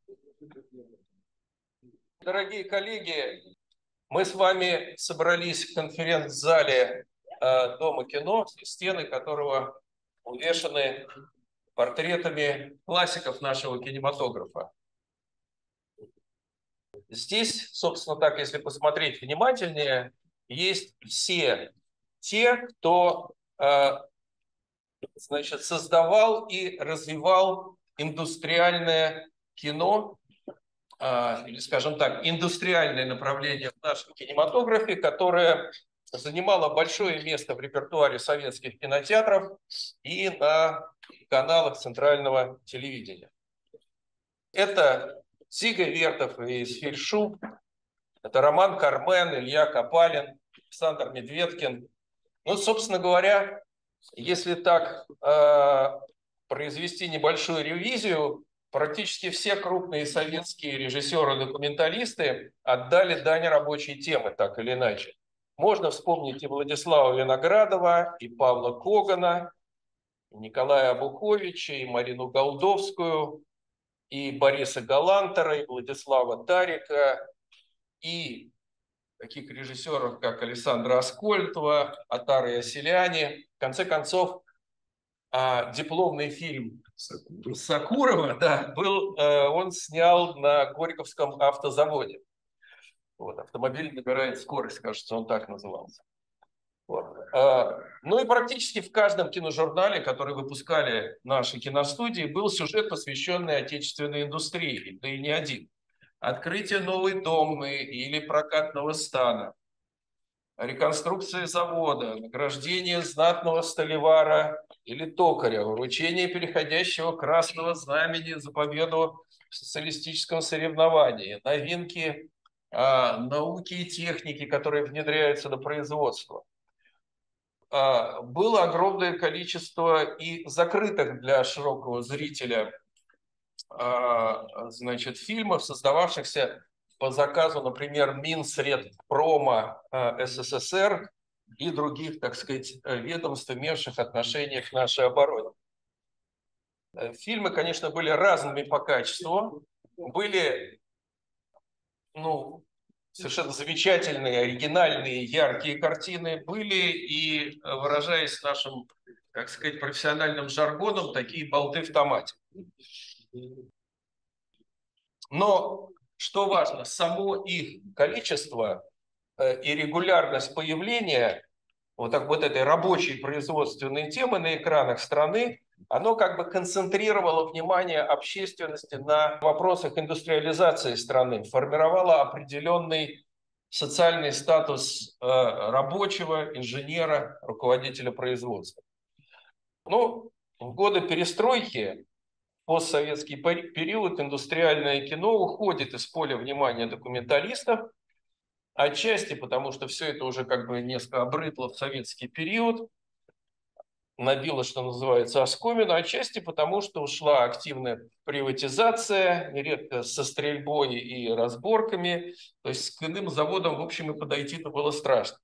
Дорогие коллеги, мы с вами собрались в конференц-зале Дома кино, стены которого увешаны портретами классиков нашего кинематографа. Здесь, собственно так, если посмотреть внимательнее, есть все те, кто создавал и развивал индустриальное кино, или, скажем так, индустриальное направление в нашем кинематографе, которое занимало большое место в репертуаре советских кинотеатров и на каналах центрального телевидения. Это Дзига Вертов и Исфирь Шуб, это Роман Кармен, Илья Копалин, Александр Медведкин. Ну, собственно говоря, если так произвести небольшую ревизию, практически все крупные советские режиссеры-документалисты отдали дань рабочей темы, так или иначе. Можно вспомнить и Владислава Виноградова, и Павла Когана, и Николая Абуховича, и Марину Голдовскую, и Бориса Галантера, и Владислава Тарика, и таких режиссеров, как Александра Аскольдова, Атара Яселяни. В конце концов, дипломный фильм Сакурова, да, он снял на Горьковском автозаводе. Вот, автомобиль набирает скорость, кажется, он так назывался. Вот. Ну и практически в каждом киножурнале, который выпускали наши киностудии, был сюжет, посвященный отечественной индустрии, да и не один. Открытие новой домны или прокатного стана, реконструкция завода, награждение знатного столевара или токаря, вручение переходящего красного знамени за победу в социалистическом соревновании, новинки науки и техники, которые внедряются на производство. Было огромное количество и закрытых для широкого зрителя фильмов, создававшихся по заказу, например, Минсредпрома СССР и других, так сказать, ведомств, имевших отношение к нашей обороне. Фильмы, конечно, были разными по качеству, были, совершенно замечательные, оригинальные, яркие картины, были и, выражаясь нашим, так сказать, профессиональным жаргоном, такие болты в томате. Но, что важно, само их количество и регулярность появления вот этой рабочей производственной темы на экранах страны, оно как бы концентрировало внимание общественности на вопросах индустриализации страны, формировало определенный социальный статус рабочего, инженера, руководителя производства. В годы перестройки, постсоветский период, индустриальное кино уходит из поля внимания документалистов, отчасти потому, что все это уже как бы несколько обрыдло в советский период, набило, что называется, оскомину, отчасти потому, что ушла активная приватизация, нередко со стрельбой и разборками, то есть к иным заводам, в общем, и подойти-то было страшно.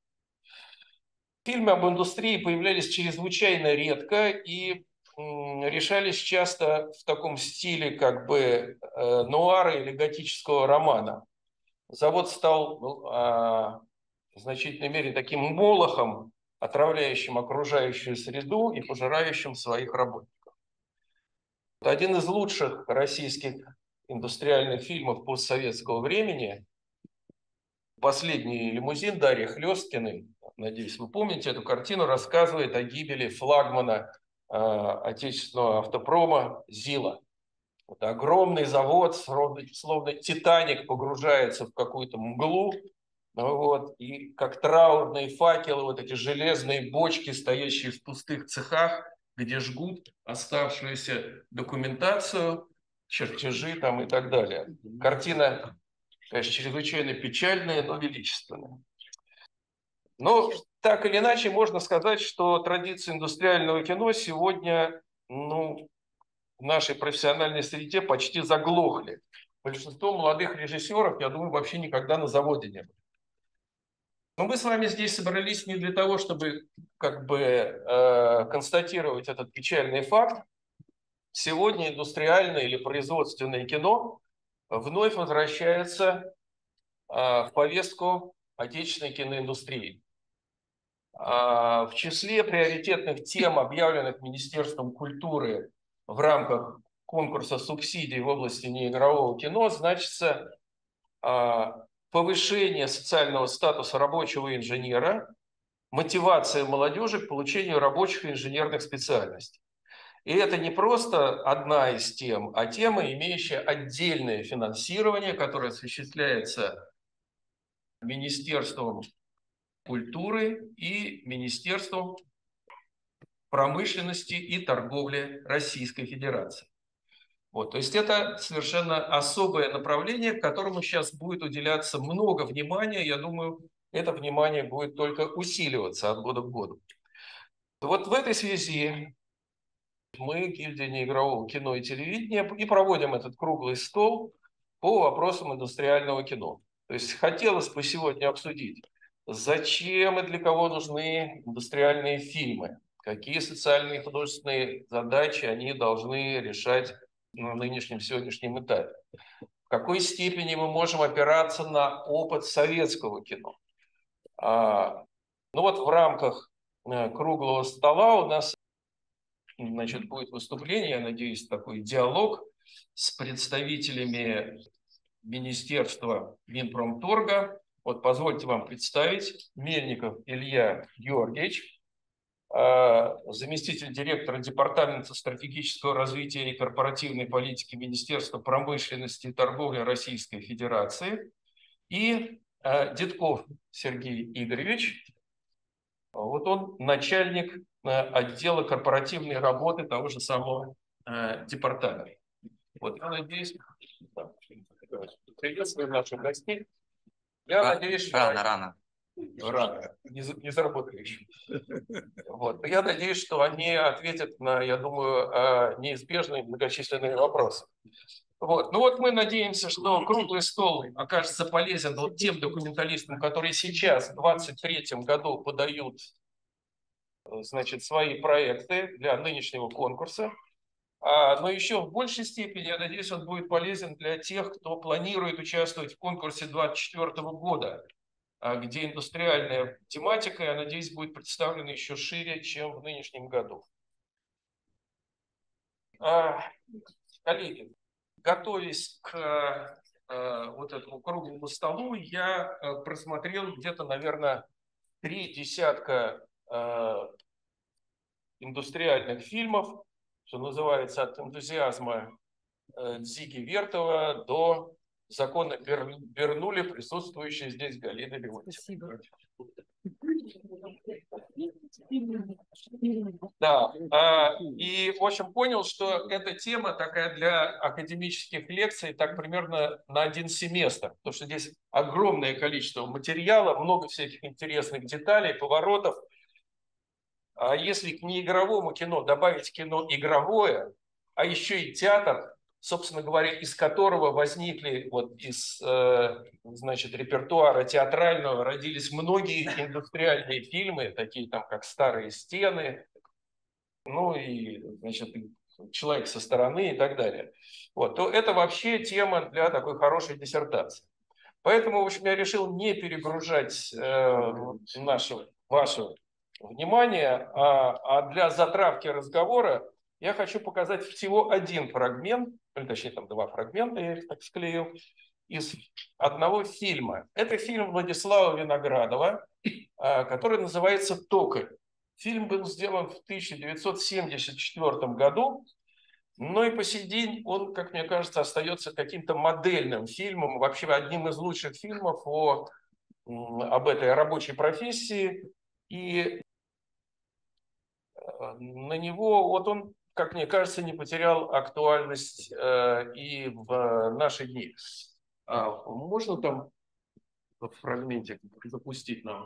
Фильмы об индустрии появлялись чрезвычайно редко и решались часто в таком стиле как бы нуара или готического романа. Завод стал в значительной мере таким молохом, отравляющим окружающую среду и пожирающим своих работников. Один из лучших российских индустриальных фильмов постсоветского времени «Последний лимузин» Дарьи Хлёсткиной, надеюсь, вы помните эту картину, рассказывает о гибели флагмана отечественного автопрома «ЗИЛа». Вот огромный завод, словно «Титаник» погружается в какую-то мглу, и как траурные факелы, вот эти железные бочки, стоящие в пустых цехах, где жгут оставшуюся документацию, чертежи там и так далее. Картина, конечно, чрезвычайно печальная, но величественная. Но так или иначе можно сказать, что традиции индустриального кино сегодня, в нашей профессиональной среде почти заглохли. Большинство молодых режиссеров, я думаю, вообще никогда на заводе не были. Но мы с вами здесь собрались не для того, чтобы констатировать этот печальный факт. Сегодня индустриальное или производственное кино вновь возвращается в повестку отечественной киноиндустрии. В числе приоритетных тем, объявленных Министерством культуры в рамках конкурса субсидий в области неигрового кино, значится повышение социального статуса рабочего инженера, мотивация молодежи к получению рабочих и инженерных специальностей. И это не просто одна из тем, а тема, имеющая отдельное финансирование, которое осуществляется Министерством культуры и Министерством промышленности и торговли Российской Федерации. Вот, то есть это совершенно особое направление, которому сейчас будет уделяться много внимания. Я думаю, это внимание будет только усиливаться от года к году. Вот в этой связи мы, гильдия неигрового кино и телевидения, и проводим этот круглый стол по вопросам индустриального кино. То есть хотелось бы сегодня обсудить, зачем и для кого нужны индустриальные фильмы, какие социальные и художественные задачи они должны решать на нынешнем сегодняшнем этапе. В какой степени мы можем опираться на опыт советского кино. Ну вот в рамках круглого стола у нас будет выступление, я надеюсь, такой диалог с представителями Министерства Минпромторга. Вот позвольте вам представить: Мельников Илья Георгиевич, заместитель директора Департамента стратегического развития и корпоративной политики Министерства промышленности и торговли Российской Федерации, и Детков Сергей Игоревич, вот он начальник отдела корпоративной работы того же самого департамента. Вот я надеюсь, приветствую наших гостей. Я надеюсь, что... Рано. Не заработали еще. Вот. Я надеюсь, что они ответят на, я думаю, неизбежные многочисленные вопросы. Вот. Ну вот мы надеемся, что круглый стол окажется полезен вот тем документалистам, которые сейчас, в 2023 году, подают, значит, свои проекты для нынешнего конкурса. Но еще в большей степени, я надеюсь, он будет полезен для тех, кто планирует участвовать в конкурсе 2024 года, где индустриальная тематика, я надеюсь, будет представлена еще шире, чем в нынешнем году. Коллеги, готовясь к вот этому круглому столу, я просмотрел где-то, наверное, 3 десятка индустриальных фильмов, что называется, от энтузиазма Дзиги Вертова до закона Бернулли, присутствующей здесь Галины Леонтьевой. Да, и, в общем, понял, что эта тема такая для академических лекций так примерно на 1 семестр, потому что здесь огромное количество материала, много всяких интересных деталей, поворотов. А если к неигровому кино добавить кино игровое, а еще и театр, собственно говоря, из которого возникли вот из, значит, репертуара театрального родились многие индустриальные фильмы, такие там, как «Старые стены», ну и, значит, «Человек со стороны» и так далее. Вот, то это вообще тема для такой хорошей диссертации. Поэтому, в общем, я решил не перегружать ваше внимание, а для затравки разговора я хочу показать всего один фрагмент, или точнее там 2 фрагмента, я их так склеил, из одного фильма. Это фильм Владислава Виноградова, который называется «Токарь». Фильм был сделан в 1974 году, но и по сей день он, как мне кажется, остается каким-то модельным фильмом, вообще одним из лучших фильмов об этой рабочей профессии. И на него, вот он, как мне кажется, не потерял актуальность и в наши дни. Можно там в фрагменте запустить нам?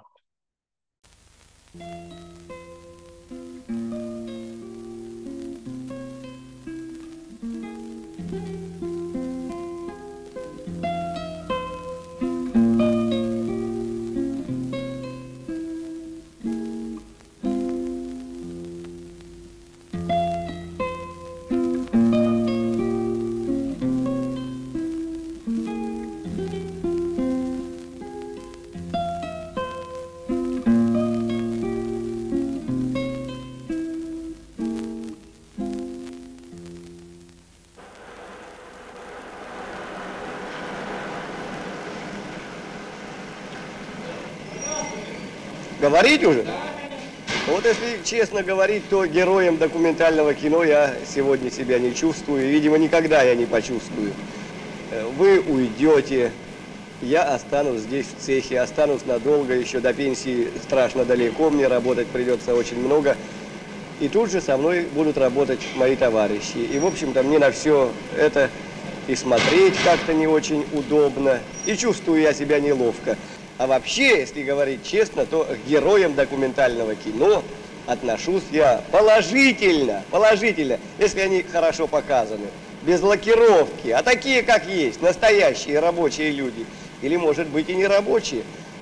Говорить уже? Вот если честно говорить, то героем документального кино я сегодня себя не чувствую. Видимо, никогда я не почувствую. Вы уйдете, я останусь здесь в цехе, останусь надолго, еще до пенсии страшно далеко, мне работать придется очень много. И тут же со мной будут работать мои товарищи. И, в общем-то, мне на все это и смотреть как-то не очень удобно, и чувствую я себя неловко. А вообще, если говорить честно, то к героям документального кино отношусь я положительно, если они хорошо показаны, без лакировки, а такие, как есть, настоящие рабочие люди. Или, может быть, и не рабочие.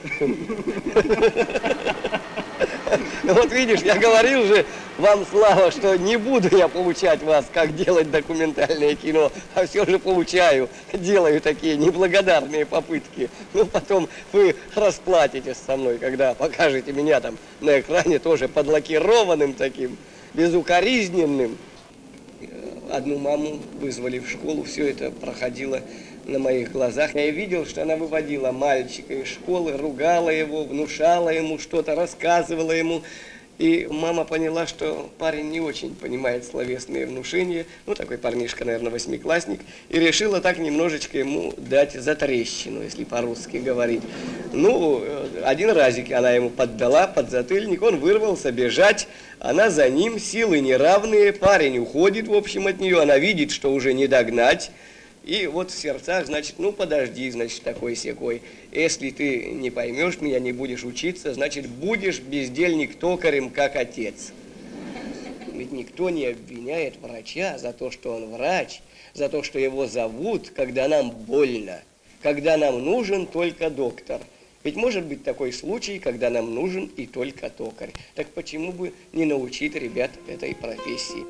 Ну вот видишь, я говорил же вам, Слава, что не буду я получать вас, как делать документальное кино, а все же получаю, делаю такие неблагодарные попытки. Ну потом вы расплатитесь со мной, когда покажете меня там на экране тоже подлакированным таким, безукоризненным. Одну маму вызвали в школу, все это проходило на моих глазах. Я видел, что она выводила мальчика из школы, ругала его, внушала ему что-то, рассказывала ему. И мама поняла, что парень не очень понимает словесные внушения, ну такой парнишка, наверное, восьмиклассник, и решила так немножечко ему дать затрещину, если по-русски говорить. Ну, один разик она ему поддала подзатыльник, он вырвался бежать, она за ним, силы неравные, парень уходит, в общем, от нее, она видит, что уже не догнать. И вот в сердцах, значит, ну подожди, значит, такой-сякой. Если ты не поймешь меня, не будешь учиться, значит, будешь бездельник токарем, как отец. Ведь никто не обвиняет врача за то, что он врач, за то, что его зовут, когда нам больно, когда нам нужен только доктор. Ведь может быть такой случай, когда нам нужен и только токарь. Так почему бы не научить ребят этой профессии?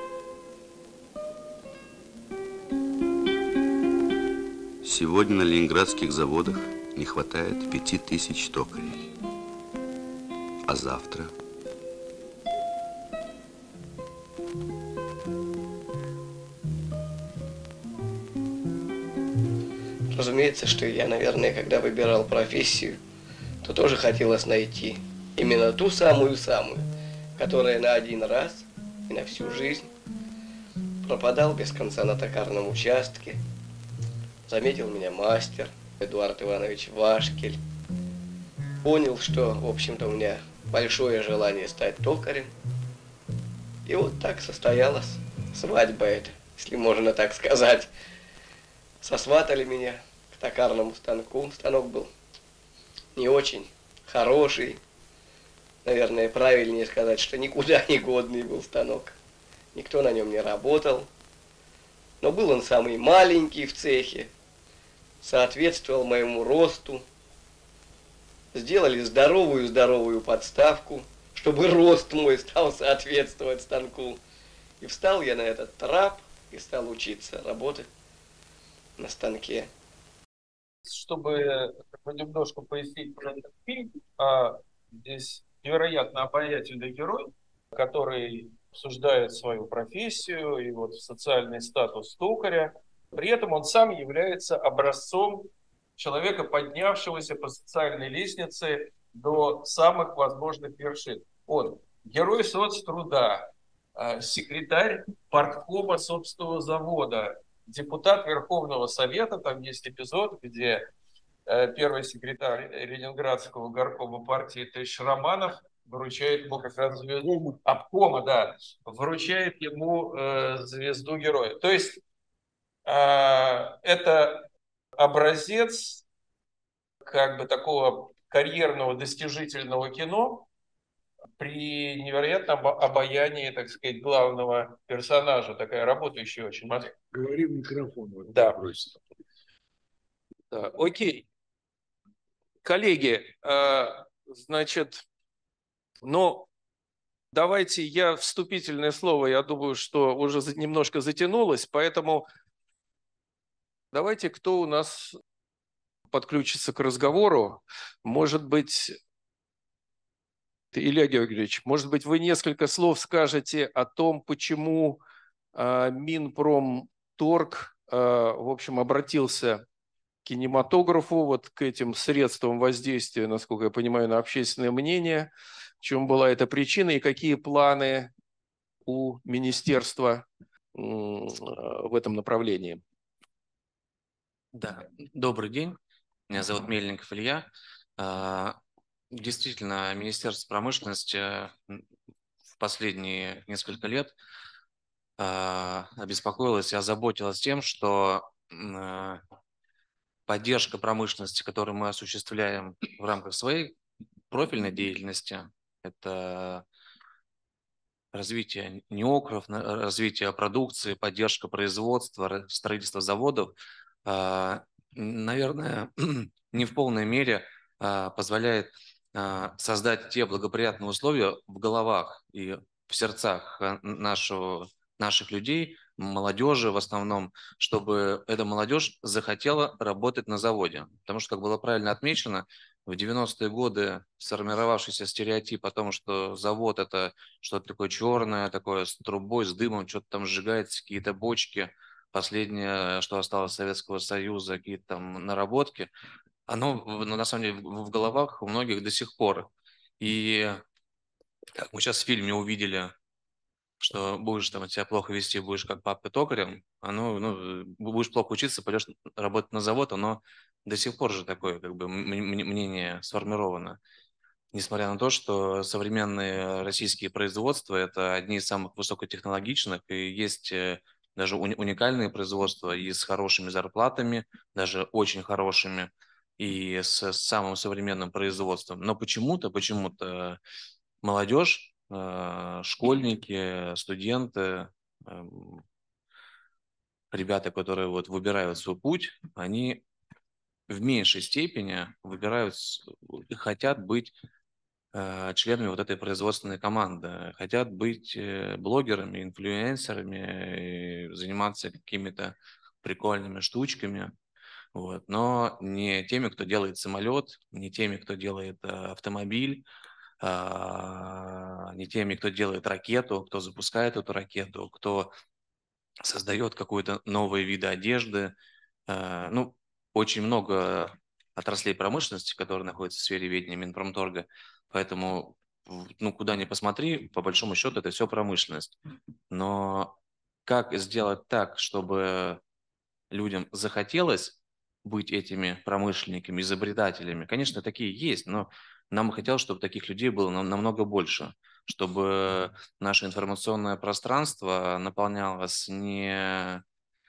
Сегодня на ленинградских заводах не хватает 5000 токарей. А завтра? Разумеется, что я, наверное, когда выбирал профессию, то тоже хотелось найти именно ту самую-самую, которая на один раз и на всю жизнь пропадал без конца на токарном участке. Заметил меня мастер Эдуард Иванович Вашкель. Понял, что, в общем-то, у меня большое желание стать токарем. И вот так состоялась свадьба эта, если можно так сказать. Сосватали меня к токарному станку. Станок был не очень хороший. Наверное, правильнее сказать, что никуда не годный был станок. Никто на нем не работал. Но был он самый маленький в цехе. Соответствовал моему росту. Сделали здоровую подставку, чтобы рост мой стал соответствовать станку. И встал я на этот трап и стал учиться работать на станке. Чтобы немножко пояснить про этот фильм, здесь невероятно обаятельный герой, который обсуждает свою профессию и вот социальный статус токаря. При этом он сам является образцом человека, поднявшегося по социальной лестнице до самых возможных вершин. Он герой соцтруда, секретарь парткома собственного завода, депутат Верховного Совета. Там есть эпизод, где первый секретарь Ленинградского горкома партии товарищ Романов вручает ему как раз звезду обкома, да, вручает ему звезду героя. То есть это образец как бы такого карьерного достижительного кино при невероятном обаянии, так сказать, главного персонажа. Такая работающая очень модель. Говори в микрофон. Да. Да. Окей. Коллеги, значит, ну, давайте я вступительное слово, я думаю, что уже немножко затянулось, поэтому давайте, кто у нас подключится к разговору. Может быть, Илья Георгиевич, может быть, вы несколько слов скажете о том, почему Минпромторг, в общем, обратился к кинематографу, вот к этим средствам воздействия, насколько я понимаю, на общественное мнение? В чем была эта причина и какие планы у министерства в этом направлении? Да, добрый день. Меня зовут Мельников Илья. Действительно, Министерство промышленности в последние несколько лет обеспокоилось и озаботилось тем, что поддержка промышленности, которую мы осуществляем в рамках своей профильной деятельности, это развитие неокров, развитие продукции, поддержка производства, строительство заводов, наверное, не в полной мере позволяет создать те благоприятные условия в головах и в сердцах наших людей, молодежи в основном, чтобы эта молодежь захотела работать на заводе. Потому что, как было правильно отмечено, в 90-е годы сформировавшийся стереотип о том, что завод – это что-то такое черное, такое с трубой, с дымом, что-то там сжигается, какие-то бочки, последнее, что осталось Советского Союза, какие-то там наработки, оно на самом деле в головах у многих до сих пор. И как мы сейчас в фильме увидели, что будешь там себя плохо вести, будешь как папа токарем, будешь плохо учиться, пойдешь работать на завод, оно до сих пор же такое как бы мнение сформировано. Несмотря на то, что современные российские производства – это одни из самых высокотехнологичных, и есть даже уникальные производства и с хорошими зарплатами, даже очень хорошими, и с самым современным производством. Но почему-то молодежь, школьники, студенты, ребята, которые вот выбирают свой путь, они в меньшей степени выбирают и хотят быть членами вот этой производственной команды, хотят быть блогерами, инфлюенсерами, и заниматься какими-то прикольными штучками, вот, но не теми, кто делает самолет, не теми, кто делает автомобиль, не теми, кто делает ракету, кто запускает эту ракету, кто создает какой-то новый вид одежды. Ну, очень много отраслей промышленности, которые находятся в сфере ведения Минпромторга, поэтому, ну, куда ни посмотри, по большому счету, это все промышленность. Но как сделать так, чтобы людям захотелось быть этими промышленниками, изобретателями? Конечно, такие есть, но нам бы хотелось, чтобы таких людей было намного больше, чтобы наше информационное пространство наполнялось не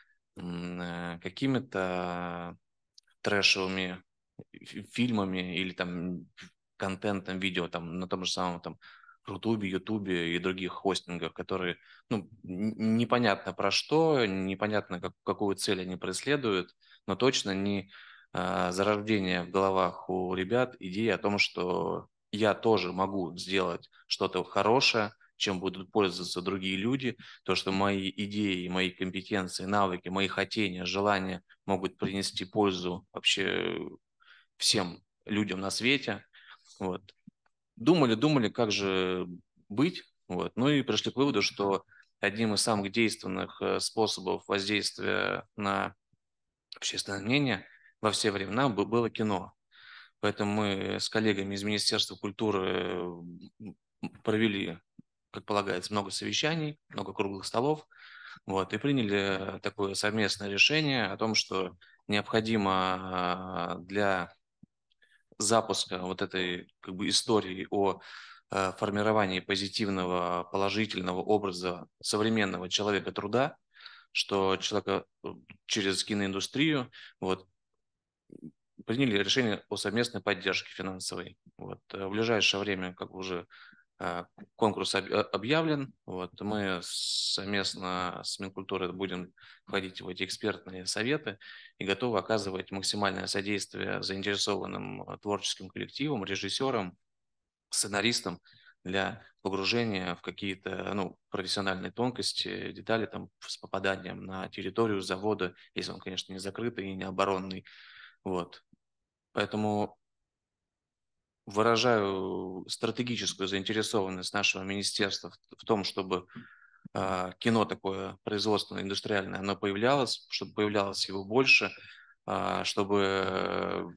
какими-то трэшевыми фильмами или там контентом видео там на том же самом там Рутубе, Ютубе и других хостингах, которые, ну, непонятно про что, непонятно какую цель они преследуют, но точно не зарождение в головах у ребят идеи о том, что я тоже могу сделать что-то хорошее, чем будут пользоваться другие люди, то, что мои идеи, мои компетенции, навыки, мои хотения, желания могут принести пользу вообще всем людям на свете. Вот. Думали, как же быть, вот. Ну и пришли к выводу, что одним из самых действенных способов воздействия на общественное мнение во все времена было кино. Поэтому мы с коллегами из Министерства культуры провели, как полагается, много совещаний, много круглых столов, вот, и приняли такое совместное решение о том, что необходимо для запуска вот этой как бы истории о формировании позитивного, положительного образа современного человека труда, что человека через киноиндустрию вот, приняли решение о совместной поддержке финансовой. Вот. В ближайшее время как бы уже конкурс объявлен. Вот. Мы совместно с Минкультурой будем входить в эти экспертные советы и готовы оказывать максимальное содействие заинтересованным творческим коллективам, режиссерам, сценаристам для погружения в какие-то, ну, профессиональные тонкости, детали там, с попаданием на территорию завода, если он, конечно, не закрытый и не оборонный. Вот. Поэтому выражаю стратегическую заинтересованность нашего министерства в том, чтобы кино такое производственное, индустриальное, оно появлялось, чтобы появлялось его больше, чтобы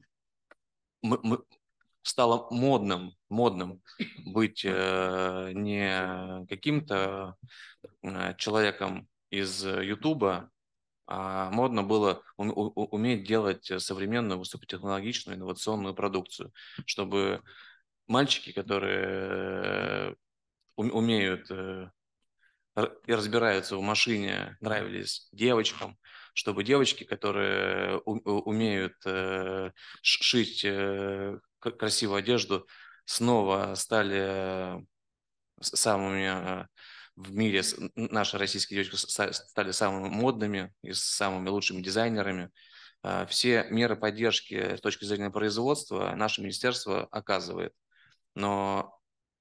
стало модным быть не каким-то человеком из Ютуба, а модно было уметь делать современную, высокотехнологичную, инновационную продукцию, чтобы мальчики, которые умеют и разбираются в машине, нравились девочкам, чтобы девочки, которые умеют шить красивую одежду, снова стали самыми в мире, наши российские девочки стали самыми модными и самыми лучшими дизайнерами. Все меры поддержки с точки зрения производства наше министерство оказывает. Но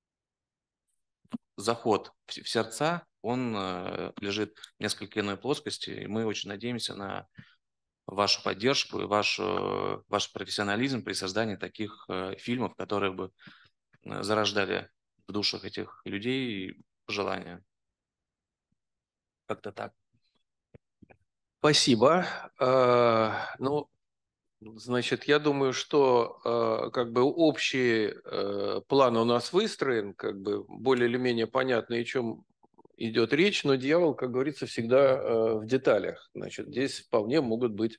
заход в сердца, он лежит в несколько иной плоскости, и мы очень надеемся на вашу поддержку и ваш профессионализм при создании таких фильмов, которые бы зарождали в душах этих людей пожелания. Как-то так. Спасибо. Ну, значит, я думаю, что как бы общий план у нас выстроен, как бы более или менее понятно, о чем идет речь, но дьявол, как говорится, всегда в деталях. Значит, здесь вполне могут быть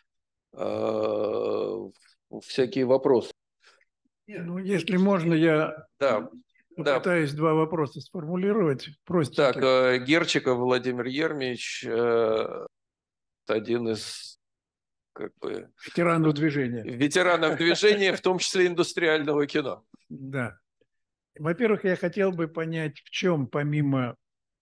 всякие вопросы. Ну, если можно, я попытаюсь два вопроса сформулировать. Так, Герчиков Владимир Ермич, один из как бы ветеранов движения, в том числе индустриального кино. Да. Во-первых, я хотел бы понять, в чем помимо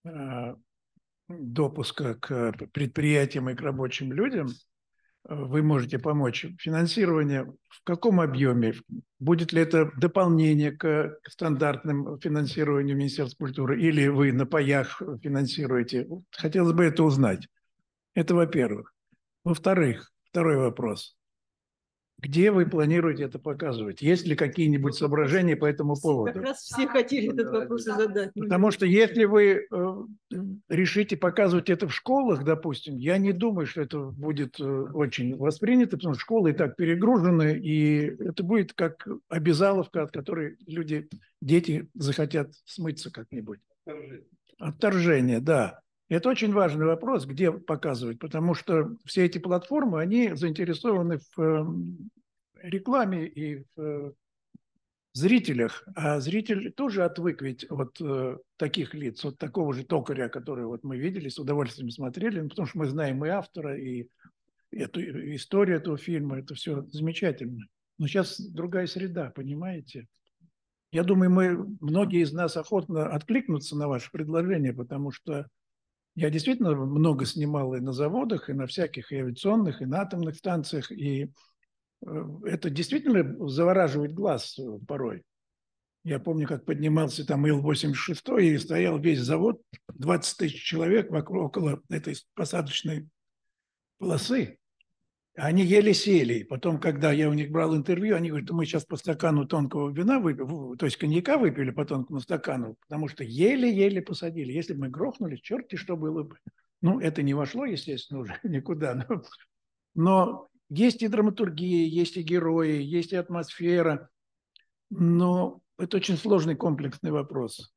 допуска к предприятиям и к рабочим людям вы можете помочь. Финансирование в каком объеме? Будет ли это дополнение к стандартным финансированию Министерства культуры, или вы на паях финансируете? Хотелось бы это узнать. Это во-первых. Во-вторых, второй вопрос. Где вы планируете это показывать? Есть ли какие-нибудь соображения по этому поводу? Как раз все хотели этот вопрос задать. Потому что если вы решите показывать это в школах, допустим, я не думаю, что это будет очень воспринято, потому что школы и так перегружены, и это будет как обязаловка, от которой дети захотят смыться как-нибудь. Отторжение, да. Это очень важный вопрос, где показывать, потому что все эти платформы, они заинтересованы в рекламе и в зрителях, а зритель тоже отвык ведь от таких лиц, от такого же токаря, который вот мы видели, с удовольствием смотрели, потому что мы знаем и автора, и эту историю этого фильма, это все замечательно. Но сейчас другая среда, понимаете? Я думаю, многие из нас охотно откликнутся на ваше предложение, потому что я действительно много снимал и на заводах, и на всяких и авиационных, и на атомных станциях, и это действительно завораживает глаз порой. Я помню, как поднимался там Ил-86, и стоял весь завод, 20 тысяч человек около этой посадочной полосы. Они еле сели. Потом, когда я у них брал интервью, они говорят, мы сейчас по стакану тонкого вина выпили, то есть коньяка выпили по тонкому стакану, потому что еле-еле посадили. Если бы мы грохнули, черти что было бы. Ну, это не вошло, естественно, уже никуда. Но есть и драматургия, есть и герои, есть и атмосфера. Но это очень сложный комплексный вопрос.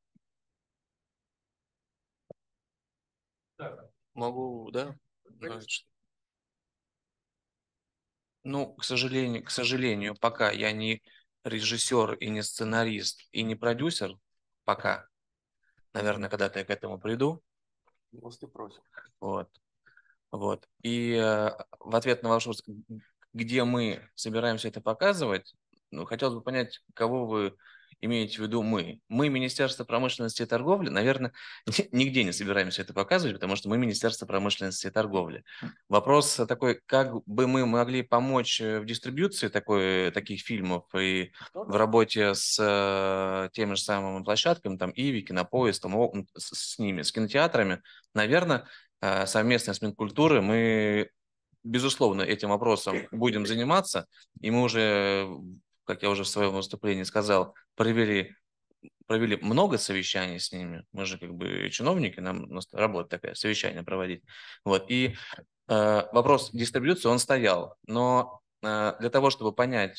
Могу, да? Ну, к сожалению, пока я не режиссер и не сценарист и не продюсер, пока, наверное, когда-то я к этому приду. Вот. И в ответ на ваш вопрос, где мы собираемся это показывать, ну, хотелось бы понять, кого вы имеете в виду мы. Мы, Министерство промышленности и торговли, наверное, нигде не собираемся это показывать, потому что мы Министерство промышленности и торговли. Вопрос такой, как бы мы могли помочь в дистрибьюции таких фильмов и в работе с теми же самыми площадками, там, Иви, Кинопоиск, там, с ними, с кинотеатрами, наверное, совместно с Минкультурой мы, безусловно, этим вопросом будем заниматься, и мы уже, как я уже в своем выступлении сказал, провели много совещаний с ними. Мы же как бы чиновники, нам работа такая, совещания проводить. Вот. И вопрос дистрибьюции, он стоял. Но для того, чтобы понять,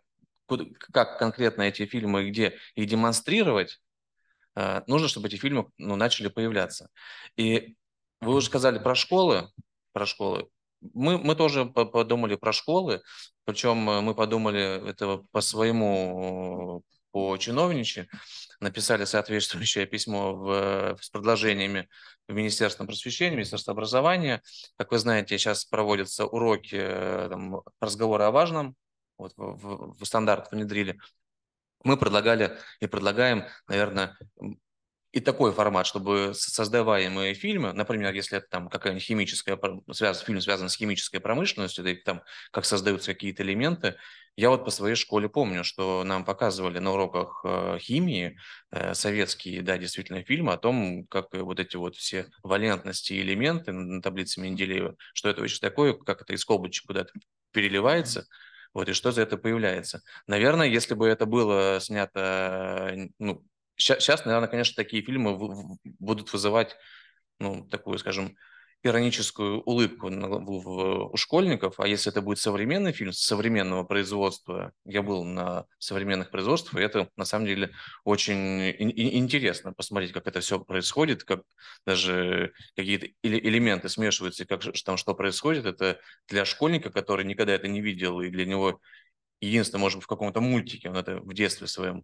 как конкретно эти фильмы, где их демонстрировать, нужно, чтобы эти фильмы начали появляться. И вы уже сказали про школы. Про школы. Мы тоже подумали про школы, причем мы подумали это по-своему, по-чиновничьи, написали соответствующее письмо с предложениями в Министерство просвещения, Министерство образования. Как вы знаете, сейчас проводятся уроки там, разговора о важном, вот, в стандарт внедрили. Мы предлагали и предлагаем, наверное, и такой формат, чтобы создаваемые фильмы, например, если это там какая-нибудь химическая, фильм связан с химической промышленностью, или там как создаются какие-то элементы, я вот по своей школе помню, что нам показывали на уроках химии советские, да, действительно, фильмы о том, как вот эти вот все валентности и элементы на таблице Менделеева, что это вообще такое, как это из колбочек куда-то переливается, вот, и что за это появляется. Наверное, если бы это было снято, ну, сейчас, наверное, конечно, такие фильмы будут вызывать, ну, такую, скажем, ироническую улыбку у школьников, а если это будет современный фильм современного производства, я был на современных производствах, и это, на самом деле, очень интересно посмотреть, как это все происходит, как даже какие-то элементы смешиваются, и как там что происходит. Это для школьника, который никогда это не видел, и для него единственное, может быть, в каком-то мультике он это в детстве своем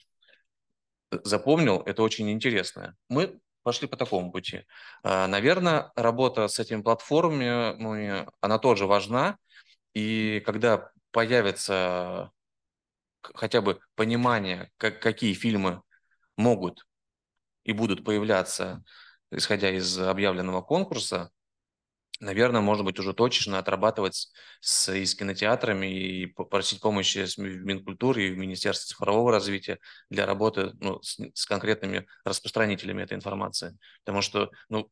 запомнил, это очень интересно. Мы пошли по такому пути. Наверное, работа с этими платформами, она тоже важна, и когда появится хотя бы понимание, какие фильмы могут и будут появляться, исходя из объявленного конкурса, наверное, может быть, уже точечно отрабатывать и с кинотеатрами и попросить помощи в Минкультуре и в Министерстве цифрового развития для работы с конкретными распространителями этой информации. Потому что,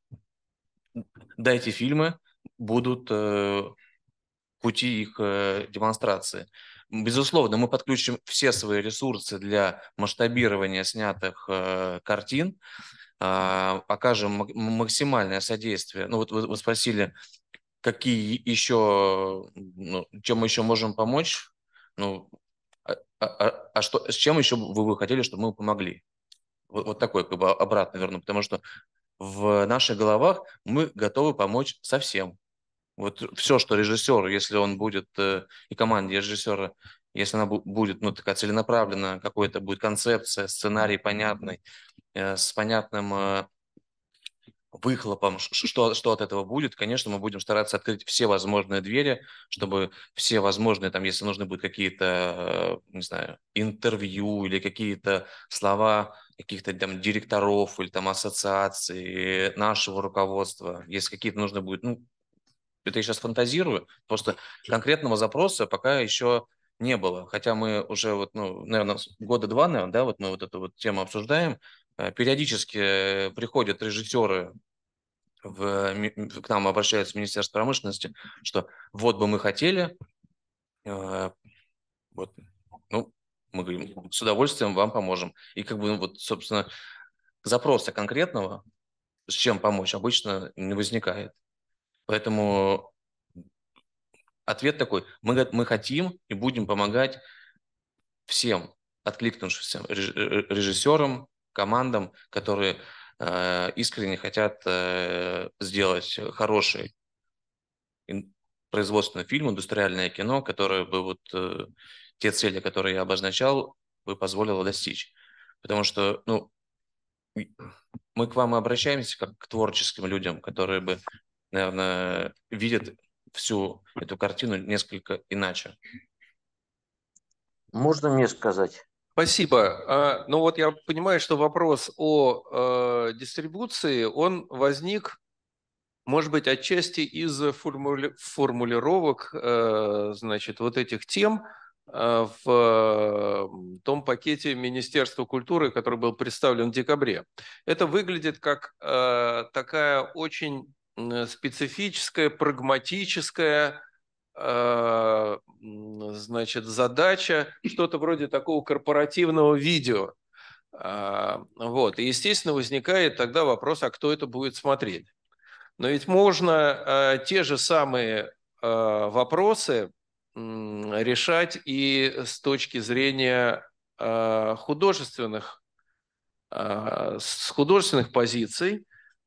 дайте фильмы, будут пути их демонстрации. Безусловно, мы подключим все свои ресурсы для масштабирования снятых картин, окажем максимальное содействие. Ну вот вы спросили, какие еще, чем мы еще можем помочь, с чем еще вы хотели, чтобы мы помогли? Вот такой как бы обратно верну, потому что в наших головах мы готовы помочь совсем. Вот все, что режиссер, если он будет, и команде режиссера, если она будет, такая целенаправленная, какой-то будет концепция, сценарий понятный, с понятным выхлопом, что от этого будет, конечно, мы будем стараться открыть все возможные двери, чтобы все возможные, там, если нужны будут какие-то, не знаю, интервью или какие-то слова каких-то там директоров или там ассоциаций, нашего руководства, если какие-то нужны будут, это я сейчас фантазирую, просто конкретного запроса пока еще не было. Хотя мы уже, наверное, года два, наверное, да, вот мы вот эту вот тему обсуждаем. Периодически приходят режиссеры, к нам обращаются в Министерство промышленности, что вот бы мы хотели, мы говорим, с удовольствием вам поможем. И как бы, собственно, запроса конкретного, с чем помочь, обычно не возникает. Поэтому ответ такой: мы хотим и будем помогать всем откликнувшимся режиссерам, командам, которые искренне хотят сделать хороший производственный фильм, индустриальное кино, которое бы те цели, которые я обозначал, бы позволило достичь. Потому что, мы к вам обращаемся как к творческим людям, которые бы, наверное, видят всю эту картину несколько иначе. Можно мне сказать? Спасибо. Я понимаю, что вопрос о дистрибуции, он возник, может быть, отчасти из формулировок, вот этих тем в том пакете Министерства культуры, который был представлен в декабре. Это выглядит как такая очень специфическая, прагматическая, задача, что-то вроде такого корпоративного видео. И, естественно, возникает тогда вопрос, а кто это будет смотреть? Но ведь можно те же самые вопросы решать и с точки зрения художественных позиций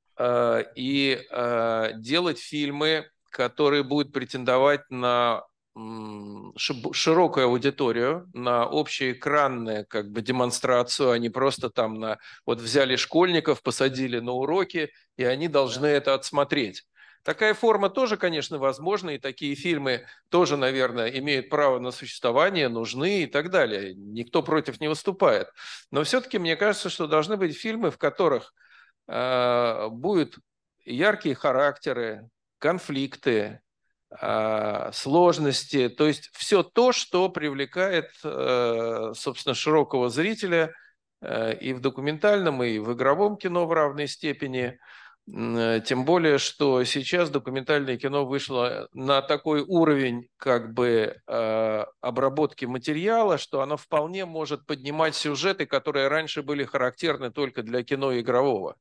и делать фильмы, которые будут претендовать на широкую аудиторию, на общеэкранную как бы демонстрацию, а не просто там вот взяли школьников, посадили на уроки, и они должны это отсмотреть. Такая форма тоже, конечно, возможна, и такие фильмы тоже, наверное, имеют право на существование, нужны и так далее. Никто против не выступает. Но все-таки мне кажется, что должны быть фильмы, в которых будут яркие характеры, конфликты, сложности, то есть все то, что привлекает, собственно, широкого зрителя и в документальном, и в игровом кино в равной степени. Тем более, что сейчас документальное кино вышло на такой уровень как бы обработки материала, что оно вполне может поднимать сюжеты, которые раньше были характерны только для кино игрового.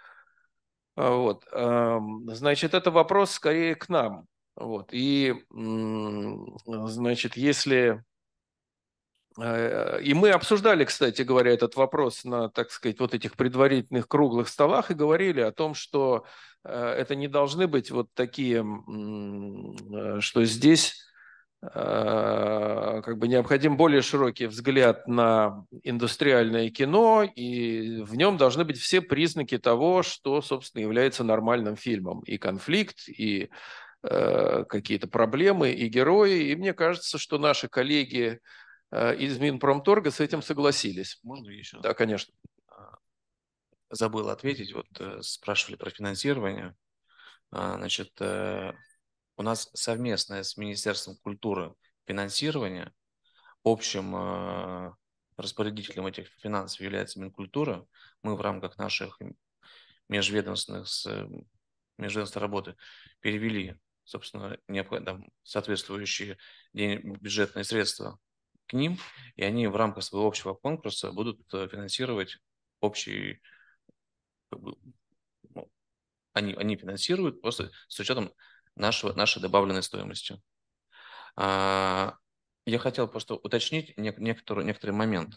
Вот. Значит, это вопрос скорее к нам. Вот. И, значит, если... И мы обсуждали, кстати говоря, этот вопрос на, так сказать, вот этих предварительных круглых столах и говорили о том, что это не должны быть вот такие, что здесь как бы необходим более широкий взгляд на индустриальное кино, и в нем должны быть все признаки того, что, собственно, является нормальным фильмом. И конфликт, и какие-то проблемы, и герои. И мне кажется, что наши коллеги из Минпромторга с этим согласились. Можно еще? Да, конечно. Забыл ответить. Вот спрашивали про финансирование. Значит, у нас совместное с Министерством культуры финансирование. Общим распорядителем этих финансов является Минкультура. Мы в рамках наших межведомственной работы перевели, собственно, соответствующие бюджетные средства к ним, и они в рамках своего общего конкурса будут финансировать общий, они финансируют просто с учетом нашей добавленной стоимости. Я хотел просто уточнить некоторый момент.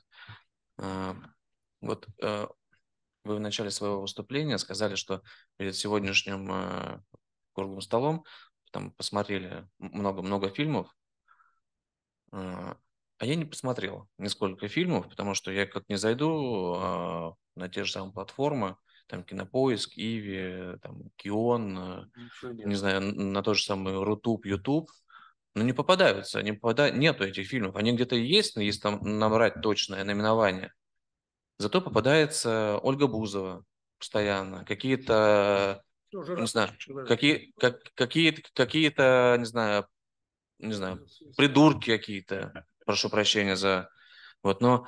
Вот вы в начале своего выступления сказали, что перед сегодняшним круглым столом там посмотрели много фильмов. А я не посмотрел нисколько фильмов, потому что я как не зайду на те же самые платформы, там Кинопоиск, Иви, там Кион, не знаю, на тот же самый Рутуб, Ютуб, но не попадаются, нету этих фильмов. Они где-то есть, но если там набрать точное наименование. Зато попадается Ольга Бузова постоянно, какие-то, не знаю, какие-то, не знаю, придурки какие-то. Прошу прощения за... Вот, но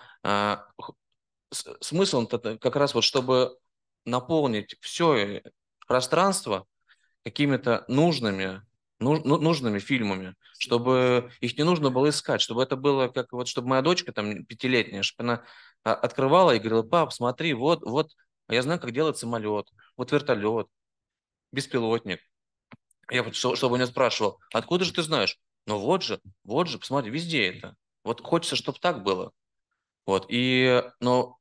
смысл как раз вот, чтобы наполнить все пространство какими-то нужными фильмами, чтобы их не нужно было искать, чтобы это было как вот, чтобы моя дочка там 5-летняя, чтобы она открывала и говорила: пап, смотри, вот, я знаю, как делать самолет, вот вертолет, беспилотник. Я вот, чтобы он меня спрашивал: откуда же ты знаешь? Ну вот же, посмотри, везде это. Вот хочется, чтобы так было. Вот, но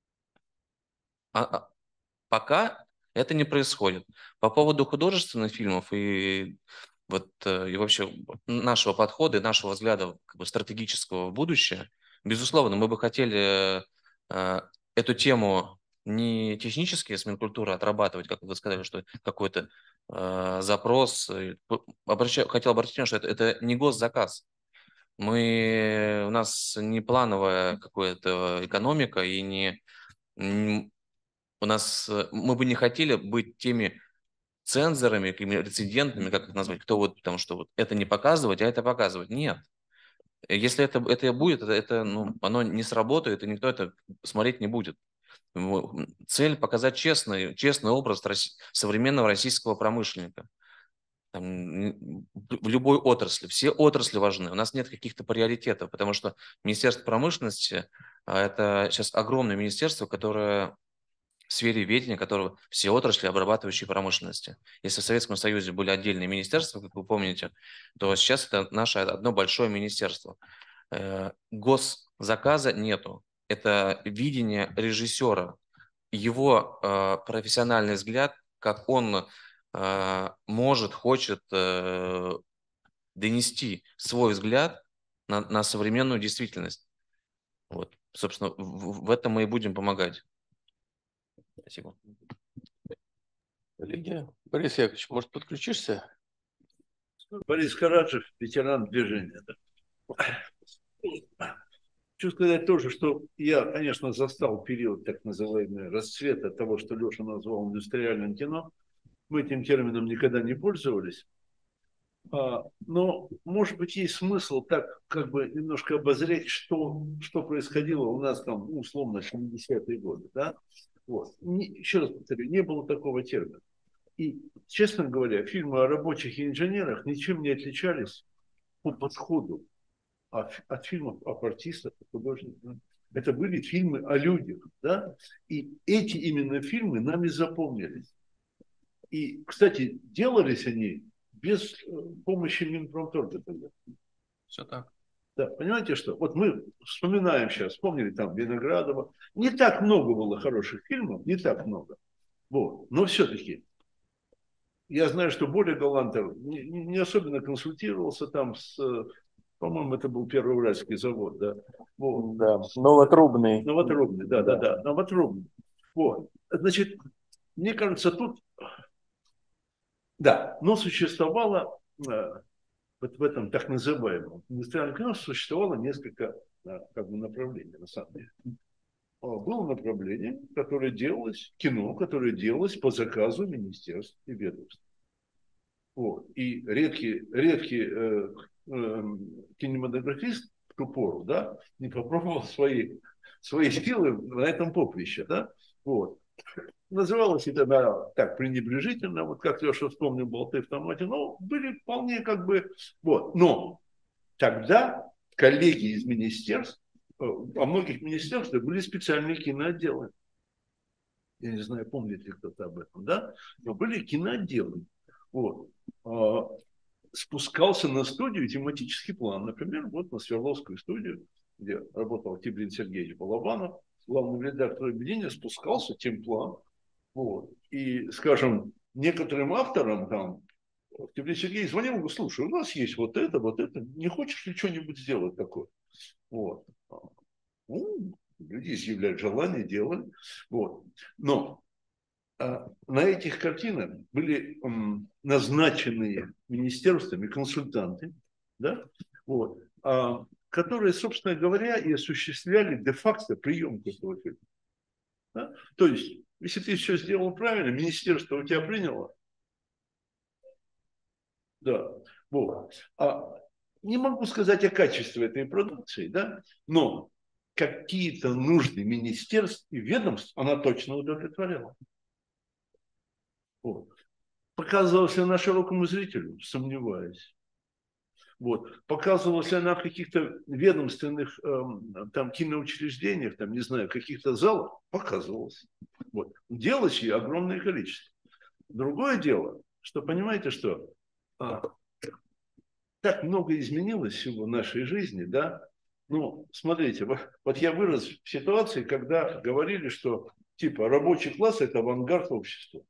пока это не происходит. По поводу художественных фильмов и вообще нашего подхода и нашего взгляда как бы стратегического в будущее, безусловно, мы бы хотели эту тему не технически с Минкультуры отрабатывать, как вы сказали, что какой-то запрос. Хотел обратить внимание, что это не госзаказ. У нас не плановая какая-то экономика, и мы бы не хотели быть теми цензорами, рецидентами, как это назвать, кто вот, потому что вот это не показывать, а это показывать. Нет. Если это будет, оно не сработает, и никто это смотреть не будет. Цель показать честный образ современного российского промышленника. В любой отрасли. Все отрасли важны. У нас нет каких-то приоритетов, потому что Министерство промышленности – это сейчас огромное министерство, которое сфере ведения, которого все отрасли обрабатывающей промышленности. Если в Советском Союзе были отдельные министерства, как вы помните, то сейчас это наше одно большое министерство. Госзаказа нету. Это видение режиссера, его профессиональный взгляд, как он может, хочет донести свой взгляд на современную действительность. Вот, собственно, в этом мы и будем помогать. Спасибо. Коллеги, Борис Яковлевич, может, подключишься? Борис Караджев, ветеран движения. Хочу сказать тоже, что я, конечно, застал период так называемый расцвета того, что Леша назвал индустриальным кино. Мы этим термином никогда не пользовались. Но, может быть, есть смысл так как бы немножко обозреть, что происходило у нас там, условно, 70-е годы. Да? Вот. Еще раз повторю, не было такого термина. И, честно говоря, фильмы о рабочих и инженерах ничем не отличались по подходу от фильмов об артистах, о художниках. Это были фильмы о людях. Да? И эти именно фильмы нами запомнились. И, кстати, делались они без помощи Минпромторга тогда. Все так. Да, понимаете что? Вот мы вспоминаем сейчас, вспомнили там Виноградова. Не так много было хороших фильмов, не так много. Вот. Но все-таки я знаю, что Боря Галантов не особенно консультировался там с, по-моему, это был Первый Уральский завод, да? Вот. Да, Новотрубный. Новотрубный, да, Новотрубный. Вот. Значит, мне кажется, тут, да, но существовало, вот в этом так называемом индустриальном кино существовало несколько как бы направлений, на самом деле. Было направление, которое делалось, кино, которое делалось по заказу министерств и ведомств. Вот. И редкий кинематографист в ту пору, да, не попробовал свои силы на этом поприще. Да? Вот. Называлось это, да, так пренебрежительно, вот как Леша вспомнил, болты в томате, но были вполне как бы... Вот. Но тогда коллеги из министерств, во многих министерствах были специальные киноотделы. Я не знаю, помнит ли кто-то об этом, да? Но были киноотделы. Вот. Спускался на студию тематический план. Например, вот на Свердловскую студию, где работал Тибрин Сергеевич Балабанов, главный редактор объединения, спускался темплан. Вот. И, скажем, некоторым авторам там Тибрин Сергеевич звонил, говорит: слушай, у нас есть вот это, не хочешь ли что-нибудь сделать такое? Вот. Ну, люди изъявляют желание, делали. Вот. Но на этих картинах были назначенные министерствами консультанты, да, вот, которые, собственно говоря, и осуществляли де-факто приемку этого фильма. Да? То есть, если ты все сделал правильно, министерство у тебя приняло. Да. Вот. Не могу сказать о качестве этой продукции, да, но какие-то нужды министерств и ведомств она точно удовлетворяла. Вот. Показывалась ли она широкому зрителю? Сомневаюсь. Вот. Показывалась ли она в каких-то ведомственных там, киноучреждениях, там, не знаю, каких-то залах? Показывалась. Вот. Делалось ее огромное количество. Другое дело, что, понимаете, что так много изменилось всего в нашей жизни, да? Ну, смотрите, вот я вырос в ситуации, когда говорили, что типа рабочий класс – это авангард общества.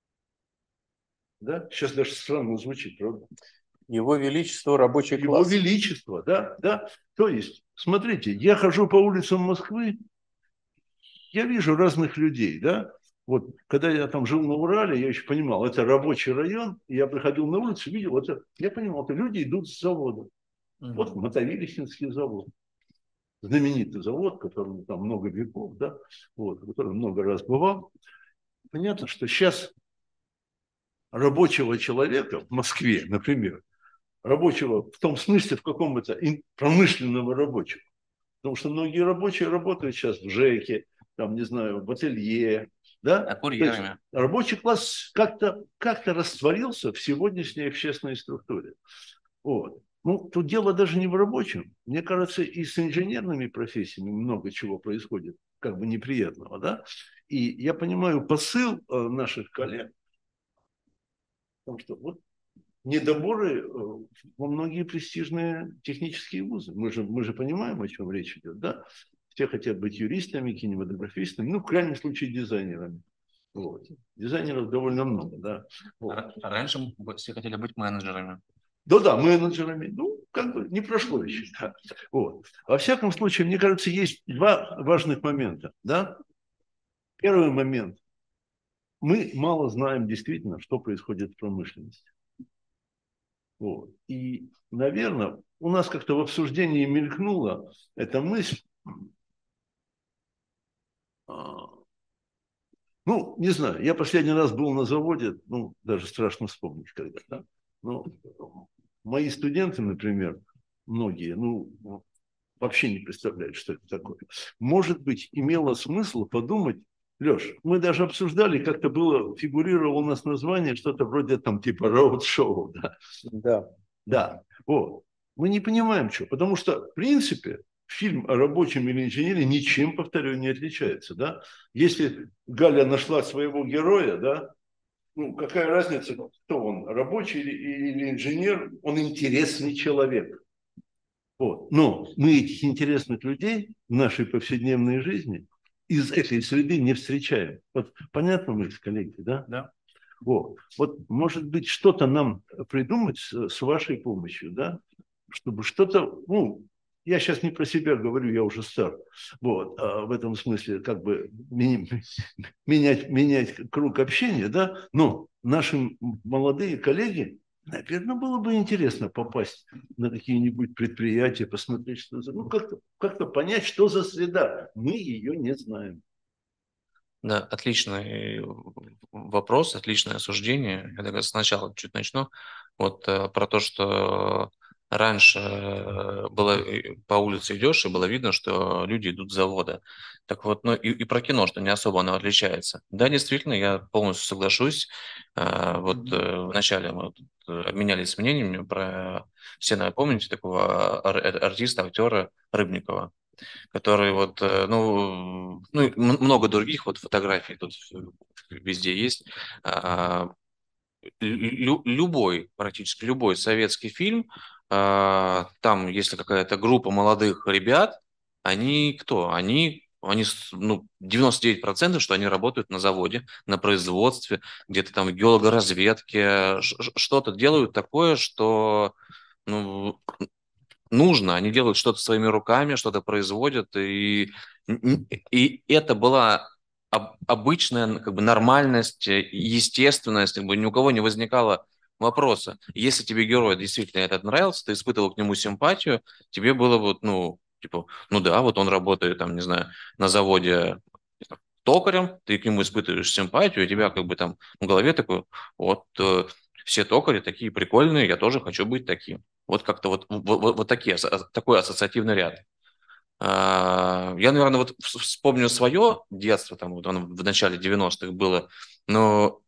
Да? Сейчас даже странно звучит, правда? Его Величество рабочий класс. Его Величество, да. То есть, смотрите, я хожу по улицам Москвы, я вижу разных людей, да. Вот, когда я там жил на Урале, я еще понимал, это рабочий район, и я приходил на улицу, видел, это, я понимал, это люди идут с завода. Вот Мотовилищенский завод. Знаменитый завод, которому там много веков, да, вот, который много раз бывал. Понятно, что сейчас рабочего человека в Москве, например, рабочего в том смысле, в каком это промышленного рабочего. Потому что многие рабочие работают сейчас в ЖЭКе, там, не знаю, в ателье, да? Курьерами. Рабочий класс как-то растворился в сегодняшней общественной структуре. Вот. Ну, тут дело даже не в рабочем. Мне кажется, и с инженерными профессиями много чего происходит. как бы неприятного, да? И я понимаю посыл наших коллег, потому что вот недоборы во многие престижные технические вузы. Мы же понимаем, о чем речь идет, да? Все хотят быть юристами, кинематографистами, ну, в крайнем случае, дизайнерами. Вот. Дизайнеров довольно много, да. Вот. Раньше все хотели быть менеджерами. Да, менеджерами. Ну, как бы не прошло еще. Да. Вот. Во всяком случае, мне кажется, есть два важных момента. Да? Первый момент. Мы мало знаем действительно, что происходит в промышленности. Вот. И, наверное, у нас как-то в обсуждении мелькнула эта мысль. Ну, не знаю, я последний раз был на заводе, ну, даже страшно вспомнить, когда. Да? Ну, мои студенты, например, многие, ну, вообще не представляют, что это такое. Может быть, имело смысл подумать, Леш, мы даже обсуждали, как-то было, фигурировало у нас название, что-то вроде там типа роуд-шоу. Да. Да. Да, вот. Мы не понимаем, что. Потому что, в принципе, фильм о рабочем или инженере ничем, повторю, не отличается. Да? Если Галя нашла своего героя, да, ну, какая разница, кто он, рабочий или инженер, он интересный человек. Вот. Но мы этих интересных людей в нашей повседневной жизни из этой среды не встречаем. Вот понятно, мы, коллеги, да? Да. Вот, может быть, что-то нам придумать с вашей помощью, да, чтобы что-то, ну, я сейчас не про себя говорю, я уже стар, вот, в этом смысле как бы менять круг общения, да, но нашим молодые коллеги, наверное, было бы интересно попасть на какие-нибудь предприятия, посмотреть, что за, ну, как-то понять, что за среда, мы ее не знаем. Да, отличный вопрос, отличное осуждение. Я так сначала чуть начну. Вот про то, что раньше было по улице идешь, и было видно, что люди идут с завода. Так вот, ну и про кино, что не особо оно отличается. Да, действительно, я полностью соглашусь. Вот вначале мы обменялись мнениями про... Все, наверное, помните такого артиста, актера Рыбникова, который вот, ну и много других вот фотографий тут везде есть. Любой, практически любой советский фильм, там, если какая-то группа молодых ребят, они кто? Они, ну, 99%, что они работают на заводе, на производстве, где-то там в геологоразведке, что-то делают такое, что, ну, нужно, они делают что-то своими руками, что-то производят, и это была обычная, как бы, нормальность, естественность, как бы ни у кого не возникало вопроса. Если тебе герой действительно этот нравился, ты испытывал к нему симпатию, тебе было вот, ну, типа, ну да, вот он работает там, не знаю, на заводе токарем, ты к нему испытываешь симпатию, и у тебя как бы там в голове такой, вот все токари такие прикольные, я тоже хочу быть таким. Вот как-то вот такой ассоциативный ряд. Я, наверное, вот вспомню свое детство, там вот оно в начале 90-х было, но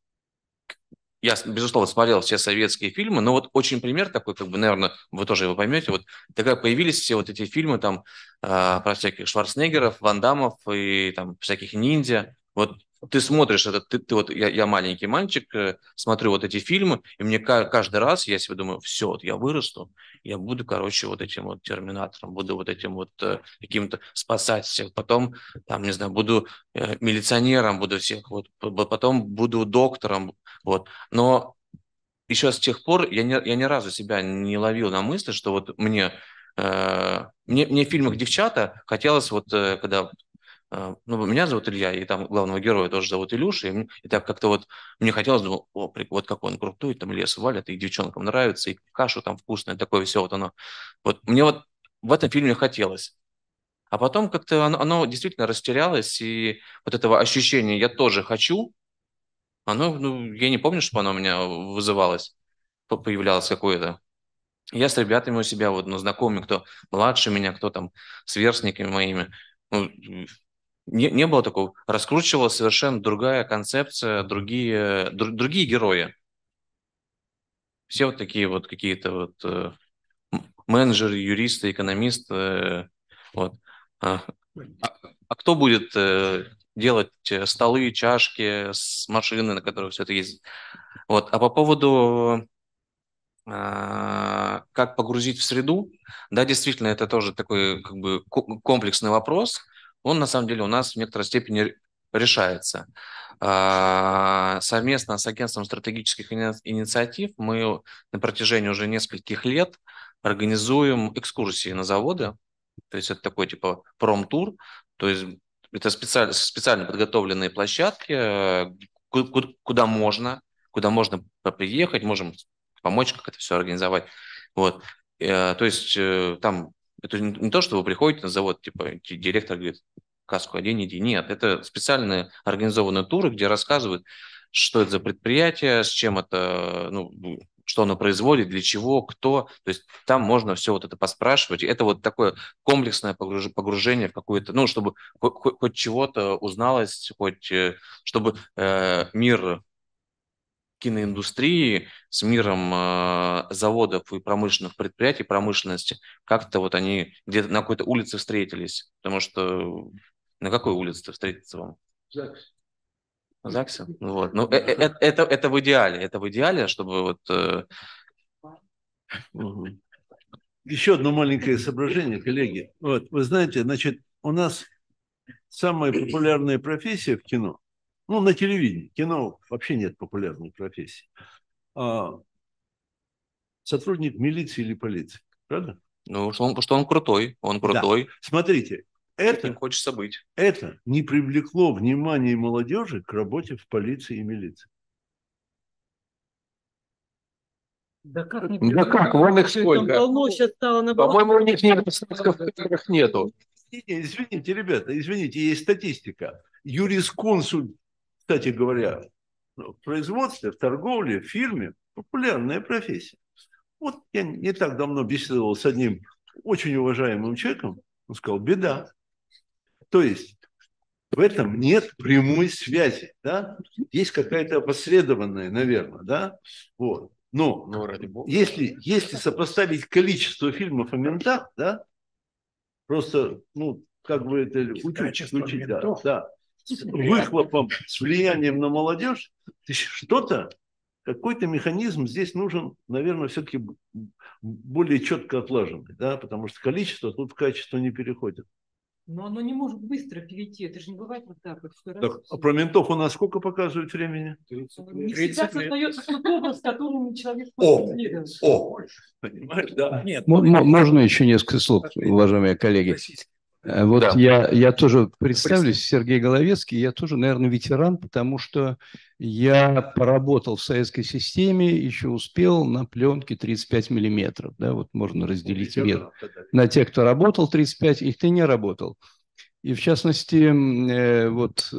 я, безусловно, смотрел все советские фильмы, но вот очень пример такой, как бы, наверное, вы тоже его поймете, вот когда появились все вот эти фильмы там про всяких Шварценеггеров, Ван Даммов и там всяких ниндзя, вот ты смотришь это, ты вот, я маленький мальчик, смотрю вот эти фильмы, и мне каждый раз я себе думаю, все, вот я вырасту, я буду, короче, вот этим вот терминатором, буду вот этим вот каким-то спасать всех, потом, там, не знаю, буду милиционером, буду всех, вот, потом буду доктором, вот. Но еще с тех пор я ни разу себя не ловил на мысли, что вот мне в фильмах «Девчата» хотелось вот, когда... Ну, меня зовут Илья, и там главного героя тоже зовут Илюша, и так как-то вот мне хотелось, думал, вот как он крутой, там лес валит, и девчонкам нравится, и кашу там вкусная, такое все вот оно. Вот мне вот в этом фильме хотелось. А потом как-то оно действительно растерялось, и вот этого ощущения «я тоже хочу», оно, ну, я не помню, чтобы оно у меня вызывалось, появлялось какое-то. Я с ребятами у себя, вот, ну, знакомыми, кто младше меня, кто там с сверстниками моими, ну, не было такого. Раскручивалась совершенно другая концепция, другие герои. Все вот такие вот какие-то вот менеджеры, юристы, экономисты. Вот. а кто будет делать столы, чашки с машины, на которых все это ездит? Вот. А по поводу как погрузить в среду, да, действительно, это тоже такой как бы комплексный вопрос. Он на самом деле у нас в некоторой степени решается. Совместно с агентством стратегических инициатив мы на протяжении уже нескольких лет организуем экскурсии на заводы. То есть это такой типа промтур, то есть это специально подготовленные площадки, куда можно приехать, можем помочь, как это все организовать. Вот. То есть там это не то, что вы приходите на завод, типа директор говорит, каску одень, иди. Нет, это специальные организованные туры, где рассказывают, что это за предприятие, с чем это, ну, что оно производит, для чего, кто. То есть там можно все вот это поспрашивать. Это вот такое комплексное погружение в какую-то, ну, чтобы хоть чего-то узналось, хоть чтобы мир киноиндустрии с миром заводов и промышленных предприятий, промышленности, как-то вот они где-то на какой-то улице встретились. Потому что на какой улице встретиться вам? ЗАГС. На ЗАГСе? Вот. Ну, это в идеале. Это в идеале, чтобы вот... Еще одно маленькое соображение, коллеги. Вот, вы знаете, значит, у нас самая популярная профессия в кино, ну, на телевидении, кино вообще нет популярной профессии, сотрудник милиции или полиции, правда? Ну, что он крутой, Да. Смотрите, Каким хочется быть. Это не привлекло внимание молодежи к работе в полиции и милиции. Да как, вон их сколько. Полно сейчас стало на По-моему, у них недостатков в кадрах нету. Извините, ребята, извините, есть статистика. Юрисконсульт, кстати говоря, в производстве, в торговле, в фирме популярная профессия. Вот я не так давно беседовал с одним очень уважаемым человеком, он сказал, беда. То есть в этом нет прямой связи, да? Есть какая-то опосредованная, наверное, да? Вот. Но ради бога. если сопоставить количество фильмов о ментах, да, просто, ну, как бы это учить, да, с выхлопом, с влиянием на молодежь, что-то, какой-то механизм здесь нужен, наверное, все-таки более четко отлаженный, да, потому что количество тут в качество не переходит. Но оно не может быстро перейти, это же не бывает вот так вот. Так, а про ментов у нас сколько показывают времени? Не всегда создается тот образ, которому человек понимаешь, да. Нет, можно еще несколько слов, уважаемые коллеги? Вот да. я тоже представлюсь, Сергей Головецкий, я тоже, наверное, ветеран, потому что я поработал в советской системе, еще успел на пленке 35 миллиметров, да, вот можно разделить мир на тех, кто работал 35, и кто не работал. И в частности, вот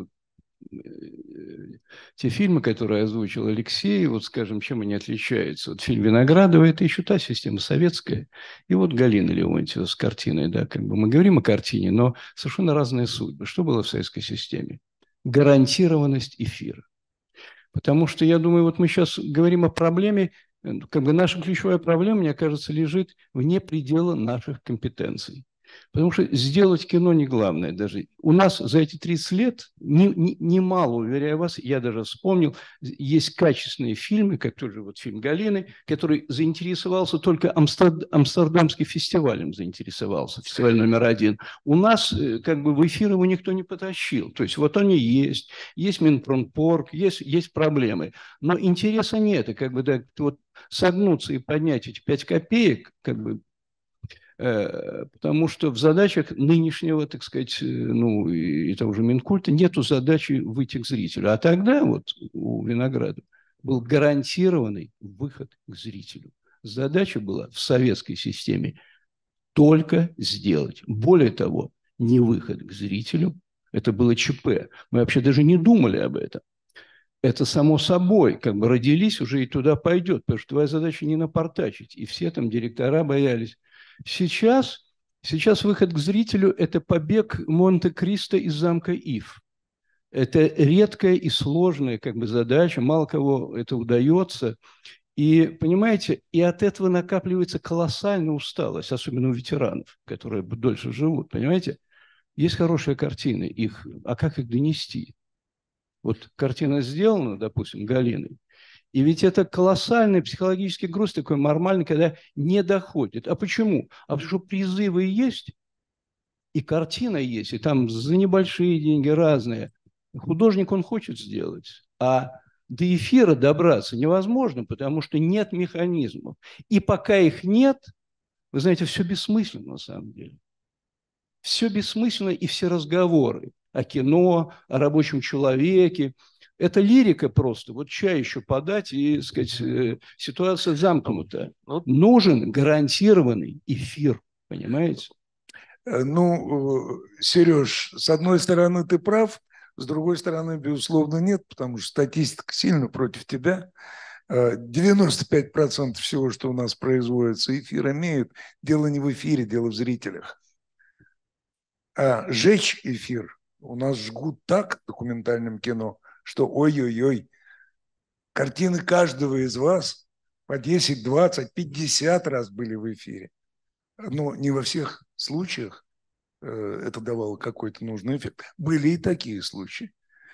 те фильмы, которые озвучил Алексей, вот скажем, чем они отличаются. Вот фильм «Виноградова» – это еще та система советская. И вот Галина Леонтьева с картиной, да, как бы мы говорим о картине, но совершенно разные судьбы. Что было в советской системе? Гарантированность эфира. Потому что, я думаю, вот мы сейчас говорим о проблеме, как бы наша ключевая проблема, мне кажется, лежит вне предела наших компетенций. Потому что сделать кино не главное. Даже у нас за эти 30 лет немало, уверяю вас, я даже вспомнил, есть качественные фильмы, как тоже вот фильм Галины, который заинтересовался только Амстердамским фестивалем, заинтересовался, фестиваль №1. У нас как бы в эфир его никто не потащил. То есть вот они есть Минпромторг, есть проблемы. Но интереса нет. И как бы да, вот согнуться и поднять эти 5 копеек, как бы, потому что в задачах нынешнего, так сказать, ну, и того же Минкульта нету задачи выйти к зрителю. А тогда вот у Виноградова был гарантированный выход к зрителю. Задача была в советской системе только сделать. Более того, не выход к зрителю, это было ЧП. Мы вообще даже не думали об этом. Это само собой, как бы родились уже и туда пойдет, потому что твоя задача не напортачить. И все там директора боялись. Сейчас выход к зрителю – это побег Монте-Кристо из замка Ив. Это редкая и сложная как бы задача, мало кого это удается. И, понимаете, и от этого накапливается колоссальная усталость, особенно у ветеранов, которые дольше живут, понимаете? Есть хорошие картины, а как их донести? Вот картина сделана, допустим, Галиной, и ведь это колоссальный психологический груз такой нормальный, когда не доходит. А почему? А потому что призывы есть, и картина есть, и там за небольшие деньги разные. Художник он хочет сделать, а до эфира добраться невозможно, потому что нет механизмов. И пока их нет, вы знаете, все бессмысленно на самом деле. Все бессмысленно, и все разговоры о кино, о рабочем человеке. Это лирика просто. Вот чай еще подать, и, сказать, ситуация замкнута. Нужен гарантированный эфир, понимаете? Ну, Сереж, с одной стороны ты прав, с другой стороны, безусловно, нет, потому что статистика сильно против тебя. 95% всего, что у нас производится, эфир имеют. Дело не в эфире, дело в зрителях. А жечь эфир у нас жгут так в документальном кино, что ой-ой-ой, картины каждого из вас по 10, 20, 50 раз были в эфире. Но не во всех случаях это давало какой-то нужный эффект. Были и такие случаи.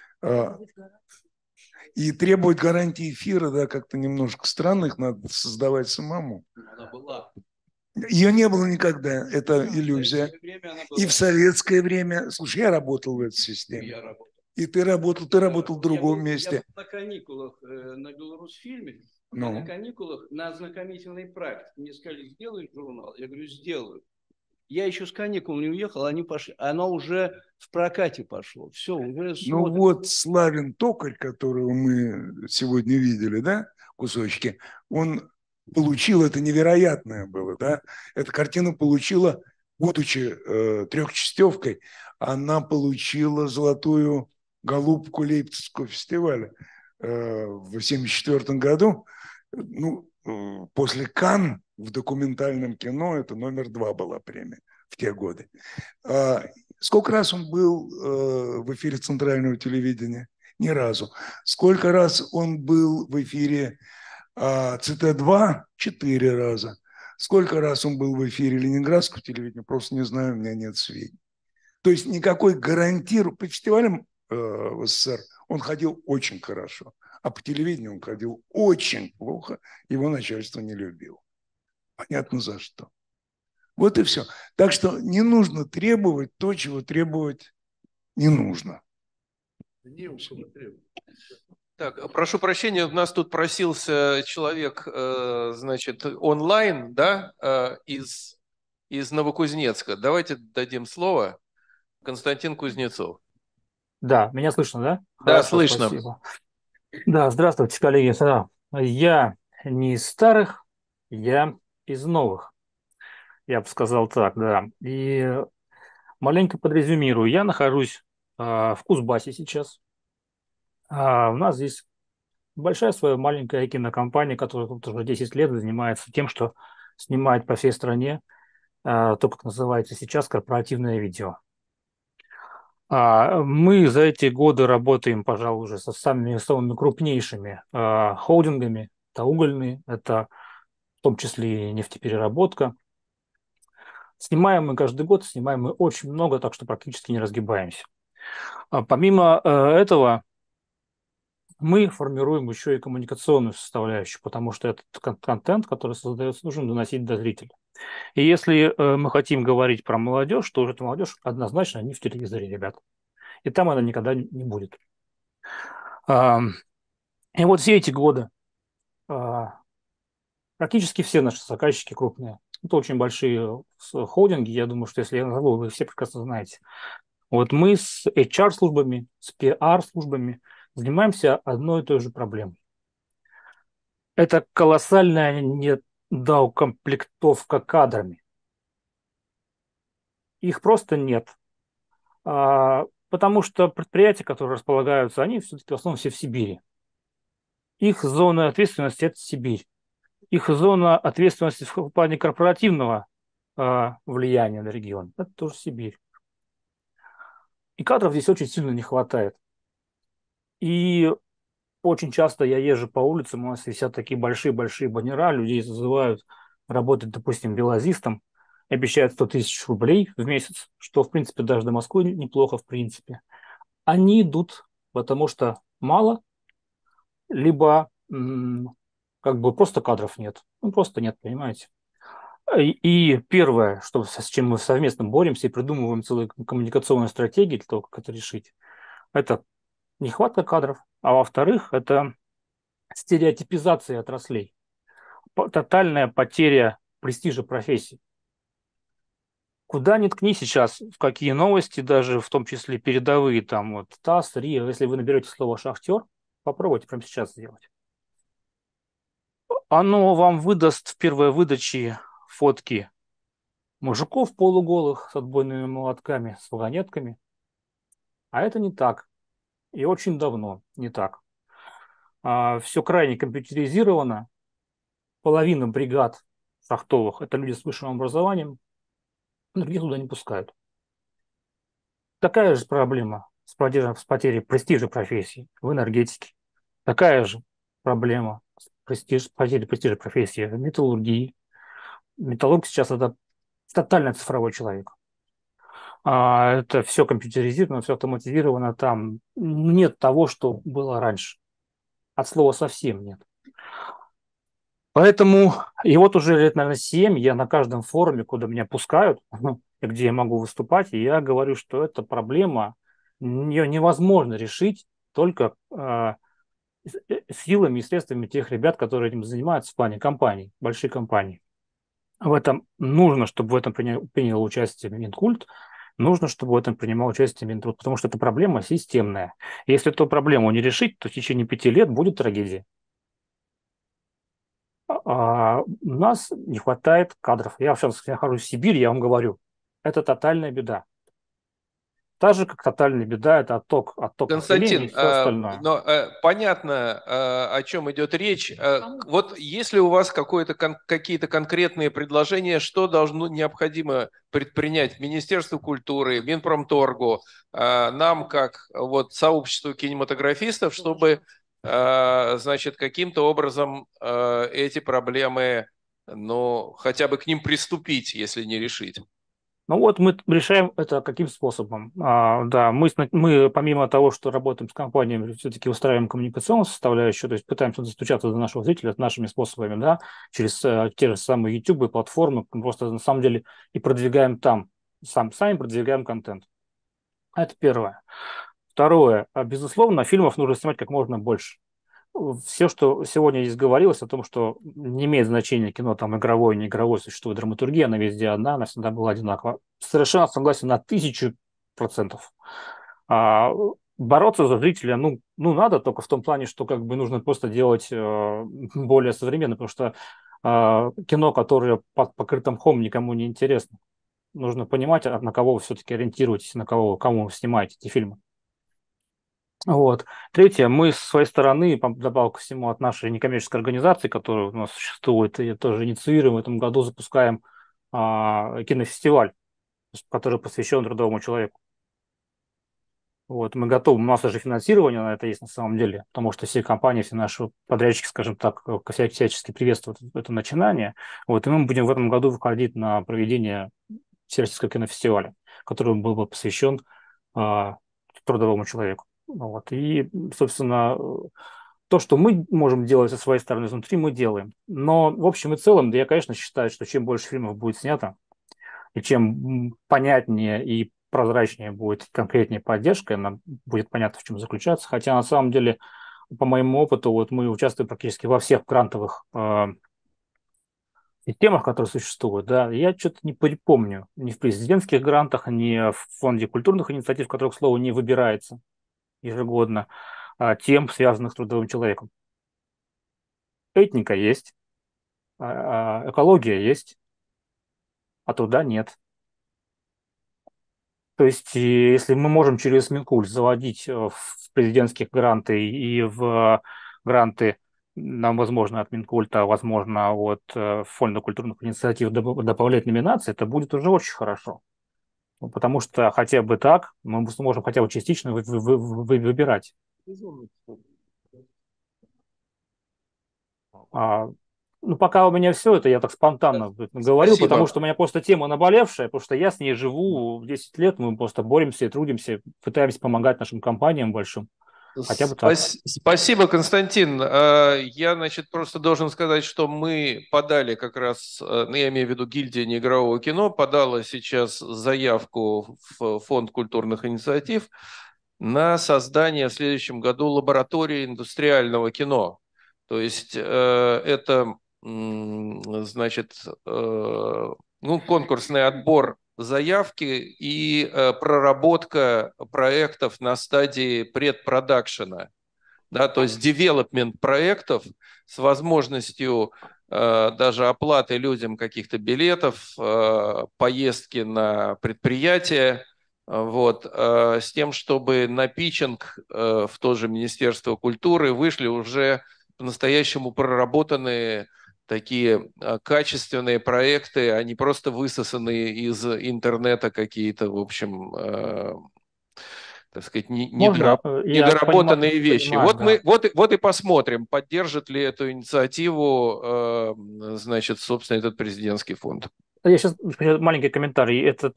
И требовать гарантии эфира, да, как-то немножко странно, их надо создавать самому. Она была. Ее не было никогда, это иллюзия. И в советское время, слушай, я работал в этой системе. И ты работал в другом месте. Я был на каникулах на Беларусьфильме, на каникулах на ознакомительной практике. Мне сказали, сделай журнал. Я говорю, сделаю. Я еще с каникул не уехал, они пошли. Оно уже в прокате пошло. Все, уже смотрят. Ну вот Славин Токарь, которого мы сегодня видели, да, кусочки, он получил, это невероятное было, да, эта картина получила, будучи трехчастевкой, она получила золотую голубку Лейпцигского фестиваля в 1974 году. Ну, после Канн в документальном кино это номер 2 была премия в те годы. Сколько раз он был в эфире центрального телевидения? Ни разу. Сколько раз он был в эфире ЦТ-2? 4 раза. Сколько раз он был в эфире ленинградского телевидения? Просто не знаю, у меня нет сведений. То есть никакой гарантиру по фестивалям в СССР он ходил очень хорошо, а по телевидению он ходил очень плохо, его начальство не любило. Понятно за что. Вот и все. Так что не нужно требовать то, чего требовать не нужно. Так, прошу прощения, у нас тут просился человек, значит, онлайн, да, из Новокузнецка. Давайте дадим слово. Константин Кузнецов. Да, меня слышно, да? Да, Хорошо, слышно. спасибо. Да, здравствуйте, коллеги. Да, я не из старых, я из новых. Я бы сказал так, да. И маленько подрезюмирую. Я нахожусь в Кузбассе сейчас. У нас здесь большая своя маленькая кинокомпания, которая тут уже 10 лет занимается тем, что снимает по всей стране то, как называется сейчас, корпоративное видео. Мы за эти годы работаем, пожалуй, уже со самыми крупнейшими холдингами. Это угольные, это в том числе и нефтепереработка. Снимаем мы каждый год, снимаем мы очень много, так что практически не разгибаемся. Помимо этого, мы формируем еще и коммуникационную составляющую, потому что этот контент, который создается, нужно доносить до зрителя. И если мы хотим говорить про молодежь, то уже эта молодежь однозначно не в телевизоре, ребят. И там она никогда не будет. И вот все эти годы практически все наши заказчики крупные. Это очень большие холдинги. Я думаю, что если я назову, вы все прекрасно знаете. Вот мы с HR-службами, с PR-службами занимаемся одной и той же проблемой. Это колоссальная недоукомплектовка кадрами. Их просто нет. Потому что предприятия, которые располагаются, они все-таки в основном все в Сибири. Их зона ответственности – это Сибирь. Их зона ответственности в плане корпоративного влияния на регион – это тоже Сибирь. И кадров здесь очень сильно не хватает. И очень часто я езжу по улицам, у нас висят такие большие-большие баннера, людей зазывают работать, допустим, белазистом. обещают 100 тысяч рублей в месяц, что, в принципе, даже до Москвы неплохо, в принципе. Они идут, потому что мало, либо как бы просто кадров нет. Ну, просто нет, понимаете. И первое, что, с чем мы совместно боремся и придумываем целую коммуникационную стратегию для того, как это решить, это нехватка кадров, а во-вторых, это стереотипизация отраслей, тотальная потеря престижа профессии. Куда ни ткни сейчас, в какие новости, даже в том числе передовые, там вот ТАСС, РИА, если вы наберете слово «шахтер», попробуйте прямо сейчас сделать. Оно вам выдаст в первой выдаче фотки мужиков полуголых с отбойными молотками, с вагонетками. А это не так. И очень давно не так. Все крайне компьютеризировано. Половина бригад шахтовых – это люди с высшим образованием. Других туда не пускают. Такая же проблема с потерей престижа профессии в энергетике. Такая же проблема с потерей престижа профессии в металлургии. Металлург сейчас это тотально цифровой человек. Это все компьютеризировано, все автоматизировано. Там нет того, что было раньше. От слова совсем нет. Поэтому, и вот уже лет, наверное, 7 я на каждом форуме, куда меня пускают, где я могу выступать, и я говорю, что эта проблема, ее невозможно решить только силами и средствами тех ребят, которые этим занимаются в плане компаний, больших компаний. В этом нужно, чтобы в этом принял участие Минкульт, нужно, чтобы в этом принимал участие Минтруд, потому что эта проблема системная. Если эту проблему не решить, то в течение 5 лет будет трагедия. У нас не хватает кадров. Я сейчас нахожусь в Сибири, я вам говорю, это тотальная беда. Так же, как тотальная беда, это отток населения и Константин, все остальное. но понятно, о чем идет речь. Вот если у вас какие-то конкретные предложения, что необходимо предпринять Министерству культуры, Минпромторгу, нам, как вот сообществу кинематографистов, чтобы, значит, каким-то образом эти проблемы, ну, хотя бы к ним приступить, если не решить? Ну вот мы решаем это каким способом? Да, мы помимо того, что работаем с компаниями, все-таки устраиваем коммуникационную составляющую, то есть пытаемся достучаться до нашего зрителя нашими способами, да, через те же самые YouTube и платформы, просто на самом деле и продвигаем там, сами продвигаем контент. Это первое. Второе. Безусловно, фильмов нужно снимать как можно больше. Все, что сегодня здесь говорилось о том, что не имеет значения кино, там игровое, не игровое, существует драматургия, она везде одна, она всегда была одинакова. Совершенно согласен на 1000%. Бороться за зрителя, ну надо, только в том плане, что как бы нужно просто делать более современно, потому что кино, которое под покрытым мхом, никому не интересно. Нужно понимать, на кого вы все-таки ориентируетесь, кому вы снимаете эти фильмы. Вот. Третье, мы с своей стороны, добавок ко всему от нашей некоммерческой организации, которая у нас существует, и тоже инициируем, в этом году запускаем кинофестиваль, который посвящен трудовому человеку. Вот, мы готовы, у нас даже финансирование на это есть на самом деле, потому что все компании, все наши подрядчики, скажем так, всячески приветствуют это начинание. Вот, и мы будем в этом году выходить на проведение Всероссийского кинофестиваля, который был бы посвящен трудовому человеку. Вот. И, собственно, то, что мы можем делать со своей стороны изнутри, мы делаем. Но в общем и целом, да, я, конечно, считаю, что чем больше фильмов будет снято, и чем понятнее и прозрачнее будет, конкретнее поддержка, нам будет понятно, в чем заключаться. Хотя, на самом деле, по моему опыту, вот мы участвуем практически во всех грантовых системах, которые существуют. Да, я что-то не припомню ни в президентских грантах, ни в фонде культурных инициатив, которых, к слову, не выбирается ежегодно, тем, связанных с трудовым человеком. Этника есть, экология есть, а труда нет. То есть, если мы можем через Минкульт заводить в президентских гранты и в гранты, нам, возможно, от Минкульта, возможно, от фонда культурных инициатив добавлять номинации, это будет уже очень хорошо. Потому что хотя бы так мы сможем хотя бы частично выбирать. Ну, пока у меня все это, я так спонтанно говорил, Спасибо. потому что у меня просто тема наболевшая, потому что я с ней живу 10 лет, мы просто боремся и трудимся, пытаемся помогать нашим компаниям большим. Хотя бы так. Спасибо, Константин. Я, значит, просто должен сказать, что мы подали как раз, ну, я имею в виду гильдия неигрового кино, подала сейчас заявку в Фонд культурных инициатив на создание в следующем году лаборатории индустриального кино. То есть это, значит, ну, конкурсный отбор заявки и проработка проектов на стадии предпродакшена, да, то есть девелопмент проектов с возможностью даже оплаты людям каких-то билетов, поездки на предприятия, вот, с тем, чтобы на питчинг в то же Министерство культуры вышли уже по-настоящему проработанные такие качественные проекты, а не просто высосанные из интернета какие-то, в общем, так сказать, Можно? Я недоработанные вещи. понимаю, Вот да. мы вот и посмотрим, поддержит ли эту инициативу, значит, собственно, этот президентский фонд. Я сейчас маленький комментарий.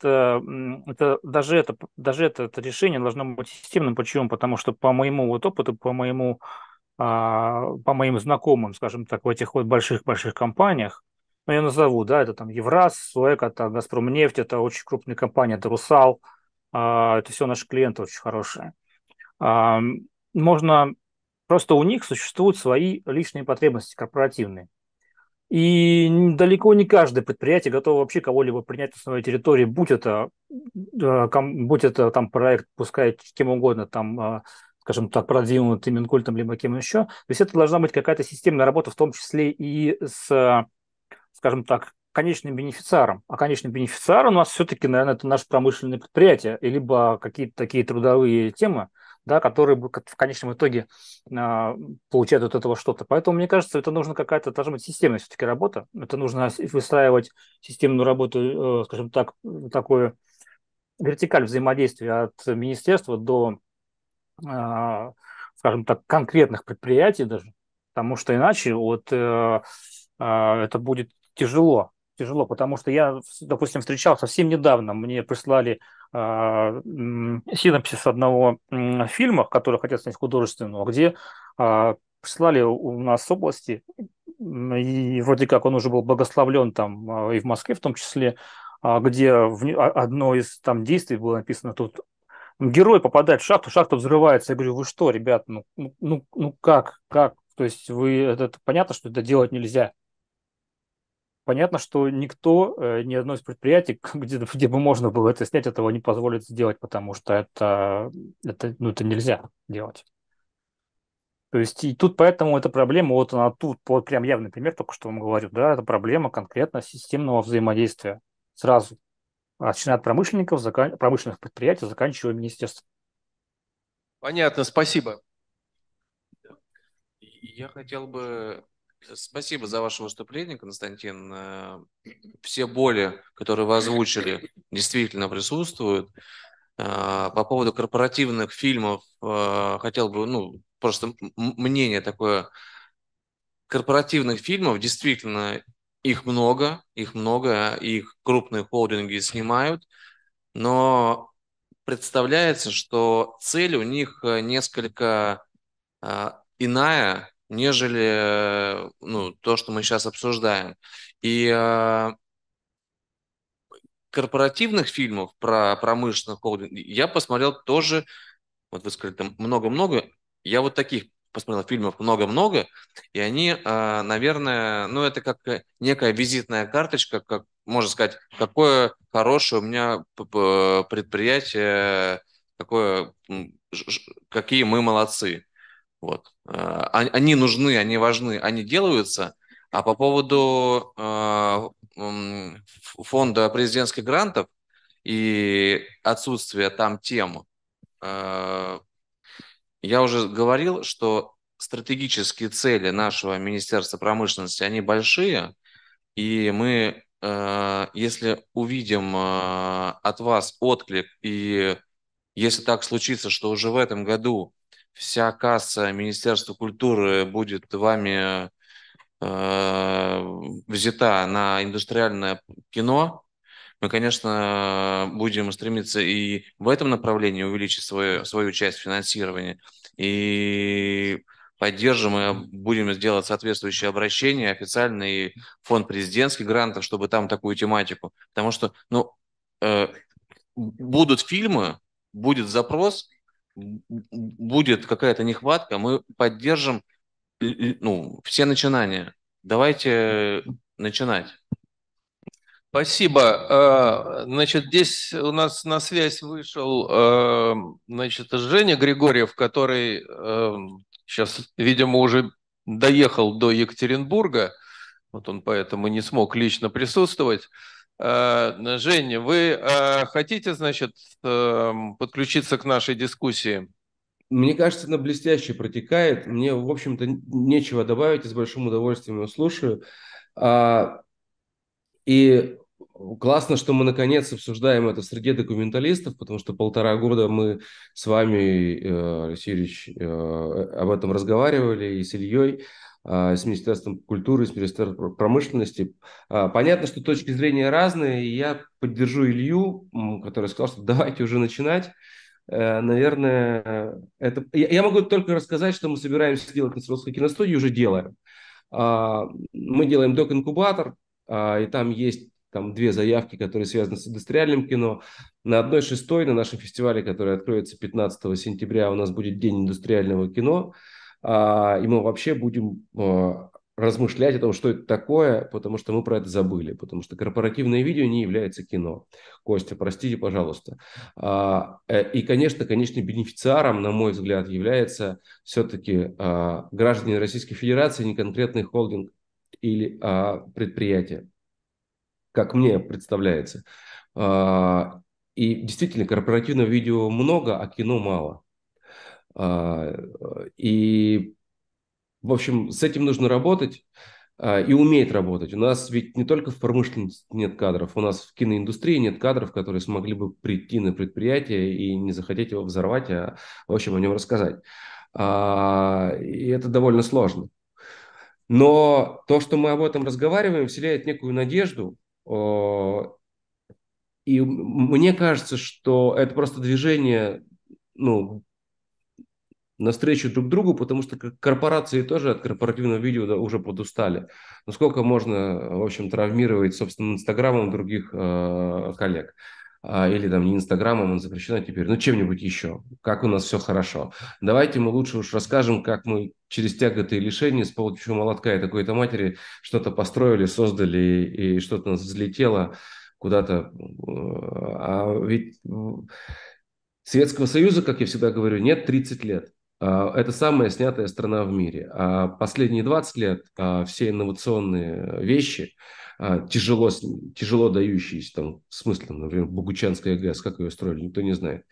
Даже это решение должно быть системным. Почему? Потому что по моему вот опыту, по моим знакомым, скажем так, в этих вот больших компаниях, ну, я назову, да, это там Евраз, Суэк, это Газпромнефть, это очень крупные компании, это Русал, это все наши клиенты очень хорошие. Можно просто у них существуют свои личные потребности корпоративные. И далеко не каждое предприятие готово вообще кого-либо принять на своей территории, будь это там проект, пускай кем угодно, там, скажем так, продвинутый Минкультом, либо кем еще. То есть это должна быть какая-то системная работа, в том числе и с, скажем так, конечным бенефициаром. А конечный бенефициар у нас все-таки, наверное, это наше промышленное предприятие, либо какие-то такие трудовые темы, да, которые в конечном итоге получают от этого что-то. Поэтому, мне кажется, это нужно должна быть системная все-таки работа. Это нужно выстраивать системную работу, скажем так, такую вертикаль взаимодействия от министерства до, скажем так, конкретных предприятий даже, потому что иначе вот это будет тяжело, потому что я, допустим, встречал совсем недавно, мне прислали синопсис одного фильма, который хотят снять художественного, где прислали у нас с области, и вроде как он уже был благословлен там и в Москве в том числе, где одно из там действий было написано тут: герой попадает в шахту, шахта взрывается. Я говорю: вы что, ребят, ну как? То есть это понятно, что это делать нельзя. Понятно, что никто, ни одно из предприятий, где бы можно было это снять, этого не позволит сделать, потому что это нельзя делать. То есть и тут поэтому эта проблема, вот она тут, вот прям явный пример, только что вам говорю, да, это проблема конкретно системного взаимодействия сразу, начиная от промышленных предприятий, заканчивая министерством. Понятно, спасибо. Я хотел бы... Спасибо за ваше выступление, Константин. Все боли, которые вы озвучили, действительно присутствуют. По поводу корпоративных фильмов хотел бы, просто мнение такое. Корпоративных фильмов действительно их много, их крупные холдинги снимают, но представляется, что цель у них несколько иная, нежели то, что мы сейчас обсуждаем. И корпоративных фильмов про промышленных холдинг я посмотрел тоже, вот вы сказали, там много-много, я вот таких посмотрел фильмов много-много, и они, наверное, это как некая визитная карточка, как можно сказать, какое хорошее у меня предприятие, какие мы молодцы. Вот. Они нужны, они важны, они делаются. А по поводу фонда президентских грантов и отсутствия там тем, я уже говорил, что стратегические цели нашего Министерства промышленности, они большие, и мы, если увидим от вас отклик, и если так случится, что уже в этом году вся касса Министерства культуры будет вами взята на индустриальное кино, мы, конечно, будем стремиться и в этом направлении увеличить свою часть финансирования. И поддержим и будем делать соответствующие обращения, официальный фонд президентских грантов, чтобы там такую тематику. Потому что, ну, будут фильмы, будет запрос, будет какая-то нехватка, мы поддержим, ну, все начинания. Давайте начинать. Спасибо. Значит, здесь у нас на связь вышел, значит, Женя Григорьев, который сейчас, видимо, уже доехал до Екатеринбурга. Вот он поэтому не смог лично присутствовать. Женя, вы хотите, значит, подключиться к нашей дискуссии? Мне кажется, она блестяще протекает. Мне, в общем-то, нечего добавить, и с большим удовольствием ее слушаю. И классно, что мы наконец обсуждаем это в среде документалистов, потому что 1,5 года мы с вами, Алексей Юрьевич, об этом разговаривали, и с Ильей, с Министерством культуры, с Министерством промышленности. Понятно, что точки зрения разные, и я поддержу Илью, который сказал, что давайте уже начинать. Наверное, это... Я могу только рассказать, что мы собираемся делать на Свердловской киностудии, уже делаем. Мы делаем док-инкубатор, и там есть 2 заявки, которые связаны с индустриальным кино. На 1/6 на нашем фестивале, который откроется 15 сентября, у нас будет День индустриального кино. И мы вообще будем размышлять о том, что это такое, потому что мы про это забыли. Потому что корпоративное видео не является кино. Костя, простите, пожалуйста. И, конечно, конечным бенефициаром, на мой взгляд, является все-таки граждане Российской Федерации, не конкретный холдинг или предприятие, как мне представляется. И действительно, корпоративного видео много, а кино мало. И, в общем, с этим нужно работать и уметь работать. У нас ведь не только в промышленности нет кадров, у нас в киноиндустрии нет кадров, которые смогли бы прийти на предприятие и не захотеть его взорвать, а, в общем, о нем рассказать. И это довольно сложно. Но то, что мы об этом разговариваем, вселяет некую надежду. И мне кажется, что это просто движение, ну, навстречу друг другу, потому что корпорации тоже от корпоративного видео уже подустали. Но сколько можно, в общем, травмировать собственным Инстаграмом других коллег? Или там не Инстаграмом, он запрещено теперь, ну чем-нибудь еще, как у нас все хорошо. Давайте мы лучше уж расскажем, как мы через тяготы и лишения с помощью молотка и такой-то матери что-то построили, создали, и что-то у нас взлетело куда-то. А ведь Советского Союза, как я всегда говорю, нет 30 лет. Это самая снятая страна в мире. А последние 20 лет все инновационные вещи, тяжело дающиеся, там, в смысле, например, Богучанская ГЭС, как ее строили, никто не знает.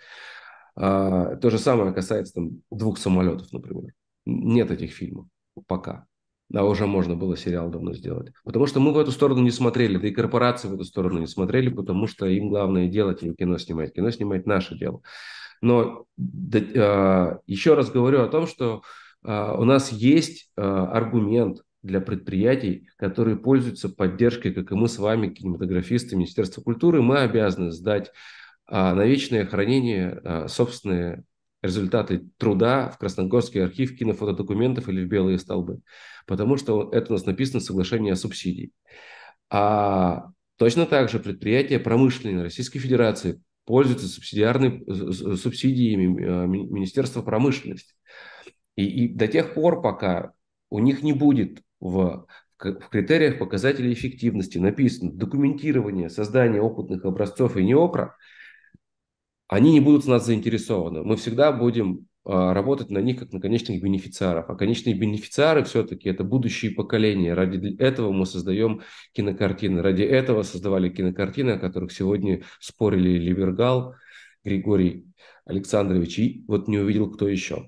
То же самое касается там 2 самолетов, например. Нет этих фильмов пока. А уже можно было сериал давно сделать. Потому что мы в эту сторону не смотрели, да и корпорации в эту сторону не смотрели, потому что им главное делать, а не кино снимать. Кино снимать наше дело. Но еще раз говорю о том, что у нас есть аргумент для предприятий, которые пользуются поддержкой, как и мы с вами, кинематографисты, Министерства культуры. Мы обязаны сдать на вечное хранение собственные результаты труда в Красногорский архив кинофотодокументов или в Белые столбы. Потому что это у нас написано в соглашении о субсидии. А точно так же предприятия промышленные Российской Федерации пользуются субсидиями Министерства промышленности. И до тех пор, пока у них не будет в критериях показателей эффективности написано документирование, создание опытных образцов и НИОКРа, они не будут в нас заинтересованы. Мы всегда будем работать на них как на конечных бенефициаров. А конечные бенефициары все-таки это будущие поколения. Ради этого мы создаем кинокартины. Ради этого создавали кинокартины, о которых сегодня спорили Либергал, Григорий Александрович, и вот не увидел, кто еще.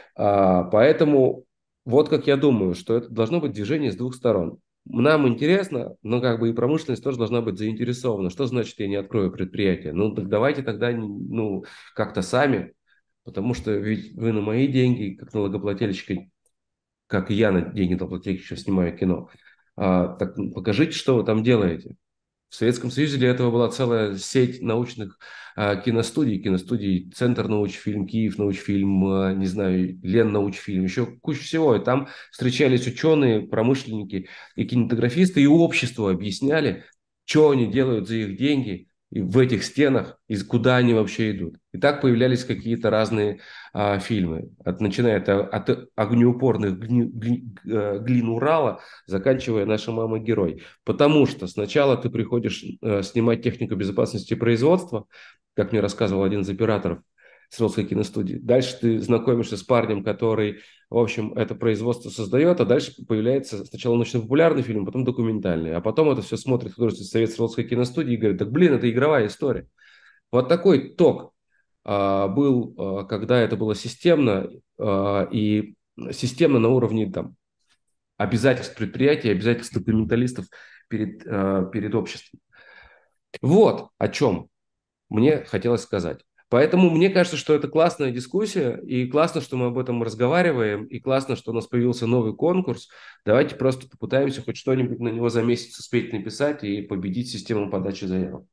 Поэтому вот как я думаю, что это должно быть движение с 2 сторон. Нам интересно, но как бы и промышленность тоже должна быть заинтересована. Что значит, я не открою предприятие? Ну, так давайте тогда как-то сами, потому что ведь вы на мои деньги, как налогоплательщик, как и я на деньги налогоплательщиков снимаю кино. Так покажите, что вы там делаете. В Советском Союзе для этого была целая сеть научных киностудий, Центр научфильм, Киев научфильм, не знаю, Лен научфильм, еще куча всего. И там встречались ученые, промышленники и кинематографисты, и общество объясняли, что они делают за их деньги и в этих стенах, и куда они вообще идут. И так появлялись какие-то разные фильмы, начиная от огнеупорных глин Урала, заканчивая «Наша мама герой». Потому что сначала ты приходишь снимать технику безопасности производства, как мне рассказывал один из операторов Свердловской киностудии. Дальше ты знакомишься с парнем, который, в общем, это производство создает, а дальше появляется сначала научно-популярный фильм, потом документальный, а потом это все смотрит художественный совет Свердловской киностудии и говорит: так блин, это игровая история. Вот такой ток был, когда это было системно, и системно на уровне там обязательств предприятий, обязательств документалистов перед обществом. Вот о чем мне хотелось сказать. Поэтому мне кажется, что это классная дискуссия, и классно, что мы об этом разговариваем, и классно, что у нас появился новый конкурс. Давайте просто попытаемся хоть что-нибудь на него за месяц успеть написать и победить систему подачи заявок.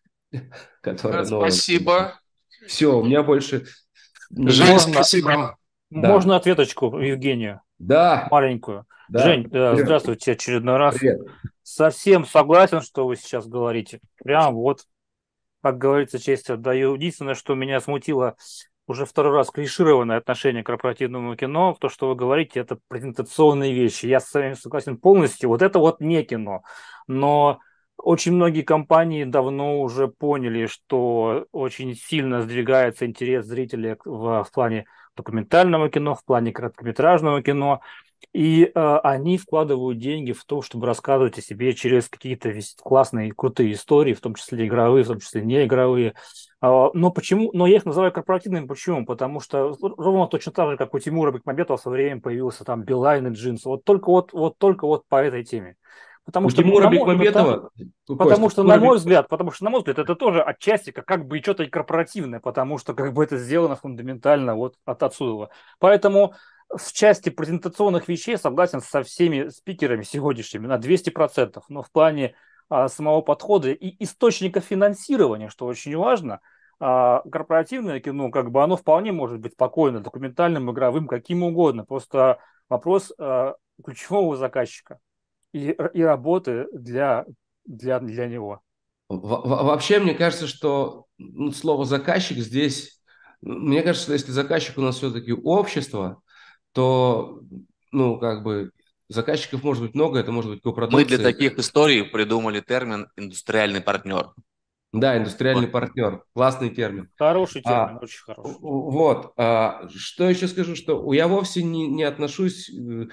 Спасибо. Все, у меня больше... Жень, спасибо. Можно ответочку Евгению? Да. Маленькую. Да. Жень, здравствуйте очередной раз. Привет. Совсем согласен, что вы сейчас говорите. Прям вот, как говорится, честь отдаю. Единственное, что меня смутило, уже второй раз клишированное отношение к корпоративному кино, то, что вы говорите, это презентационные вещи. Я с вами согласен полностью. Вот это вот не кино. Но очень многие компании давно уже поняли, что очень сильно сдвигается интерес зрителей в плане документального кино, в плане короткометражного кино. И они вкладывают деньги в то, чтобы рассказывать о себе через какие-то классные, крутые истории, в том числе игровые, в том числе неигровые. Но почему? Но я их называю корпоративными. Почему? Потому что ровно точно так же, как у Тимура Бекмамбетова в свое время появился там Билайн и Джинс. Вот только по этой теме. Потому что, Тимура Бекмамбетова, потому что, на мой взгляд, это тоже отчасти как бы что-то и корпоративное, потому что как бы это сделано фундаментально вот отсюда. Поэтому в части презентационных вещей согласен со всеми спикерами сегодняшними на 200%, но в плане самого подхода и источника финансирования, что очень важно, корпоративное кино, как бы оно вполне может быть спокойно, документальным, игровым, каким угодно. Просто вопрос ключевого заказчика и работы для него. Вообще, мне кажется, что слово «заказчик» здесь... Мне кажется, что если заказчик у нас все-таки общество, то, заказчиков может быть много, это может быть копродукция. Мы для таких историй придумали термин «индустриальный партнер». Да, индустриальный партнер. Классный термин. Хороший термин, очень хороший. Вот. Что еще скажу, что я вовсе не отношусь,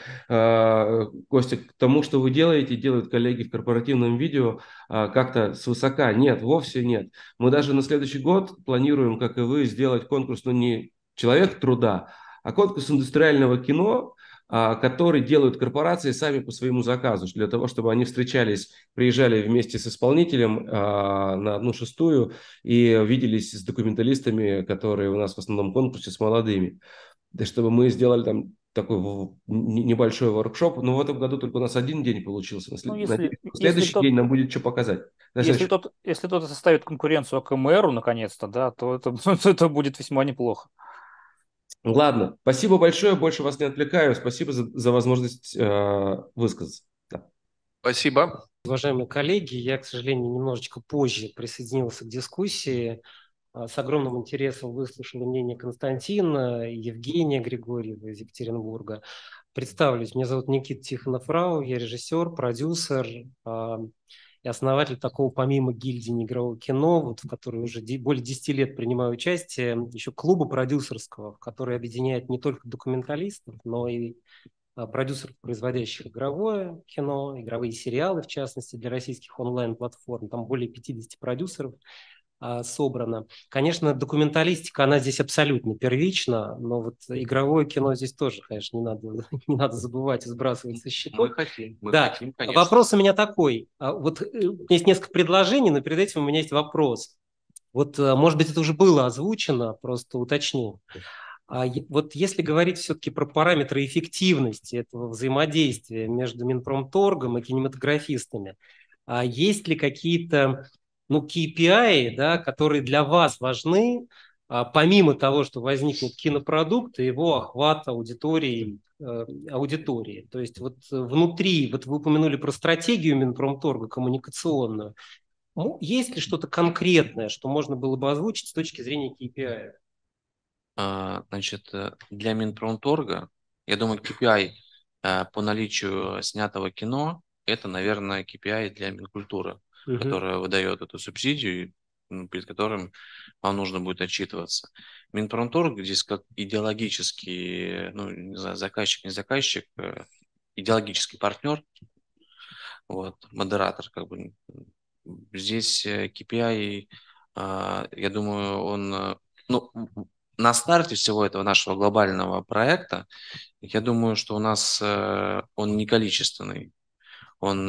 Костя, к тому, что вы делают коллеги в корпоративном видео как-то свысока. Нет, вовсе нет. Мы даже на следующий год планируем, как и вы, сделать конкурс, не «Человек труда», а конкурс индустриального кино, который делают корпорации сами по своему заказу, для того, чтобы они приезжали вместе с исполнителем на 1/6 и виделись с документалистами, которые у нас в основном конкурсе, с молодыми. Да, чтобы мы сделали там такой небольшой воркшоп, но в этом году только у нас один день получился. На следующий день нам будет что показать. Если кто-то составит конкуренцию АКМРу, наконец-то, да, то это будет весьма неплохо. Ладно, спасибо большое, больше вас не отвлекаю. Спасибо за возможность высказаться. Да. Спасибо. Уважаемые коллеги, я, к сожалению, немножечко позже присоединился к дискуссии. С огромным интересом выслушал мнение Константина, Евгения Григорьева из Екатеринбурга. Представлюсь, меня зовут Никита Тихонов-Рау, я режиссер, продюсер и основатель такого, помимо гильдии неигрового кино, вот, в которой уже более 10 лет принимаю участие, еще клуба продюсерского, который объединяет не только документалистов, но и продюсеров, производящих игровое кино, игровые сериалы, в частности, для российских онлайн-платформ. Там более 50 продюсеров собрано. Конечно, документалистика, она здесь абсолютно первична, но вот игровое кино здесь тоже, конечно, не надо забывать и сбрасывать со счетов. Мы хотим, конечно. Вопрос у меня такой. Вот у меня есть несколько предложений, но перед этим у меня есть вопрос. Вот, может быть, это уже было озвучено, просто уточню. Вот если говорить все-таки про параметры эффективности этого взаимодействия между Минпромторгом и кинематографистами, есть ли какие-то KPI, да, которые для вас важны, помимо того, что возникнет кинопродукт и его охват аудитории? То есть вот внутри, вот вы упомянули про стратегию Минпромторга коммуникационную, есть ли что-то конкретное, что можно было бы озвучить с точки зрения KPI? Значит, для Минпромторга, я думаю, KPI по наличию снятого кино, это, наверное, KPI для Минкультуры, которая выдает эту субсидию, перед которым вам нужно будет отчитываться. Минпромторг здесь как идеологический, не знаю, заказчик, не заказчик, идеологический партнер, модератор, как бы. Здесь KPI, я думаю, он, на старте всего этого нашего глобального проекта, я думаю, что у нас он не количественный. Он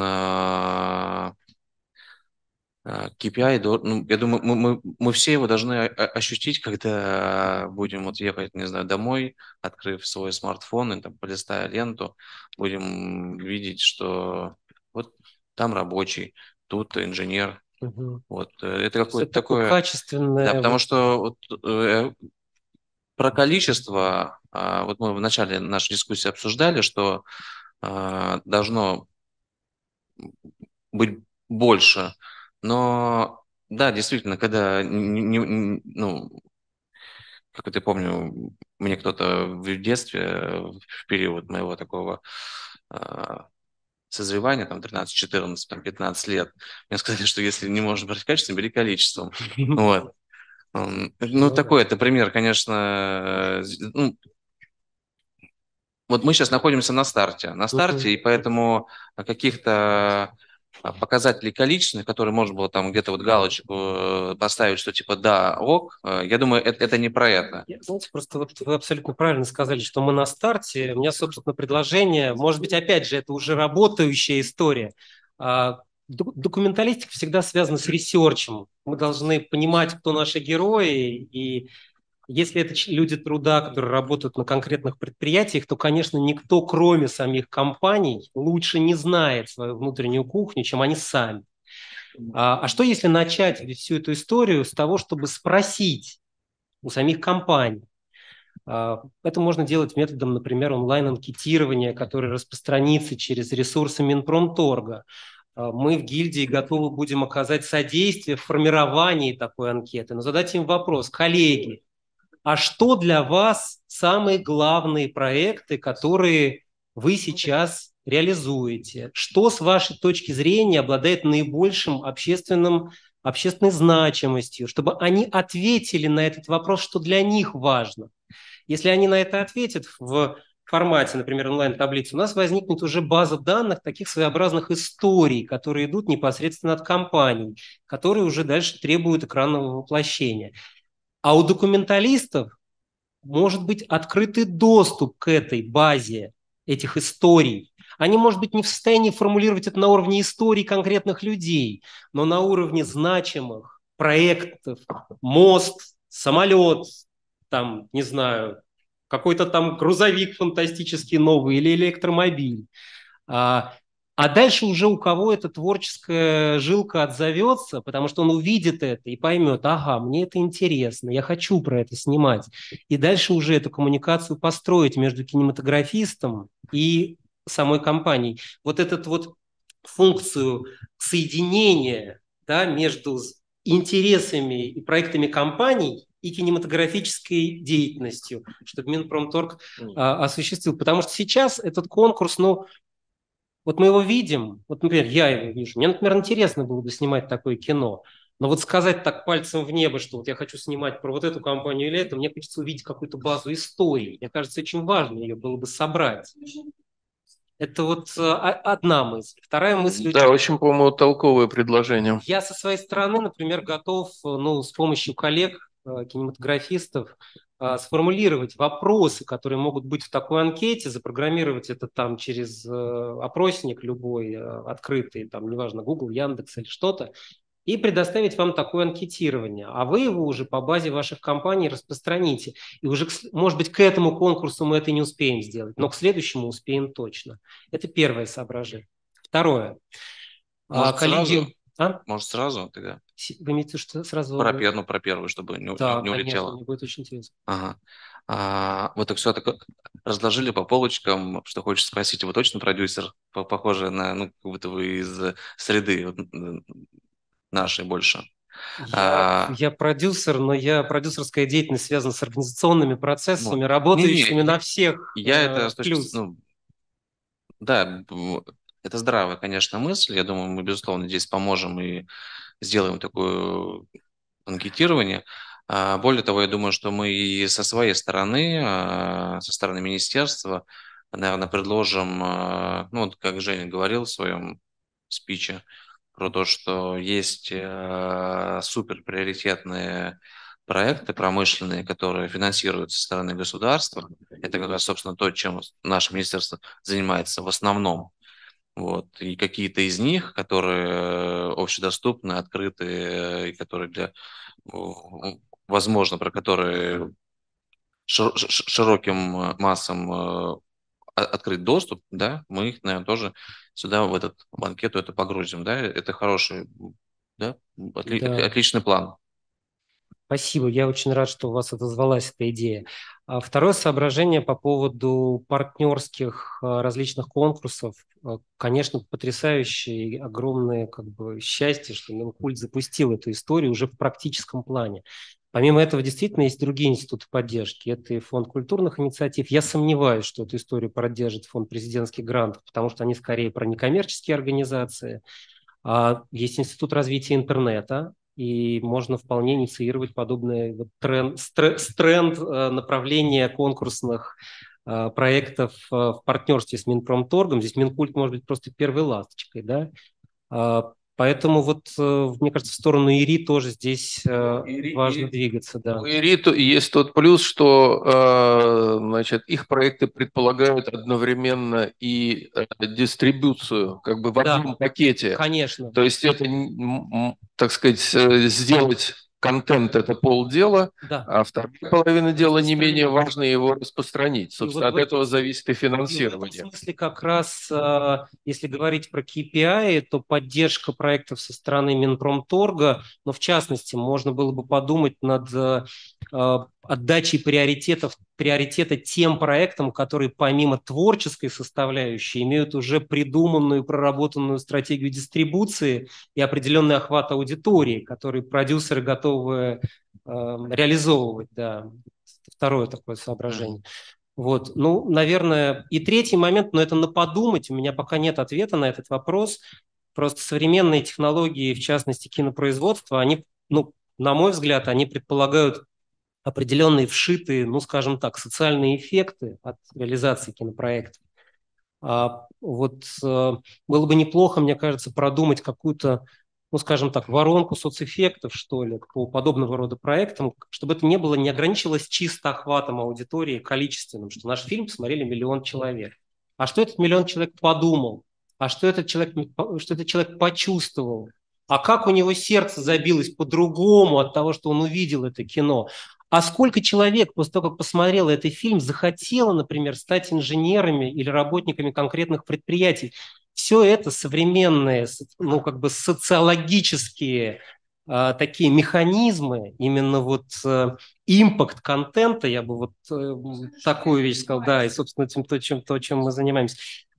KPI, я думаю, мы все его должны ощутить, когда будем ехать, не знаю, домой, открыв свой смартфон и там полистая ленту, будем видеть, что вот там рабочий, тут инженер. Это какое-то такое качественное. Да, потому что про количество, вот мы в начале нашей дискуссии обсуждали, что должно быть больше, но да, действительно, когда, как это помню, мне кто-то в детстве, в период моего такого созревания, там 13, 14, там 15 лет, мне сказали, что если не можешь брать качеством, бери количеством. Такой это пример, конечно. Вот мы сейчас находимся на старте, и поэтому каких-то показателей количественных, которые можно было там где-то вот галочку поставить, что типа да, ок, я думаю, это не про это. Знаете, просто вот вы абсолютно правильно сказали, что мы на старте. У меня, собственно, предложение, может быть, опять же, это уже работающая история. Документалистика всегда связана с ресерчем. Мы должны понимать, кто наши герои, и если это люди труда, которые работают на конкретных предприятиях, то, конечно, никто, кроме самих компаний, лучше не знает свою внутреннюю кухню, чем они сами. А что если начать всю эту историю с того, чтобы спросить у самих компаний? Это можно делать методом, например, онлайн-анкетирования, который распространится через ресурсы Минпромторга. Мы в гильдии готовы будем оказать содействие в формировании такой анкеты, но задать им вопрос: коллеги, а что для вас самые главные проекты, которые вы сейчас реализуете? Что, с вашей точки зрения, обладает наибольшим общественной значимостью, чтобы они ответили на этот вопрос, что для них важно? Если они на это ответят в формате, например, онлайн-таблицы, у нас возникнет уже база данных таких своеобразных историй, которые идут непосредственно от компаний, которые уже дальше требуют экранного воплощения. А у документалистов может быть открытый доступ к этой базе этих историй. Они, может быть, не в состоянии формулировать это на уровне историй конкретных людей, но на уровне значимых проектов, мост, самолет, там, не знаю, какой-то там грузовик фантастический новый или электромобиль. А дальше уже у кого эта творческая жилка отзовется, потому что он увидит это и поймет: ага, мне это интересно, я хочу про это снимать. И дальше уже эту коммуникацию построить между кинематографистом и самой компанией. Вот эту вот функцию соединения, да, между интересами и проектами компаний и кинематографической деятельностью, чтобы Минпромторг осуществил. Потому что сейчас этот конкурс, вот мы его видим, вот, например, я его вижу. Мне, например, интересно было бы снимать такое кино. Но вот сказать так пальцем в небо, что вот я хочу снимать про вот эту компанию или это, мне хочется увидеть какую-то базу историй. Мне кажется, очень важно ее было бы собрать. Это вот одна мысль. Вторая мысль... Да, очень, по-моему, толковое предложение. Я со своей стороны, например, готов с помощью коллег, кинематографистов, сформулировать вопросы, которые могут быть в такой анкете, запрограммировать это там через опросник любой, открытый, там, неважно, Google, Яндекс или что-то, и предоставить вам такое анкетирование. А вы его уже по базе ваших компаний распространите. И уже, может быть, к этому конкурсу мы это не успеем сделать, но к следующему успеем точно. Это первое соображение. Второе. Может, сразу тогда? Вы имеете в виду, что сразу... Про первую, чтобы не улетело. Конечно, мне будет очень интересно. Ага. Вы так все так разложили по полочкам, что хочется спросить, вы точно продюсер? Похоже на, как будто вы из среды нашей больше. Я продюсер, но продюсерская деятельность связана с организационными процессами, работающими на всех. Да, это здравая, конечно, мысль. Я думаю, мы, безусловно, здесь поможем и сделаем такое анкетирование. Более того, я думаю, что мы и со своей стороны, со стороны министерства, наверное, предложим, как Женя говорил в своем спиче, про то, что есть супер приоритетные проекты промышленные, которые финансируются со стороны государства. Это как раз, собственно, то, чем наше министерство занимается в основном. И какие-то из них, которые общедоступны, открыты, и которые возможно, про которые широким массам открыть доступ, да, мы их, наверное, тоже сюда, в анкету это погрузим, да, это хороший, отличный план. Спасибо, я очень рад, что у вас отозвалась эта идея. Второе соображение по поводу партнерских различных конкурсов. Конечно, потрясающее и огромное счастье, что Минкульт запустил эту историю уже в практическом плане. Помимо этого, действительно, есть другие институты поддержки. Это и фонд культурных инициатив. Я сомневаюсь, что эту историю поддержит фонд президентских грантов, потому что они скорее про некоммерческие организации. Есть институт развития интернета, и можно вполне инициировать подобный тренд направления конкурсных проектов в партнерстве с Минпромторгом. Здесь Минкульт может быть просто первой ласточкой, да? Поэтому мне кажется, в сторону ИРИ тоже здесь важно двигаться. Да. У ИРИ есть тот плюс, что их проекты предполагают одновременно и дистрибуцию, в одном пакете. Конечно. То есть это, так сказать, сделать контент – это полдела, а вторая половина дела не менее важно его распространить. Собственно, от этого зависит и финансирование. В этом смысле как раз, если говорить про KPI, то поддержка проектов со стороны Минпромторга, но в частности, можно было бы подумать над отдачей приоритета тем проектам, которые помимо творческой составляющей имеют уже придуманную, проработанную стратегию дистрибуции и определенный охват аудитории, который продюсеры готовы реализовывать. Да. Второе такое соображение. Наверное, и третий момент, но это на подумать, у меня пока нет ответа на этот вопрос. Просто современные технологии, в частности кинопроизводства, они, на мой взгляд, они предполагают определенные вшитые, скажем так, социальные эффекты от реализации кинопроектов. Было бы неплохо, мне кажется, продумать какую-то, скажем так, воронку соцэффектов, что ли, по подобного рода проектам, чтобы это не ограничивалось чисто охватом аудитории количественным, что наш фильм посмотрели 1 миллион человек. А что этот 1 миллион человек подумал? А что этот человек почувствовал? А как у него сердце забилось по-другому от того, что он увидел это кино? А сколько человек после того, как посмотрел этот фильм, захотело, например, стать инженерами или работниками конкретных предприятий? Все это современные, социологические такие механизмы, именно импакт контента, я бы такую вещь сказал, да, и, собственно, то, чем мы занимаемся.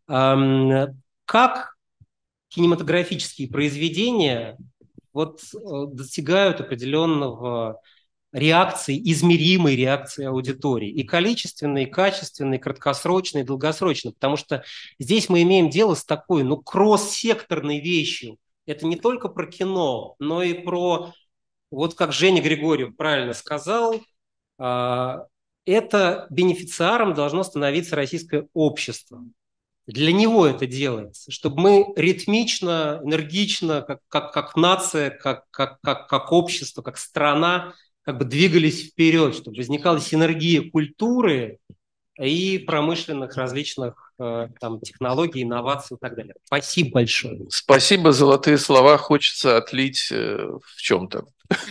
Как кинематографические произведения достигают определенного измеримой реакции аудитории. И количественной, и качественной, и краткосрочной, и долгосрочной. Потому что здесь мы имеем дело с такой, кросс-секторной вещью. Это не только про кино, но и про, как Женя Григорьев правильно сказал, это бенефициаром должно становиться российское общество. Для него это делается, чтобы мы ритмично, энергично, как нация, как общество, как страна, двигались вперед, чтобы возникала синергия культуры и промышленных различных там, технологий, инноваций и так далее. Спасибо большое. Спасибо, золотые слова хочется отлить в чем-то.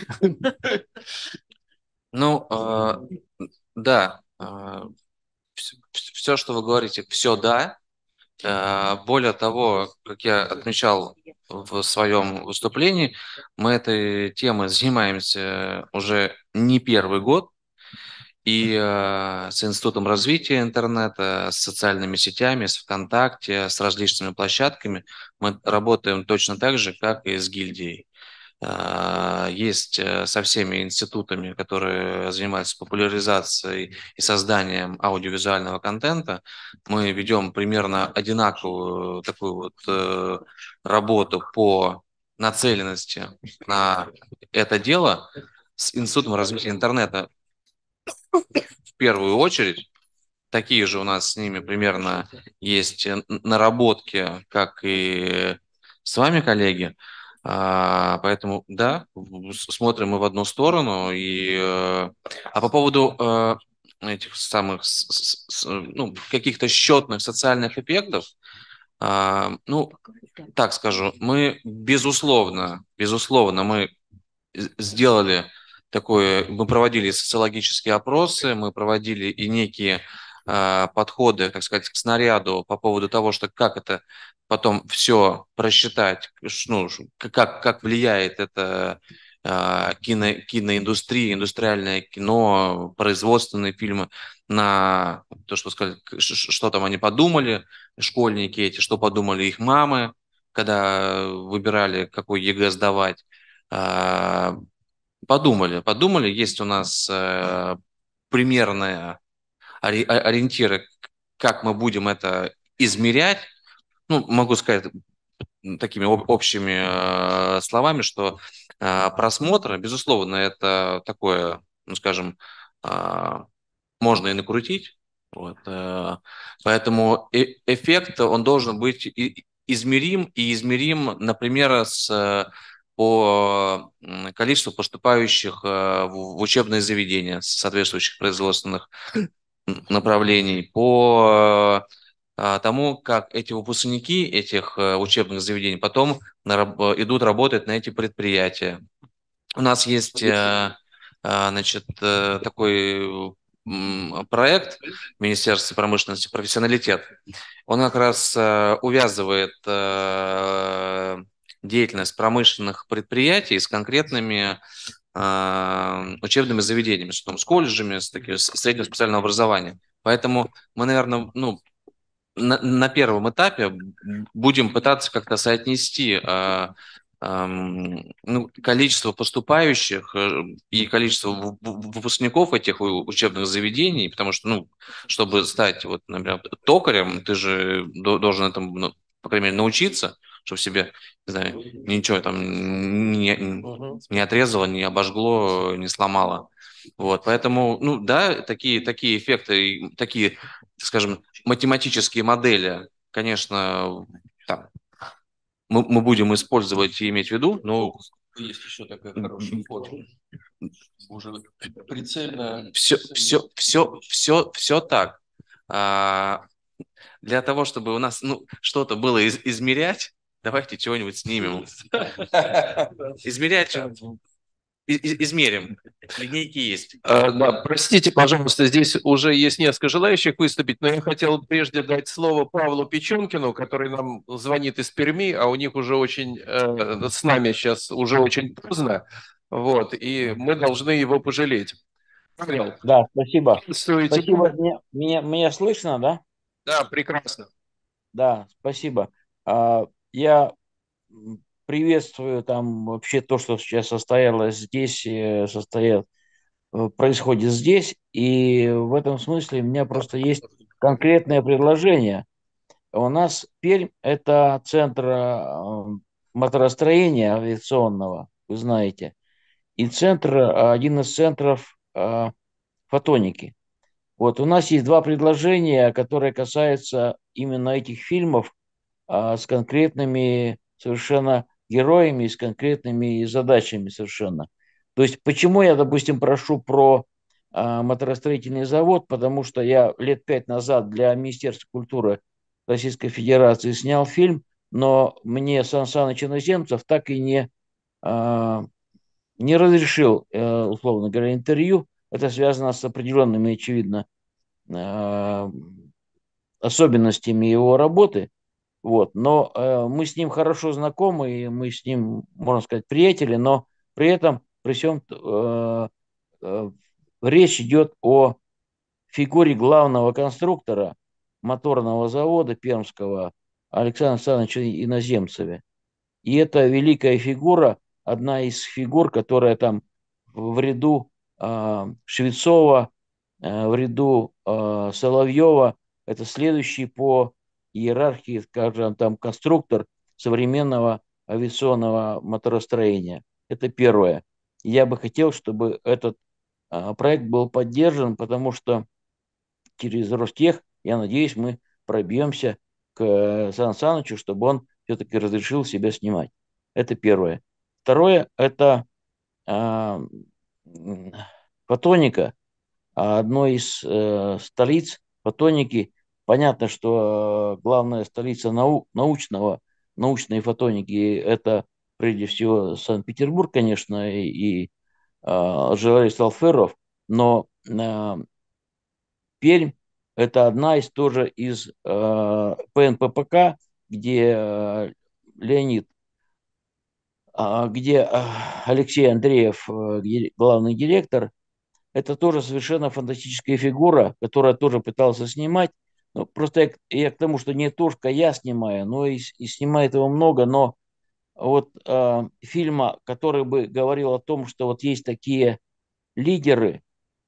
Ну, да, все, что вы говорите, все да. Более того, как я отмечал в своем выступлении, мы этой темой занимаемся уже не первый год. И с Институтом развития интернета, с социальными сетями, с ВКонтакте, с различными площадками мы работаем точно так же, как и с гильдией. Есть со всеми институтами, которые занимаются популяризацией и созданием аудиовизуального контента, мы ведем примерно одинаковую такую вот работу по нацеленности на это дело. С Институтом развития интернета в первую очередь. Такие же у нас с ними примерно есть наработки, как и с вами, коллеги. Поэтому, да, смотрим мы в одну сторону. А по поводу этих самых ну, каких-то счетных социальных эффектов, ну, так скажу, мы безусловно, мы сделали мы проводили социологические опросы, мы проводили и некие подходы, так сказать, к снаряду по поводу того, что как это потом все просчитать, ну, как влияет это киноиндустрия, индустриальное кино, производственные фильмы на то, что сказали, что там они подумали, школьники эти, что подумали их мамы, когда выбирали, какой ЕГЭ сдавать. Подумали, есть у нас примерные ориентиры, как мы будем это измерять. Ну, могу сказать такими общими словами, что просмотры, безусловно, это такое, ну, скажем, можно и накрутить. Вот, поэтому эффект, он должен быть измерим, например, по количеству поступающих в учебные заведения соответствующих производственных направлений, по тому, как эти выпускники этих учебных заведений потом идут работать на эти предприятия. У нас есть значит, такой проект Министерства промышленности «Профессионалитет». Он как раз увязывает деятельность промышленных предприятий с конкретными учебными заведениями, с колледжами, с среднего специального образования. Поэтому мы, наверное, ну, на первом этапе будем пытаться как-то соотнести ну, количество поступающих и количество выпускников этих учебных заведений, потому что, ну, чтобы стать, вот, например, токарем, ты же должен этому, ну, по крайней мере, научиться, чтобы себе, не знаю, ничего там не отрезало, не обожгло, не сломало. Вот, поэтому, ну, да, такие эффекты, такие, скажем, математические модели, конечно, там, мы будем использовать и иметь в виду, но есть еще такая хорошая форма. Уже прицельно. Все так. Для того, чтобы у нас, ну, что-то было измерять, давайте чего-нибудь снимем. Измерять, измерим. Линейки есть. Да, простите, пожалуйста, здесь уже есть несколько желающих выступить, но я хотел прежде дать слово Павлу Печенкину, который нам звонит из Перми, а у них уже очень, с нами сейчас уже очень поздно, вот, и мы должны его пожалеть. Павел. Да, спасибо. Здравствуйте. Спасибо. Меня слышно, да? Да, прекрасно. Да, спасибо. Я приветствую там вообще то, что сейчас состоялось здесь, происходит здесь. И в этом смысле у меня просто есть конкретное предложение. У нас Пермь – это центр моторостроения авиационного, вы знаете, и один из центров фотоники. Вот у нас есть два предложения, которые касаются именно этих фильмов с конкретными совершенно героями, с конкретными задачами совершенно. То есть почему я, допустим, прошу про моторостроительный завод, потому что я лет 5 назад для Министерства культуры Российской Федерации снял фильм, но мне Сан Саныч Иноземцев так и не разрешил, условно говоря, интервью. Это связано с определенными, очевидно, особенностями его работы. Вот. Но мы с ним хорошо знакомы, и мы с ним, можно сказать, приятели, но при этом, при всем, речь идет о фигуре главного конструктора моторного завода Пермского Александра Александровича Иноземцеве. И это великая фигура, одна из фигур, которая там в ряду Швецова, в ряду Соловьева, это следующий по иерархии, скажем, там конструктор современного авиационного моторостроения. Это первое. Я бы хотел, чтобы этот проект был поддержан, потому что через Ростех, я надеюсь, мы пробьемся к Сан Санычу, чтобы он все-таки разрешил себя снимать. Это первое. Второе, это фотоника, одной из столиц фотоники. Понятно, что главная столица научной фотоники – это прежде всего Санкт-Петербург, конечно, и Желарис Алферов, но Пермь – это одна из тоже из ПНППК, где где Алексей Андреев, главный директор. Это тоже совершенно фантастическая фигура, которая тоже пытался снимать. Ну, просто я к тому, что не только я снимаю, но и снимает его много, но вот фильма, который бы говорил о том, что вот есть такие лидеры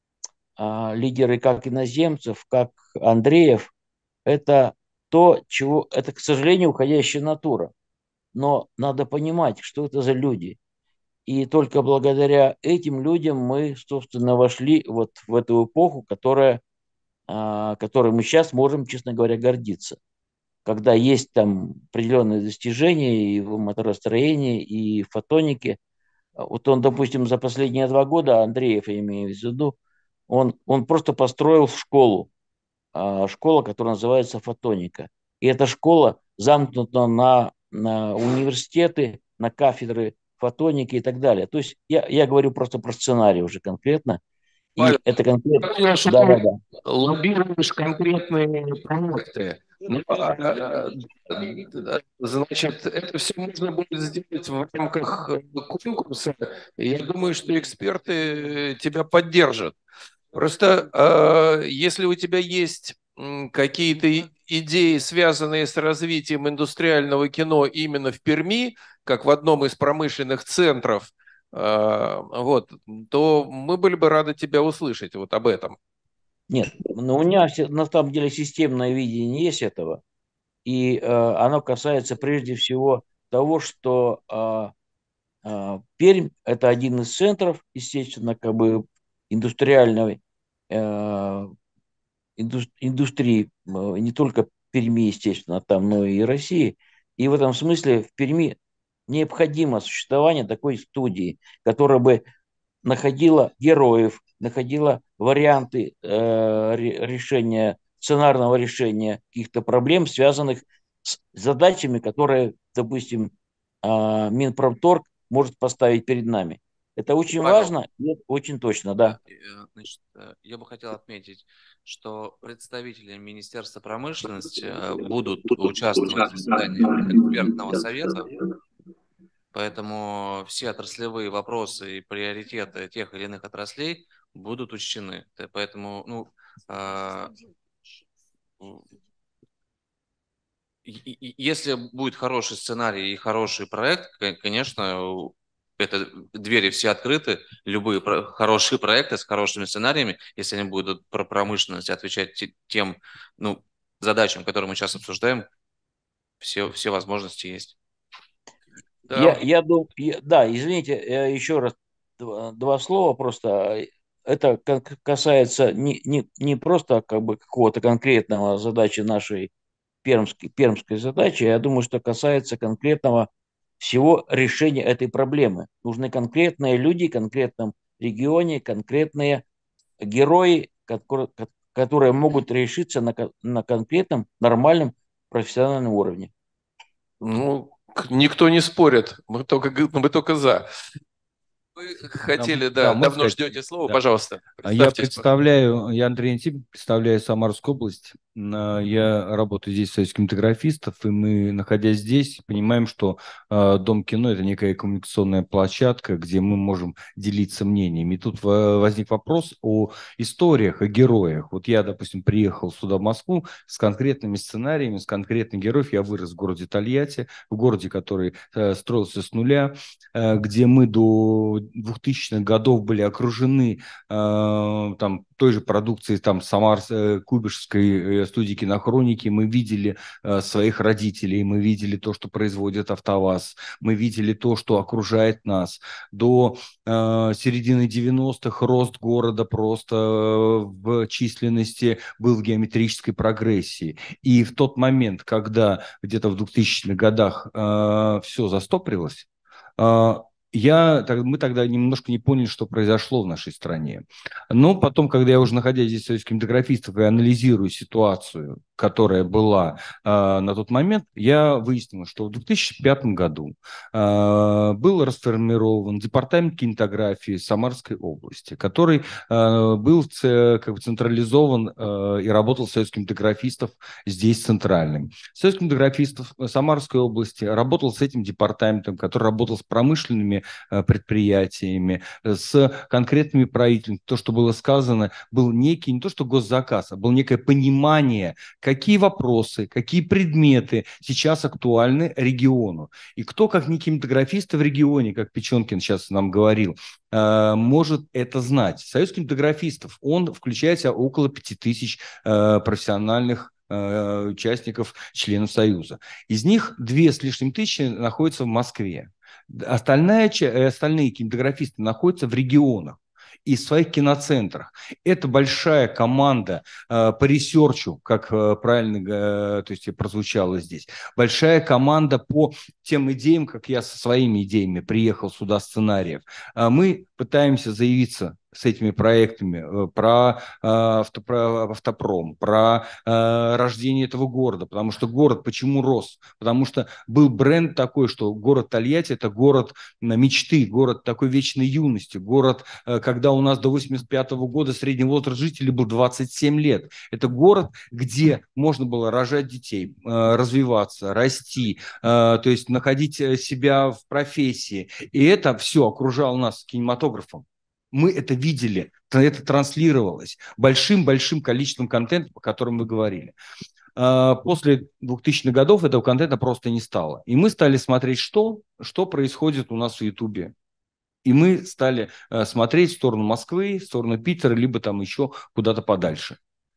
как Иноземцев, как Андреев, это это, к сожалению, уходящая натура. Но надо понимать, что это за люди. И только благодаря этим людям мы, собственно, вошли вот в эту эпоху, которой мы сейчас можем, честно говоря, гордиться. Когда есть там определенные достижения и в моторостроении, и в фотонике. Вот он, допустим, за последние 2 года, Андреев, я имею в виду, он просто построил школа, которая называется фотоника. И эта школа замкнута на университеты, на кафедры фотоники и так далее. То есть я говорю просто про сценарий уже конкретно. И Павел, это конкретно... я понял, что ты лоббируешь конкретные проекты. Значит, это все можно будет сделать в рамках конкурса. Я думаю, что эксперты тебя поддержат. Просто если у тебя есть какие-то идеи, связанные с развитием индустриального кино именно в Перми, как в одном из промышленных центров, вот, то мы были бы рады тебя услышать вот об этом. Нет, но у меня на самом деле системное видение есть этого. И оно касается прежде всего того, что Пермь – это один из центров, естественно, как бы индустриальной индустрии, не только Перми, естественно, там, но и России. И в этом смысле в Перми необходимо существование такой студии, которая бы находила героев, находила варианты сценарного решения каких-то проблем, связанных с задачами, которые, допустим, Минпромторг может поставить перед нами. Это очень важно и очень точно, да. Значит, я бы хотел отметить, что представители Министерства промышленности будут участвовать в заседании экспертного совета, поэтому все отраслевые вопросы и приоритеты тех или иных отраслей будут учтены. Поэтому, если будет хороший сценарий и хороший проект, конечно, это двери все открыты, любые хорошие проекты с хорошими сценариями, если они будут про промышленность отвечать тем задачам, которые мы сейчас обсуждаем, все возможности есть. Да. Я думаю, да, извините, еще раз 2 слова просто. Это касается не просто как бы какого-то конкретного задачи нашей пермской задачи, я думаю, что касается конкретного всего решения этой проблемы. Нужны конкретные люди в конкретном регионе, конкретные герои, которые могут решиться на конкретном, нормальном профессиональном уровне. Ну, никто не спорит, мы только за. Вы хотели, да, можно давно сказать? ждете слова, Да. пожалуйста. Я Представьтесь, я Андрей Антипин, представляю Самарскую область. Я работаю здесь в Союзе кинематографистов, и мы, находясь здесь, понимаем, что Дом кино – это некая коммуникационная площадка, где мы можем делиться мнениями. И тут возник вопрос о историях, о героях. Вот я, допустим, приехал сюда, в Москву, с конкретными сценариями, с конкретных героев. Я вырос в городе Тольятти, в городе, который строился с нуля, где мы до 2000-х годов были окружены там той же продукцией там Куйбышевской студии кинохроники. Мы видели своих родителей, мы видели то, что производит АвтоВАЗ, мы видели то, что окружает нас. До середины 90-х рост города просто в численности был в геометрической прогрессии. И в тот момент, когда где-то в 2000-х годах все застопорилось, мы тогда немножко не поняли, что произошло в нашей стране. Но потом, когда я уже, находясь здесь в Союзе кинематографистов, и анализирую ситуацию, которая была на тот момент, я выяснил, что в 2005 году был расформирован департамент кинематографии Самарской области, который был централизован и работал в Союзе кинематографистов здесь центральным. Союз кинематографистов Самарской области работал с этим департаментом, который работал с промышленными предприятиями, с конкретными правительствами. То, что было сказано, был некий, не то что госзаказ, а было некое понимание, какие вопросы, какие предметы сейчас актуальны региону. И кто, как не кинематографисты в регионе, как Печенкин сейчас нам говорил, может это знать. Союз кинематографистов, он включает в себя около 5000 профессиональных участников, членов Союза. Из них 2 с лишним тысячи находятся в Москве. Остальные кинематографисты находятся в регионах и в своих киноцентрах. Это большая команда по ресерчу, как правильно то есть прозвучало здесь. Большая команда по тем идеям, как я со своими идеями приехал сюда, сценариев. Мы пытаемся заявиться с этими проектами про автопром, про рождение этого города. Потому что город почему рос? Потому что был бренд такой, что город Тольятти – это город мечты, город такой вечной юности, город, когда у нас до 1985 года средний возраст жителей был 27 лет. Это город, где можно было рожать детей, развиваться, расти, то есть находить себя в профессии. И это все окружало нас кинематографом. Мы это видели, это транслировалось большим-большим количеством контента, о котором вы говорили. После 2000-х годов этого контента просто не стало. И мы стали смотреть, что происходит у нас в Ютубе. И мы стали смотреть в сторону Москвы, в сторону Питера, либо там еще куда-то подальше.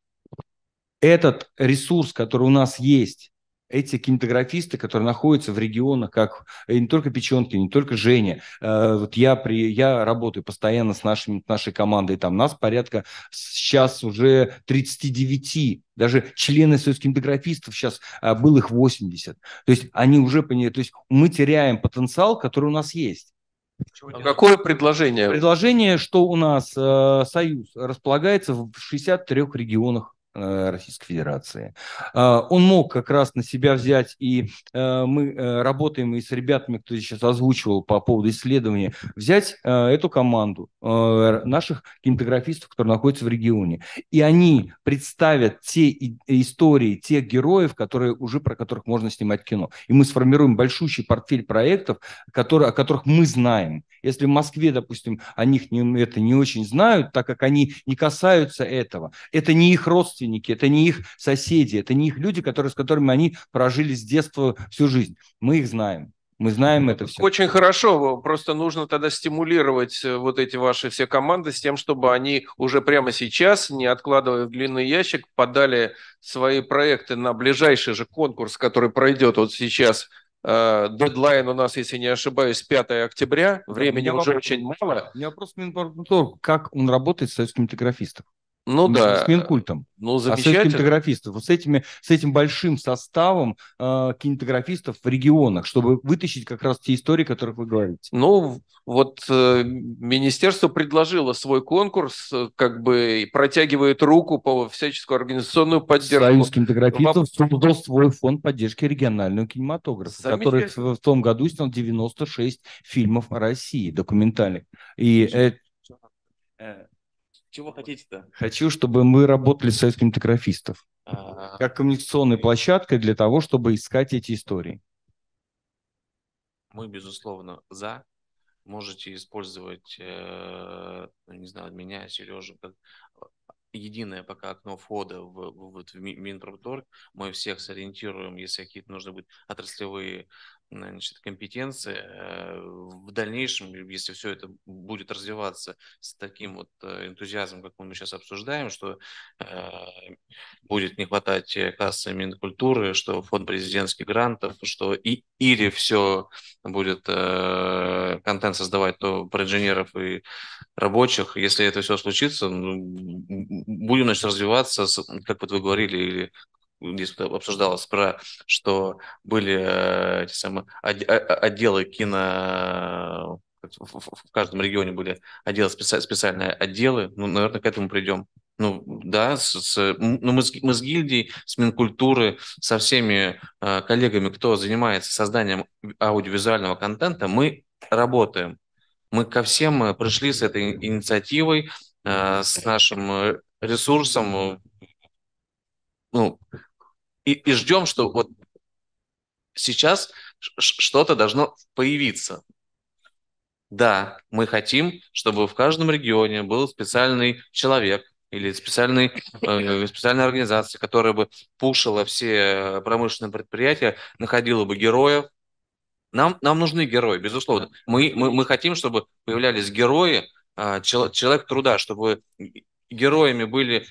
Этот ресурс, который у нас есть, эти кинематографисты, которые находятся в регионах, как не только Печенкин, не только Женя. Вот я работаю постоянно с нашей командой, там нас порядка сейчас уже 39, даже члены Союза кинематографистов сейчас было их 80. То есть они уже поняли, то есть мы теряем потенциал, который у нас есть. Какое предложение? Предложение, что у нас Союз располагается в 63 регионах Российской Федерации. Он мог как раз на себя взять, и мы работаем и с ребятами, кто сейчас озвучивал по поводу исследования, взять эту команду наших кинематографистов, которые находятся в регионе. И они представят те истории, тех героев, про которых можно снимать кино. И мы сформируем большущий портфель проектов, о которых мы знаем. Если в Москве, допустим, о них это не очень знают, так как они не касаются этого. Это не их родственники, это не их соседи, это не их люди, с которыми они прожили с детства всю жизнь. Мы их знаем. Мы знаем это все. Очень хорошо, просто нужно тогда стимулировать вот эти ваши все команды с тем, чтобы они уже прямо сейчас, не откладывая в длинный ящик, подали свои проекты на ближайший же конкурс, который пройдет вот сейчас. Дедлайн у нас, если не ошибаюсь, 5 октября. Времени уже очень мало. У меня вопрос, как он работает с Союзом кинематографистов. Ну да. С Минкультом. Ну, А Союз замечательно. кинематографистов. Вот с этим большим составом кинематографистов в регионах, чтобы вытащить как раз те истории, о которых вы говорите. Ну, вот министерство предложило свой конкурс, как бы протягивает руку по всяческую организационную поддержку. Союз кинематографистов создал свой фонд поддержки регионального кинематографа, который в том году снял 96 фильмов о России, документальных. И Чего хотите-то? хочу, чтобы мы работали с Союзом кинематографистов как коммуникационной площадкой для того, чтобы искать эти истории. Мы, безусловно, за. Можете использовать, не знаю, меня, Сережу, как единое пока окно входа в Минпромторг. Мы всех сориентируем, если какие-то нужны будут отраслевые, значит, компетенции. В дальнейшем, если все это будет развиваться с таким вот энтузиазмом, как мы сейчас обсуждаем, что будет не хватать кассы Минкультуры, что фонд президентских грантов, что или все будет контент создавать то про инженеров и рабочих. Если это все случится, будем, значит, развиваться, как вот вы говорили, или здесь обсуждалось про, что были эти самые отделы кино, в каждом регионе были отделы, специальные отделы, ну, наверное, к этому придем. Ну, да, мы с гильдией, с Минкультуры, со всеми коллегами, кто занимается созданием аудиовизуального контента, мы работаем. Мы ко всем пришли с этой инициативой, с нашим ресурсом, ну, и ждем, что вот сейчас что-то должно появиться. Да, мы хотим, чтобы в каждом регионе был специальный человек или специальная организация, которая бы пушила все промышленные предприятия, находила бы героев. Нам нужны герои, безусловно. Мы хотим, чтобы появлялись герои, человек труда, чтобы героями были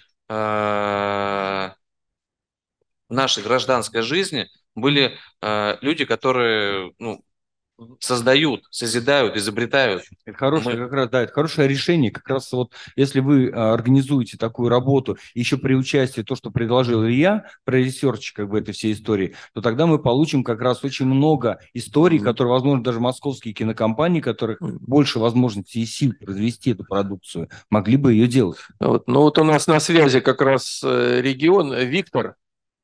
в нашей гражданской жизни были люди, которые, ну, создают, созидают, изобретают. Это хорошее, как раз, да, это хорошее решение. Как раз вот если вы организуете такую работу, еще при участии то, что предложил Илья, про ресерч как бы этой всей истории, то тогда мы получим как раз очень много историй, которые, возможно, даже московские кинокомпании, которых больше возможностей и сил произвести эту продукцию, могли бы ее делать. Вот, ну вот у нас на связи как раз регион. Виктор,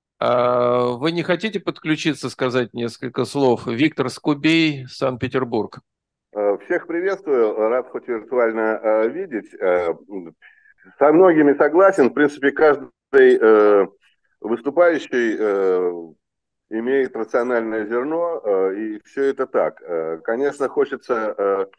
вы не хотите подключиться, сказать несколько слов? Виктор Скубей, Санкт-Петербург. Всех приветствую, рад хоть виртуально видеть. Со многими согласен. В принципе, каждый выступающий имеет рациональное зерно, и все это так. Конечно, хочется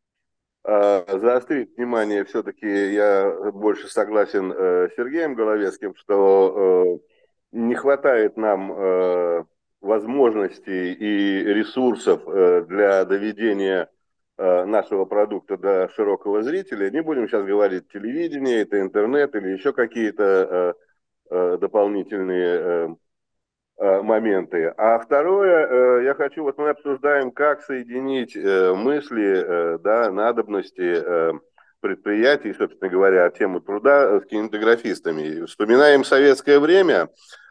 заострить внимание, все-таки я больше согласен с Сергеем Головецким, что не хватает нам возможностей и ресурсов для доведения нашего продукта до широкого зрителя. Не будем сейчас говорить телевидение, это интернет или еще какие-то дополнительные моменты. А второе, я хочу, вот мы обсуждаем, как соединить мысли, да, надобности предприятий, собственно говоря, тему труда с кинематографистами. Вспоминаем советское время,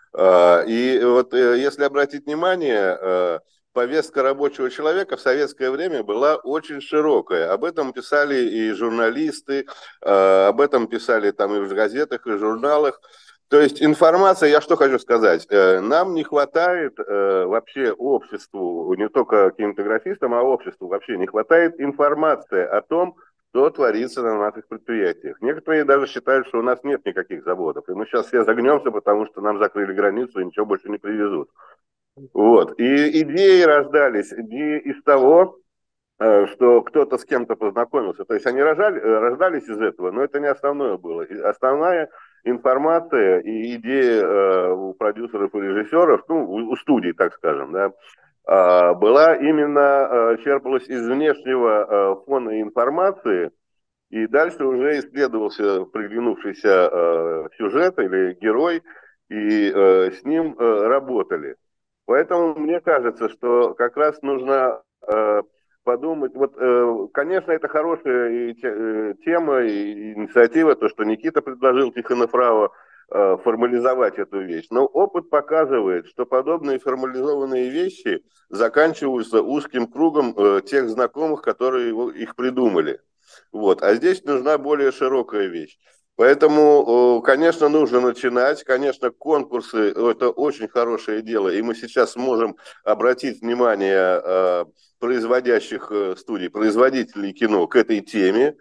и вот если обратить внимание, повестка рабочего человека в советское время была очень широкая. Об этом писали и журналисты, об этом писали там и в газетах, и в журналах. То есть информация, я что хочу сказать, нам не хватает вообще обществу, не только кинематографистам, а обществу вообще не хватает информации о том, что творится на наших предприятиях. Некоторые даже считают, что у нас нет никаких заводов, и мы сейчас все загнемся, потому что нам закрыли границу и ничего больше не привезут. Вот. И идеи рождались не из того, что кто-то с кем-то познакомился. То есть они рождались из этого, но это не основное было. Основная информация и идея у продюсеров и режиссеров, ну, у студий, так скажем, да, была именно, черпалась из внешнего фона информации, и дальше уже исследовался приглянувшийся сюжет или герой, и с ним работали. Поэтому мне кажется, что как раз нужно подумать. Вот, конечно, это хорошая тема и инициатива, то, что Никита предложил, Тихонофрава, формализовать эту вещь. Но опыт показывает, что подобные формализованные вещи заканчиваются узким кругом тех знакомых, которые их придумали. Вот. А здесь нужна более широкая вещь. Поэтому, конечно, нужно начинать. Конечно, конкурсы – это очень хорошее дело. И мы сейчас сможем обратить внимание производящих студий, производителей кино к этой теме.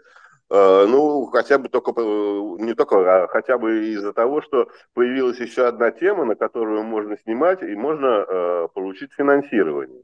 Ну, хотя бы только, не только, а хотя бы из-за того, что появилась еще одна тема, на которую можно снимать и можно получить финансирование.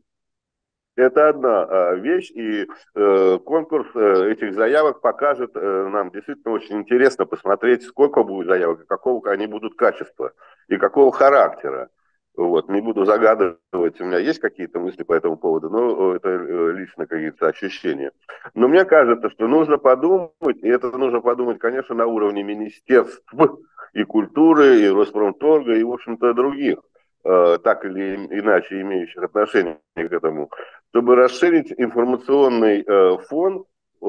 Это одна вещь, и конкурс этих заявок покажет нам действительно очень интересно посмотреть, сколько будет заявок, какого они будут качества и какого характера. Вот, не буду загадывать, у меня есть какие-то мысли по этому поводу, но это лично какие-то ощущения. Но мне кажется, что нужно подумать, и это нужно подумать, конечно, на уровне министерств и культуры, и Роспромторга, и, в общем-то, других, так или иначе имеющих отношение к этому, чтобы расширить информационный фон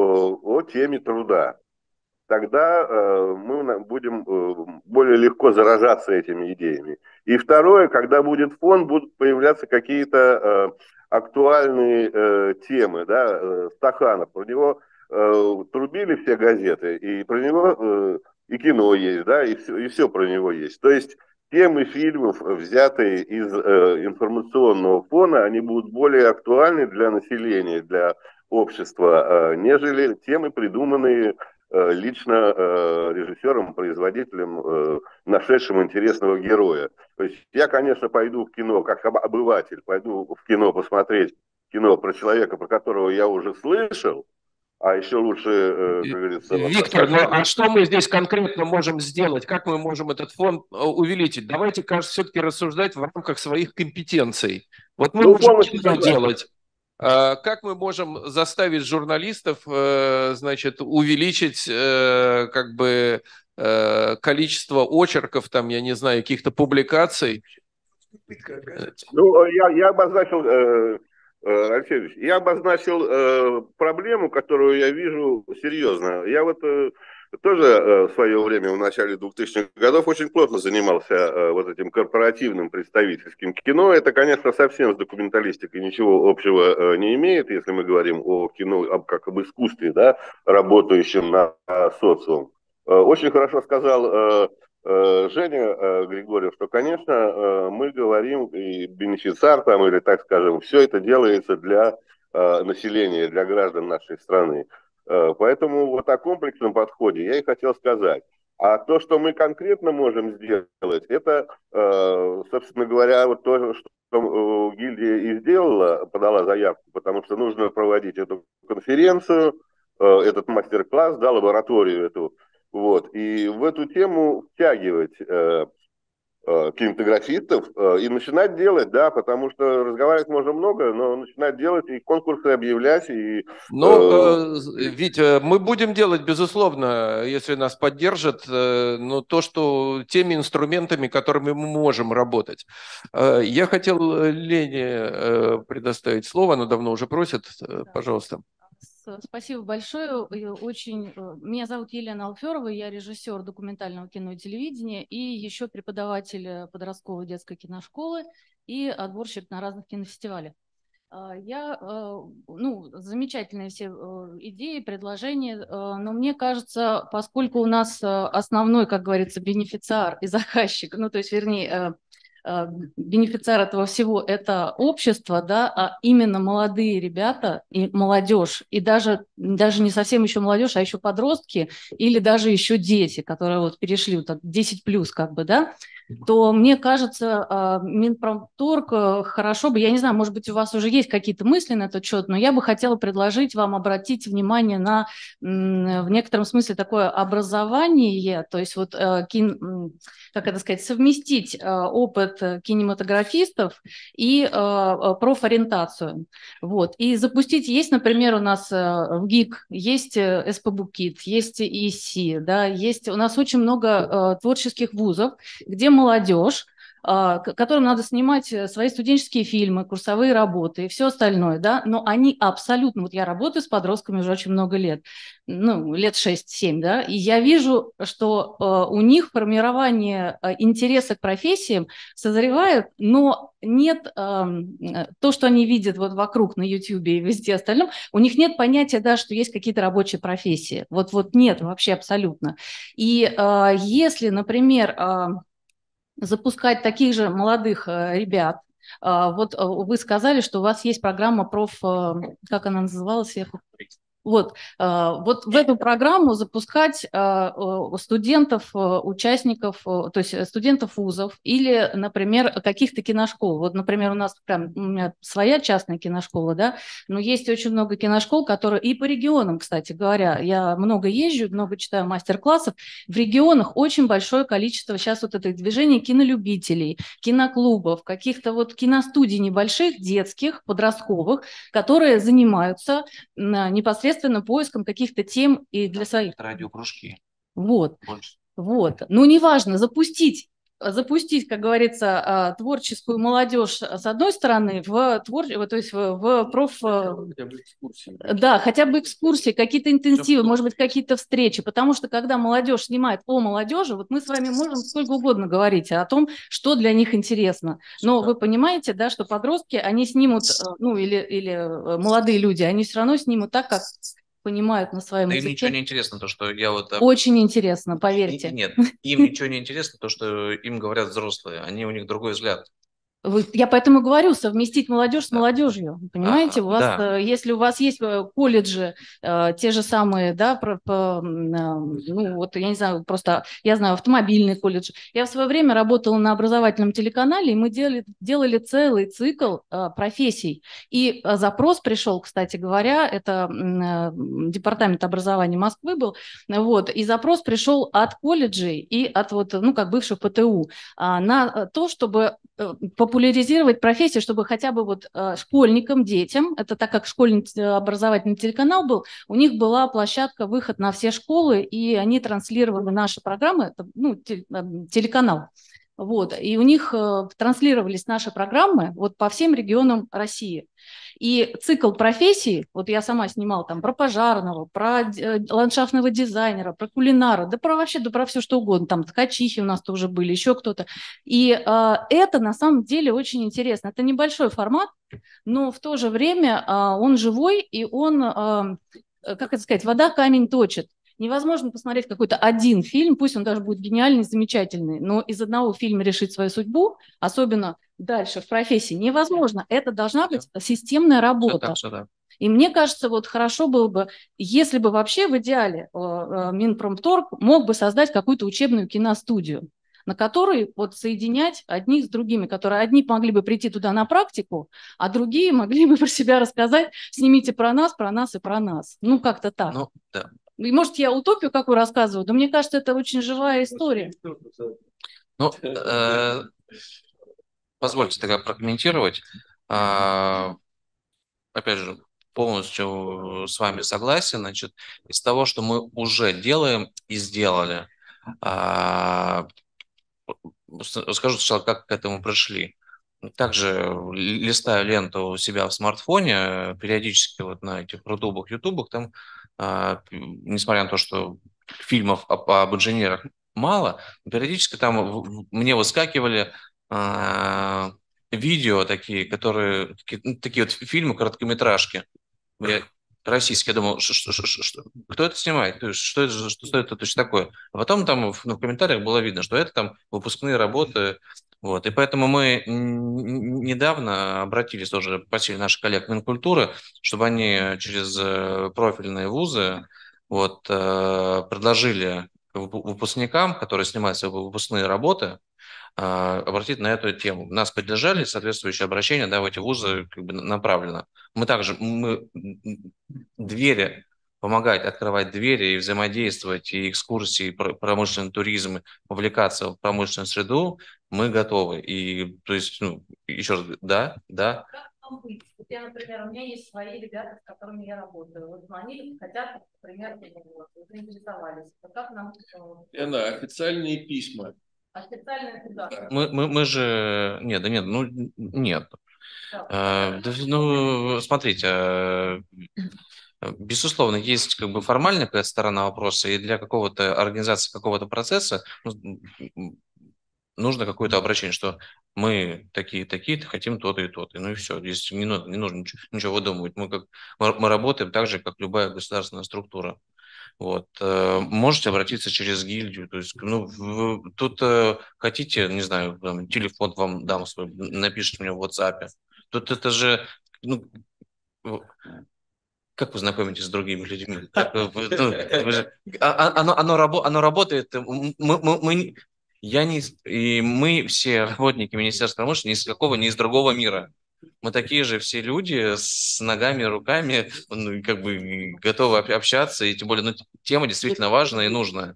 о теме труда. Тогда мы будем более легко заражаться этими идеями. И второе, когда будет фон, будут появляться какие-то актуальные темы. Да? Стаханов, про него трубили все газеты, и про него и кино есть, да, и все про него есть. То есть темы фильмов, взятые из информационного фона, они будут более актуальны для населения, для общества, нежели темы, придуманные лично режиссером, производителем, нашедшим интересного героя. То есть я, конечно, пойду в кино как обыватель, пойду в кино посмотреть кино про человека, про которого я уже слышал, а еще лучше, как говорится... Виктор, ну а что мы здесь конкретно можем сделать? Как мы можем этот фонд увеличить? Давайте, кажется, все-таки рассуждать в рамках своих компетенций. Вот мы можем что делать? Как мы можем заставить журналистов, значит, увеличить как бы количество очерков, там, я не знаю, каких-то публикаций? Ну, я обозначил, Алексей Ильич, я обозначил проблему, которую я вижу серьезно. Я вот тоже в свое время, в начале 2000-х годов, очень плотно занимался вот этим корпоративным представительским кино. Это, конечно, совсем с документалистикой ничего общего не имеет, если мы говорим о кино как об искусстве, да, работающем на социум. Очень хорошо сказал Женя Григорьев, что, конечно, мы говорим, и бенефициар там, или, так скажем, все это делается для населения, для граждан нашей страны. Поэтому вот о комплексном подходе я и хотел сказать. А то, что мы конкретно можем сделать, это, собственно говоря, вот то, что гильдия и сделала, подала заявку, потому что нужно проводить эту конференцию, этот мастер-класс, да, лабораторию эту, вот, и в эту тему втягивать кинематографистов и начинать делать, да, потому что разговаривать можно много, но начинать делать и конкурсы объявлять. И, ну, Витя, мы будем делать, безусловно, если нас поддержат, но то, что теми инструментами, которыми мы можем работать. Я хотел Лене предоставить слово, она давно уже просит, пожалуйста. Спасибо большое. Меня зовут Елена Алферова, я режиссер документального кино и телевидения и еще преподаватель подростковой детской киношколы и отборщик на разных кинофестивалях. Замечательные все идеи, предложения, но мне кажется, поскольку у нас основной, как говорится, бенефициар и заказчик, бенефициар этого всего – это общество, да, а именно молодые ребята и молодежь, и даже не совсем еще молодежь, а еще подростки или даже еще дети, которые вот перешли вот 10+, как бы, да, то мне кажется, Минпромторг хорошо бы, я не знаю, может быть, у вас уже есть какие-то мысли на этот счет, но я бы хотела предложить вам обратить внимание на, в некотором смысле, такое образование, то есть вот, как это сказать, совместить опыт кинематографистов и профориентацию. Вот. И запустить, есть, например, у нас в ГИК, есть СПБУКИТ, есть ИСИ, да, есть у нас очень много творческих вузов, где молодежь которым надо снимать свои студенческие фильмы, курсовые работы и все остальное, да, но они абсолютно, вот я работаю с подростками уже очень много лет, ну, лет 6-7, да, и я вижу, что у них формирование интереса к профессиям созревает, но нет то, что они видят вот вокруг на YouTube и везде остальном, у них нет понятия, да, что есть какие-то рабочие профессии. Вот нет вообще абсолютно. И если, например, запускать таких же молодых ребят, вот вы сказали, что у вас есть программа как она называлась? Вот в эту программу запускать студентов, участников, то есть студентов вузов или, например, каких-то киношкол. Вот, например, у меня своя частная киношкола, да, но есть очень много киношкол, которые и по регионам, кстати говоря, я много езжу, много читаю мастер-классов, в регионах очень большое количество сейчас вот этих движений кинолюбителей, киноклубов, каких-то вот киностудий небольших, детских, подростковых, которые занимаются непосредственно поиском каких-то тем и для своих. Радиокружки. Вот. Ну, неважно, запустить, как говорится, творческую молодежь с одной стороны, то есть в проф... Да, хотя бы экскурсии, какие-то интенсивы, может быть, какие-то встречи, потому что когда молодежь снимает о молодежи, вот мы с вами можем сколько угодно говорить о том, что для них интересно, но вы понимаете, да, что подростки, они снимут, ну, или молодые люди, они все равно снимут так, как понимают на своем Да языке. им ничего не интересно, то, что я вот... Очень интересно, поверьте. Нет, им ничего не интересно, то, что им говорят взрослые. У них другой взгляд. Я поэтому говорю, совместить молодежь с молодежью. Понимаете, если у вас есть колледжи, те же самые, да, ну вот я не знаю, просто я знаю автомобильный колледж. Я в свое время работала на образовательном телеканале, и мы делали целый цикл профессий. И запрос пришел, кстати говоря, это департамент образования Москвы был, вот, и запрос пришел от колледжей и от бывших ПТУ на то, чтобы популяризировать профессию, чтобы хотя бы школьникам, детям, это так как школьный образовательный телеканал был, у них была площадка, выход на все школы, и они транслировали наши программы, телеканал. Вот, и у них транслировались наши программы по всем регионам России. И цикл профессий, вот я сама снимала там про пожарного, про ландшафтного дизайнера, про кулинара, про все что угодно, там ткачихи у нас тоже были, еще кто-то. И это на самом деле очень интересно. Это небольшой формат, но в то же время он живой, и он, как это сказать, вода камень точит. Невозможно посмотреть какой-то один фильм, пусть он даже будет гениальный, замечательный, но из одного фильма решить свою судьбу, особенно дальше в профессии, невозможно. Это должна быть системная работа. И мне кажется, хорошо было бы, если бы вообще в идеале Минпромторг мог бы создать какую-то учебную киностудию, на которой соединять одних с другими, которые одни могли бы прийти туда на практику, а другие могли бы про себя рассказать: снимите про нас и про нас. Ну, как-то так. Ну, да. И, может, я утопию какую рассказываю, но мне кажется, это очень живая история. Ну, позвольте тогда прокомментировать. Опять же, полностью с вами согласен. Значит, из того, что мы уже делаем и сделали, скажу сначала, как к этому пришли. Также листаю ленту у себя в смартфоне, периодически на этих рутубах, ютубах, там, несмотря на то, что фильмов об инженерах мало, периодически там мне выскакивали видео такие, такие фильмы, короткометражки. Российский. Я думал, кто это снимает? Что это точно такое? А потом там в комментариях было видно, что это там выпускные работы. Вот. И поэтому мы недавно обратились, тоже просили наших коллег Минкультуры, чтобы они через профильные вузы предложили выпускникам, которые снимают свои выпускные работы, обратить на эту тему. Нас поддержали, соответствующее обращение, в эти вузы направлено. Мы двери, помогать открывать двери и взаимодействовать, и экскурсии, и промышленный туризм, вовлекаться в промышленную среду, мы готовы. И, то есть, еще раз, да. Я, например, у меня есть свои ребята, с которыми я работаю. Они хотят, например, заинтересовались. Как нам... Лена, официальные письма А специальное куда? Мы же... Нет, да нет, ну нет. Ну, смотрите, безусловно, есть как бы формальная какая-то сторона вопроса, и для какого-то организации какого-то процесса нужно какое-то обращение, что мы такие-то, хотим то-то и то-то. Ну и все. Здесь не нужно ничего выдумывать. Мы работаем так же, как любая государственная структура. Вот. Можете обратиться через гильдию. То есть, ну, тут хотите, не знаю, там, телефон вам дам свой, напишите мне в WhatsApp. Тут это же, ну, как вы знакомитесь с другими людьми? Оно работает. Мы все работники Министерства промышленности ни с какого, ни из другого мира. Мы такие же все люди с ногами, руками, как бы готовы общаться, и тем более, ну, тема действительно важная и нужная.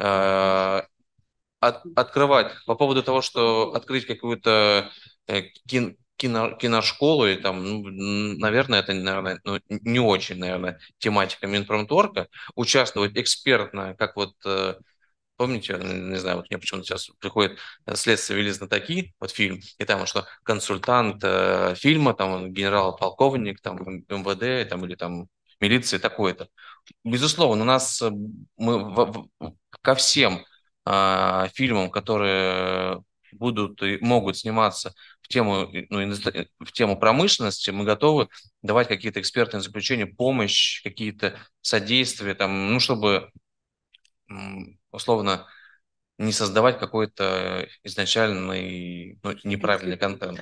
Открывать по поводу того, что открыть какую-то киношколу, и там, ну, наверное, это, наверное, ну, не очень, наверное, тематика Минпромторга. Участвовать экспертно, как вот, помните, не знаю, вот мне почему-то сейчас приходит «Следствие вели знатоки», вот фильм, и там что консультант фильма, там он генерал-полковник, там МВД, там или там милиции такой-то. Безусловно, у нас мы ко всем фильмам, которые будут и могут сниматься в тему, ну, в тему промышленности, мы готовы давать какие-то экспертные заключения, помощь, какие-то содействия, там, ну, чтобы условно не создавать какой-то изначальный, ну, неправильный контент.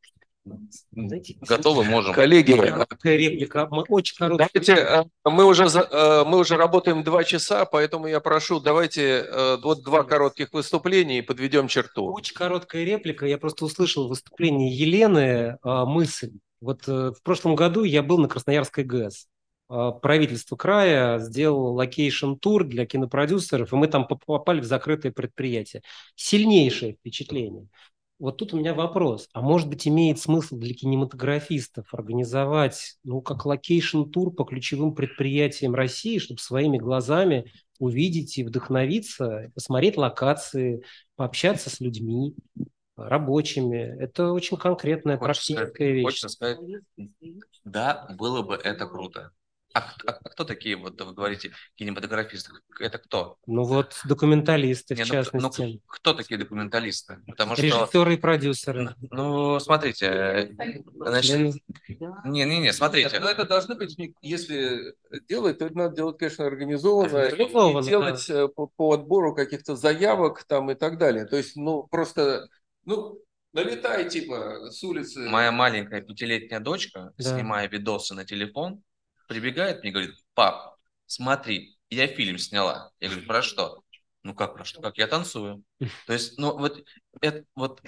Готовы, можем. Коллеги, реплика. Очень короткая. давайте, мы уже работаем 2 часа, поэтому я прошу, давайте вот 2 коротких выступления и подведем черту. Очень короткая реплика. Я просто услышал в выступлении Елены мысль. Вот в прошлом году я был на Красноярской ГЭС. Правительство края сделало локейшн-тур для кинопродюсеров, и мы там попали в закрытое предприятие. Сильнейшее впечатление. Вот тут у меня вопрос. А может быть, имеет смысл для кинематографистов организовать, ну, как локейшн-тур по ключевым предприятиям России, чтобы своими глазами увидеть и вдохновиться, посмотреть локации, пообщаться с людьми, рабочими. Это очень конкретная, практическая вещь. Хочется сказать, да, было бы это круто. А кто такие, вот вы говорите, кинематографисты? Это кто? Ну вот документалисты, в Не, частности. кто такие документалисты? Потому что, режиссеры и продюсеры. ну, смотрите, значит, не, смотрите. Но это должны быть, если делать, то это надо делать, конечно, организованно, Организованно, и делать по отбору каких-то заявок там и так далее. То есть, ну, просто, ну, налетай, типа, с улицы. Моя маленькая 5-летняя дочка, снимая видосы на телефон, прибегает мне и говорит: пап, смотри, я фильм сняла. Я говорю: про что? Ну как про что? Как я танцую. То есть, ну вот, это, вот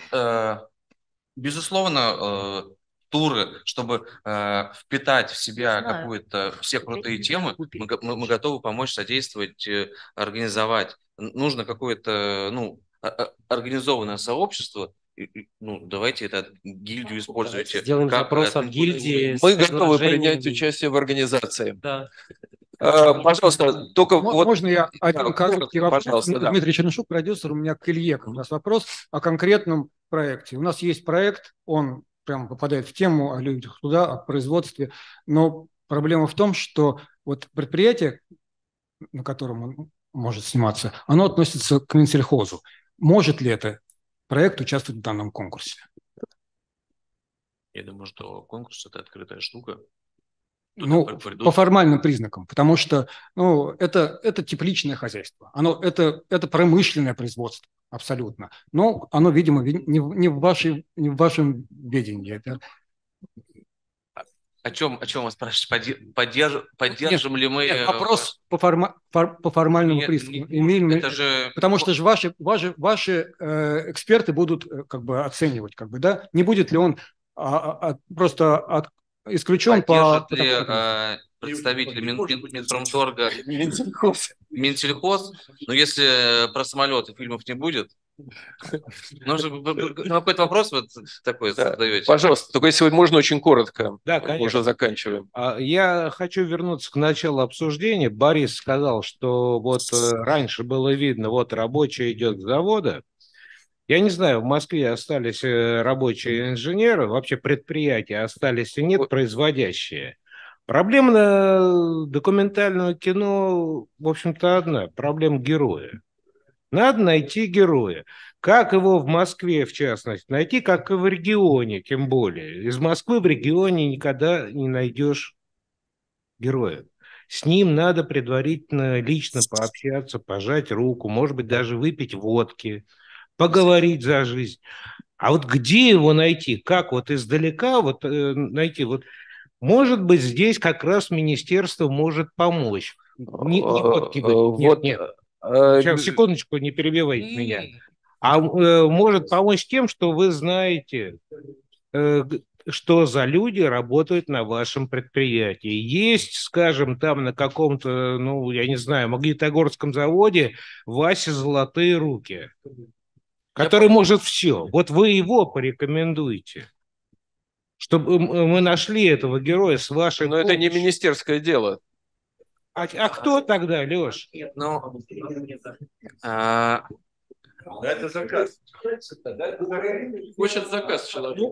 безусловно, туры, чтобы впитать в себя какую-то, все крутые темы, мы готовы помочь, содействовать, организовать. Нужно какое-то, ну, организованное сообщество. Ну, давайте это гильдию используйте. Сделаем запрос от гильдии. Мы готовы принять участие в организации. Да. Пожалуйста, только вот... Можно я один короткий вопрос? Пожалуйста, да. Дмитрий Чернышов, продюсер, у меня к Илье. У нас вопрос о конкретном проекте. У нас есть проект, он прям попадает в тему о людях туда, о производстве, но проблема в том, что вот предприятие, на котором он может сниматься, оно относится к Минсельхозу. Может ли это проект участвовать в данном конкурсе? Я думаю, что конкурс – это открытая штука. Ну, по формальным признакам, потому что, ну, это тепличное хозяйство, это промышленное производство, абсолютно. Но оно, видимо, не в вашем ведении. Это... О чем вы спрашиваете? Поддержим ли мы... Нет, вопрос по формальному признаку. Потому что же ваши эксперты будут как бы оценивать, как бы, да? Не будет ли он просто исключен по... Представители Минпромторга Минсельхоз, но если про самолеты фильмов не будет, ну, какой-то вопрос вот такой задаете. Пожалуйста, только если можно очень коротко. Да, конечно. Уже заканчиваем. Я хочу вернуться к началу обсуждения. Борис сказал, что вот раньше было видно, вот рабочий идет с завода, Я не знаю, в Москве остались рабочие инженеры, вообще предприятия остались и нет, производящие. Проблема документального кино, в общем-то, одна. Проблема героя. Надо найти героя. Как его в Москве, в частности, найти, как и в регионе, тем более. Из Москвы в регионе никогда не найдешь героя. С ним надо предварительно лично пообщаться, пожать руку, может быть, даже выпить водки, поговорить за жизнь. А вот где его найти? Как вот издалека вот найти? Вот, может быть, здесь как раз министерство может помочь. Не водки выпить. Нет, Вот, нет. Сейчас, секундочку, не перебивайте меня. А может помочь тем, что вы знаете, что за люди работают на вашем предприятии. Есть, скажем, там на каком-то, ну, я не знаю, Магнитогорском заводе Вася «Золотые руки», который может все. Вот вы его порекомендуете, чтобы мы нашли этого героя с вашей Но это не министерское дело. А кто тогда, Леш? Ну, Это заказ. Хочет заказ человек.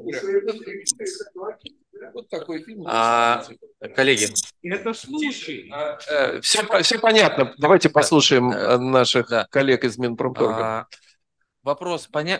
Вот такой фильм. коллеги, Это случай. Все понятно. Давайте послушаем наших коллег из Минпромторга. вопрос понятный.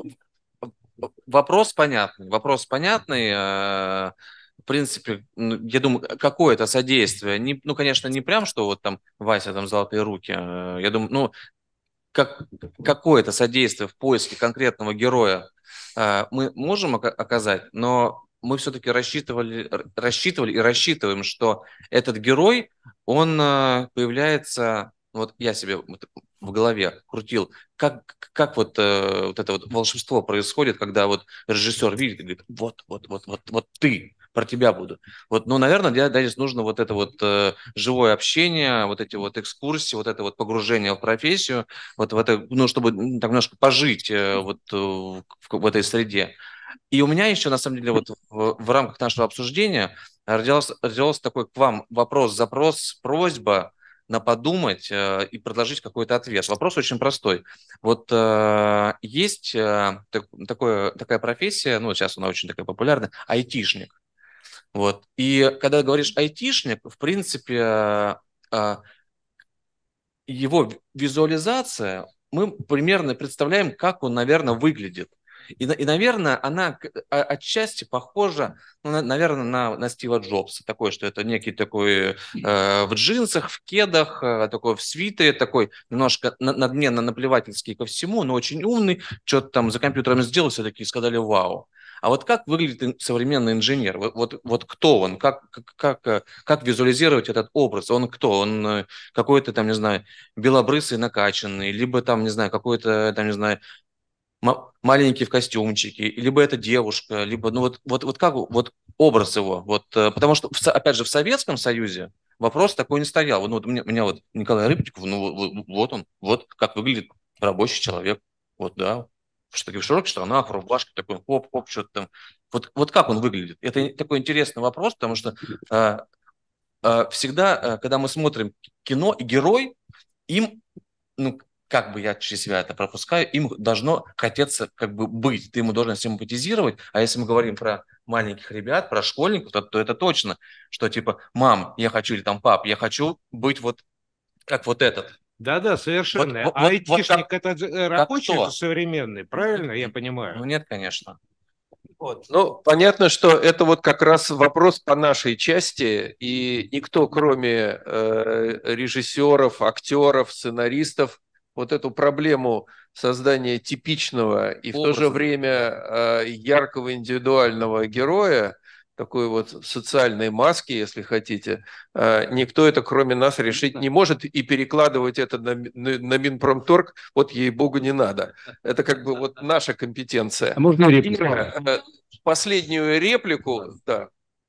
Вопрос понятный. В принципе, я думаю, какое-то содействие. Ну, конечно, не прям, что вот там Вася там «Золотые руки». Я думаю, ну, какое-то содействие в поиске конкретного героя мы можем оказать, но мы все-таки рассчитывали и рассчитываем, что этот герой, он появляется, вот я себе в голове крутил, как вот это вот волшебство происходит, когда вот режиссер видит и говорит, вот ты, про тебя буду. Вот, ну, наверное, здесь нужно вот это вот живое общение, вот эти вот экскурсии, вот это вот погружение в профессию, вот в это, ну, чтобы так немножко пожить вот в этой среде. И у меня еще, на самом деле, вот в рамках нашего обсуждения родился такой к вам вопрос-запрос, просьба на подумать и предложить какой-то ответ. Вопрос очень простой. Вот есть такая профессия, ну, сейчас она очень такая популярная, айтишник. Вот. И когда говоришь айтишник, в принципе, его визуализация, мы примерно представляем, как он, наверное, выглядит. И наверное, она отчасти похожа, ну, наверное, на Стива Джобса. Такой, что это некий такой в джинсах, в кедах, такой в свитере, такой немножко надменно наплевательский ко всему, но очень умный. Что-то там за компьютером сделал, все такие сказали «Вау». А вот как выглядит современный инженер? Вот кто он? Как визуализировать этот образ? Он кто? Он какой-то там, не знаю, белобрысый, накачанный, либо там, не знаю, какой-то там, не знаю, маленький в костюмчике, либо это девушка, либо, ну вот как, вот образ его, вот, потому что, опять же, в Советском Союзе вопрос такой не стоял. Вот у меня вот Николай Рыбчиков, ну вот он, вот как выглядит рабочий человек, вот, да, в широких штанах, в рубашке, такой хоп-хоп, что-то там. Вот как он выглядит? Это такой интересный вопрос, потому что всегда, когда мы смотрим кино, и герой, им, ну, как бы я через себя это пропускаю, им должно хотеться как бы быть, ты ему должен симпатизировать, а если мы говорим про маленьких ребят, про школьников, то это точно, что типа, мам, я хочу, или там, пап, я хочу быть вот как вот этот. Да, совершенно. А айтишник это рабочий, это современный, правильно я понимаю? Ну нет, конечно. Вот. Ну, понятно, что это вот как раз вопрос по нашей части, и никто, кроме режиссеров, актеров, сценаристов, вот эту проблему создания типичного и в то же время яркого индивидуального героя, такой вот социальной маски, если хотите, никто это кроме нас решить не может, и перекладывать это на Минпромторг, вот ей-богу, не надо. Это как бы вот наша компетенция. А можно реплику? Последнюю реплику, да.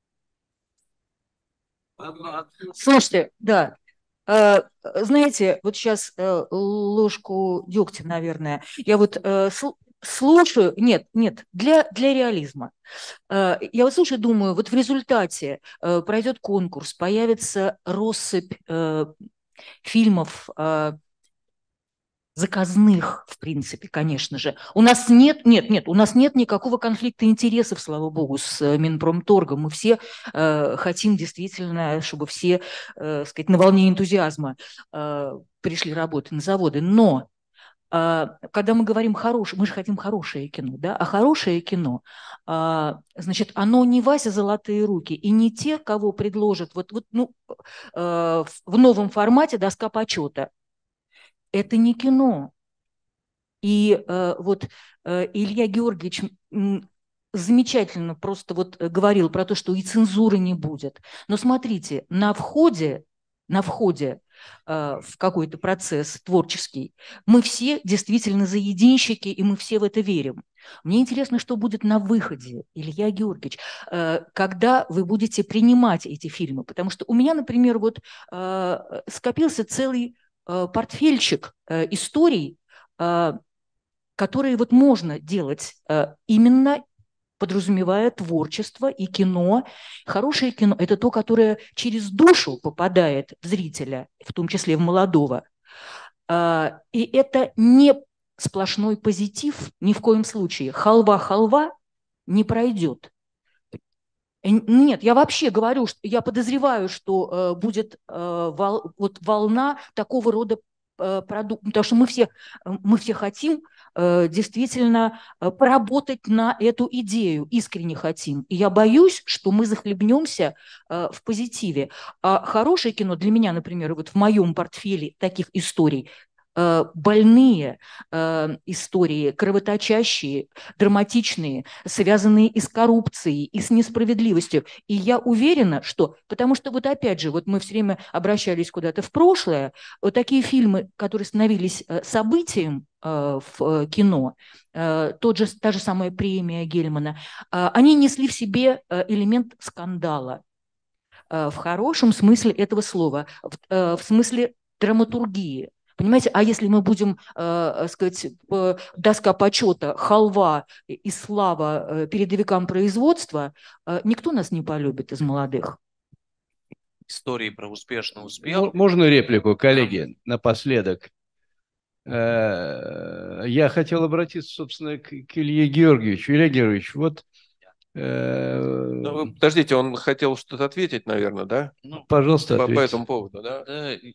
Слушайте, да, знаете, вот сейчас ложку дегтя, наверное, я вот слушаю, нет, для реализма. Я вот слушаю, думаю, вот в результате пройдет конкурс, появится россыпь фильмов заказных, в принципе, конечно же. У нас нет никакого конфликта интересов, слава богу, с Минпромторгом. Мы все хотим действительно, чтобы все, сказать, на волне энтузиазма пришли работать на заводы. Но когда мы говорим хорошее, мы же хотим хорошее кино, да, а хорошее кино, значит, оно не Вася золотые руки и не те, кого предложат в новом формате доска почета. Это не кино. И Илья Георгиевич замечательно просто говорил про то, что и цензуры не будет. Но смотрите, на входе в какой-то процесс творческий мы все действительно заединщики, и мы все в это верим. Мне интересно, что будет на выходе, Илья Георгиевич, когда вы будете принимать эти фильмы. Потому что у меня, например, скопился целый портфельчик историй, которые можно делать именно подразумевая творчество и кино. Хорошее кино – это то, которое через душу попадает в зрителя, в том числе в молодого. И это не сплошной позитив ни в коем случае. Халва не пройдет. Нет, я вообще говорю, что я подозреваю, что будет волна такого рода продуктов, потому что мы все хотим действительно поработать на эту идею, искренне хотим. И я боюсь, что мы захлебнемся в позитиве. А хорошее кино для меня, например, в моем портфеле таких историй, больные истории, кровоточащие, драматичные, связанные и с коррупцией, и с несправедливостью. И я уверена, что... Потому что опять же, мы все время обращались куда-то в прошлое, такие фильмы, которые становились событием в кино, та же самая премия Гельмана, они несли в себе элемент скандала. В хорошем смысле этого слова, в смысле драматургии. Понимаете, а если мы будем, сказать, доска почета, халва и слава передовикам производства, никто нас не полюбит из молодых. Истории про успешный успех. Можно реплику, коллеги, напоследок? Я хотел обратиться, собственно, к Илье Георгиевичу. Илья Георгиевич, подождите, он хотел что-то ответить, наверное, да? Пожалуйста, по ответьте. этому поводу, да?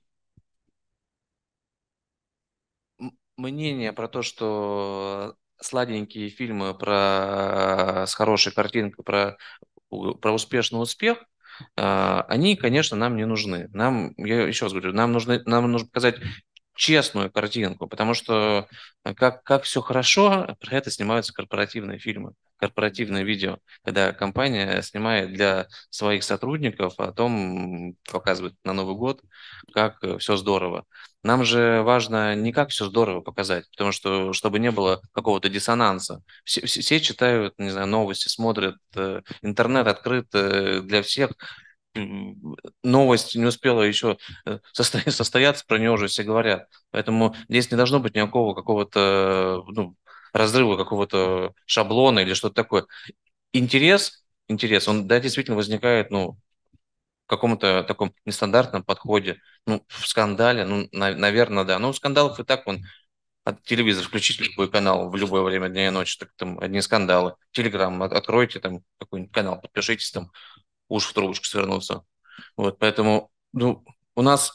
Мнение про то, что сладенькие фильмы с хорошей картинкой про успешный успех, они, конечно, нам не нужны. Я еще раз говорю, нам нужно показать честную картинку, потому что как все хорошо, про это снимаются корпоративные фильмы, корпоративное видео, когда компания снимает для своих сотрудников, а потом показывает на Новый год, как все здорово. Нам же важно не как все здорово показать, потому что чтобы не было какого-то диссонанса. Все читают, не знаю, новости, смотрят, интернет открыт для всех. Новость не успела еще состояться, про нее уже все говорят. Поэтому здесь не должно быть никакого какого-то разрыва, какого-то шаблона или что-то такое. Интерес, он, да, действительно возникает, в каком-то таком нестандартном подходе, в скандале, наверное, да. Но скандалов и так от телевизора включить любой канал в любое время дня и ночи, так там одни скандалы. Телеграм откройте, там какой-нибудь канал, подпишитесь, там уж в трубочку свернуться. Поэтому у нас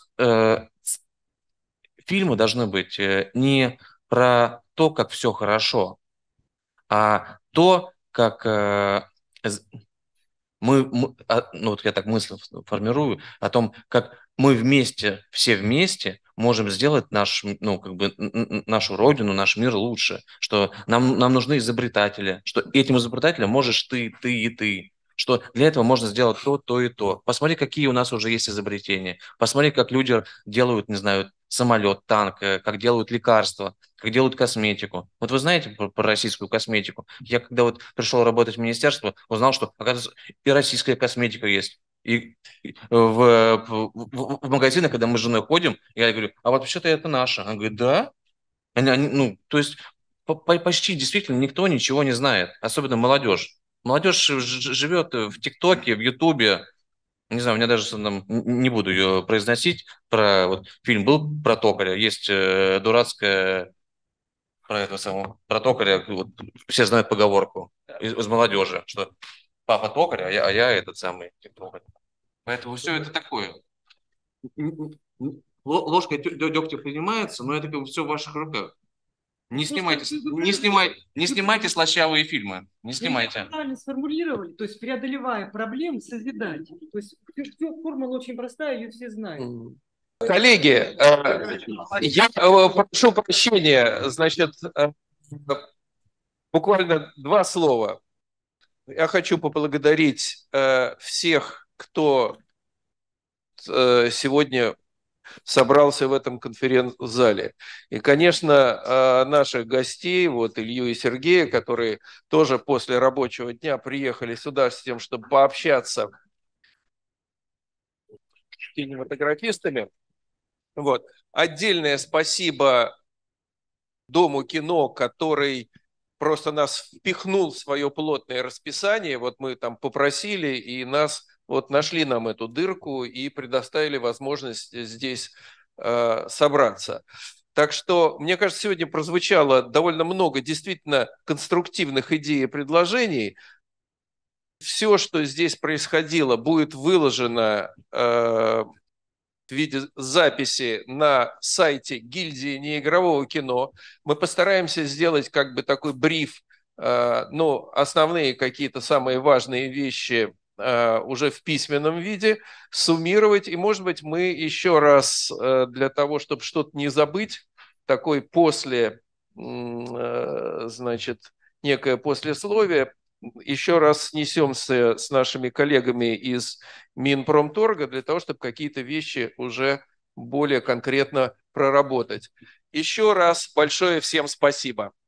фильмы должны быть не про то, как все хорошо, а то, как я так мысль формирую, о том, как мы все вместе можем сделать нашу родину, наш мир лучше, что нам нужны изобретатели, что этим изобретателем можешь ты и ты, что для этого можно сделать то и то. Посмотри, какие у нас уже есть изобретения. Посмотри, как люди делают, не знаю, самолет, танк, как делают лекарства, как делают косметику. Вы знаете про российскую косметику? Я когда пришел работать в министерство, узнал, что, оказывается, и российская косметика есть. И в магазинах, когда мы с женой ходим, я говорю, а вообще-то это наше. Она говорит, да? То есть почти действительно никто ничего не знает, особенно молодежь. Молодежь живет в ТикТоке, в Ютубе, Не знаю, у меня даже там, не буду ее произносить, про вот фильм был про токаря, есть дурацкая про этого самого, про токаря, вот, все знают поговорку из молодежи, что папа токарь, а я этот самый токарь. Поэтому все это такое. Ложкой дегтя принимается, но это как бы все в ваших руках. Не снимайте слащавые фильмы. Не снимайте. Правильно сформулировали, то есть преодолевая проблемы, созидать. То есть формула очень простая, ее все знают. Коллеги, я прошу прощения, значит, буквально 2 слова. Я хочу поблагодарить всех, кто сегодня собрался в этом конференц-зале. И, конечно, наших гостей, вот Илью и Сергея, которые тоже после рабочего дня приехали сюда с тем, чтобы пообщаться с кинематографистами. Вот. Отдельное спасибо Дому кино, который просто нас впихнул в свое плотное расписание. Вот мы там попросили, и нас вот нашли нам эту дырку и предоставили возможность здесь собраться. Так что, мне кажется, сегодня прозвучало довольно много действительно конструктивных идей и предложений. Все, что здесь происходило, будет выложено в виде записи на сайте гильдии неигрового кино. Мы постараемся сделать как бы такой бриф, ну, основные какие-то самые важные вещи уже в письменном виде, суммировать. И, может быть, мы еще раз для того, чтобы что-то не забыть, такой после, значит, некое послесловие, еще раз снесемся с нашими коллегами из Минпромторга для того, чтобы какие-то вещи уже более конкретно проработать. Еще раз большое всем спасибо.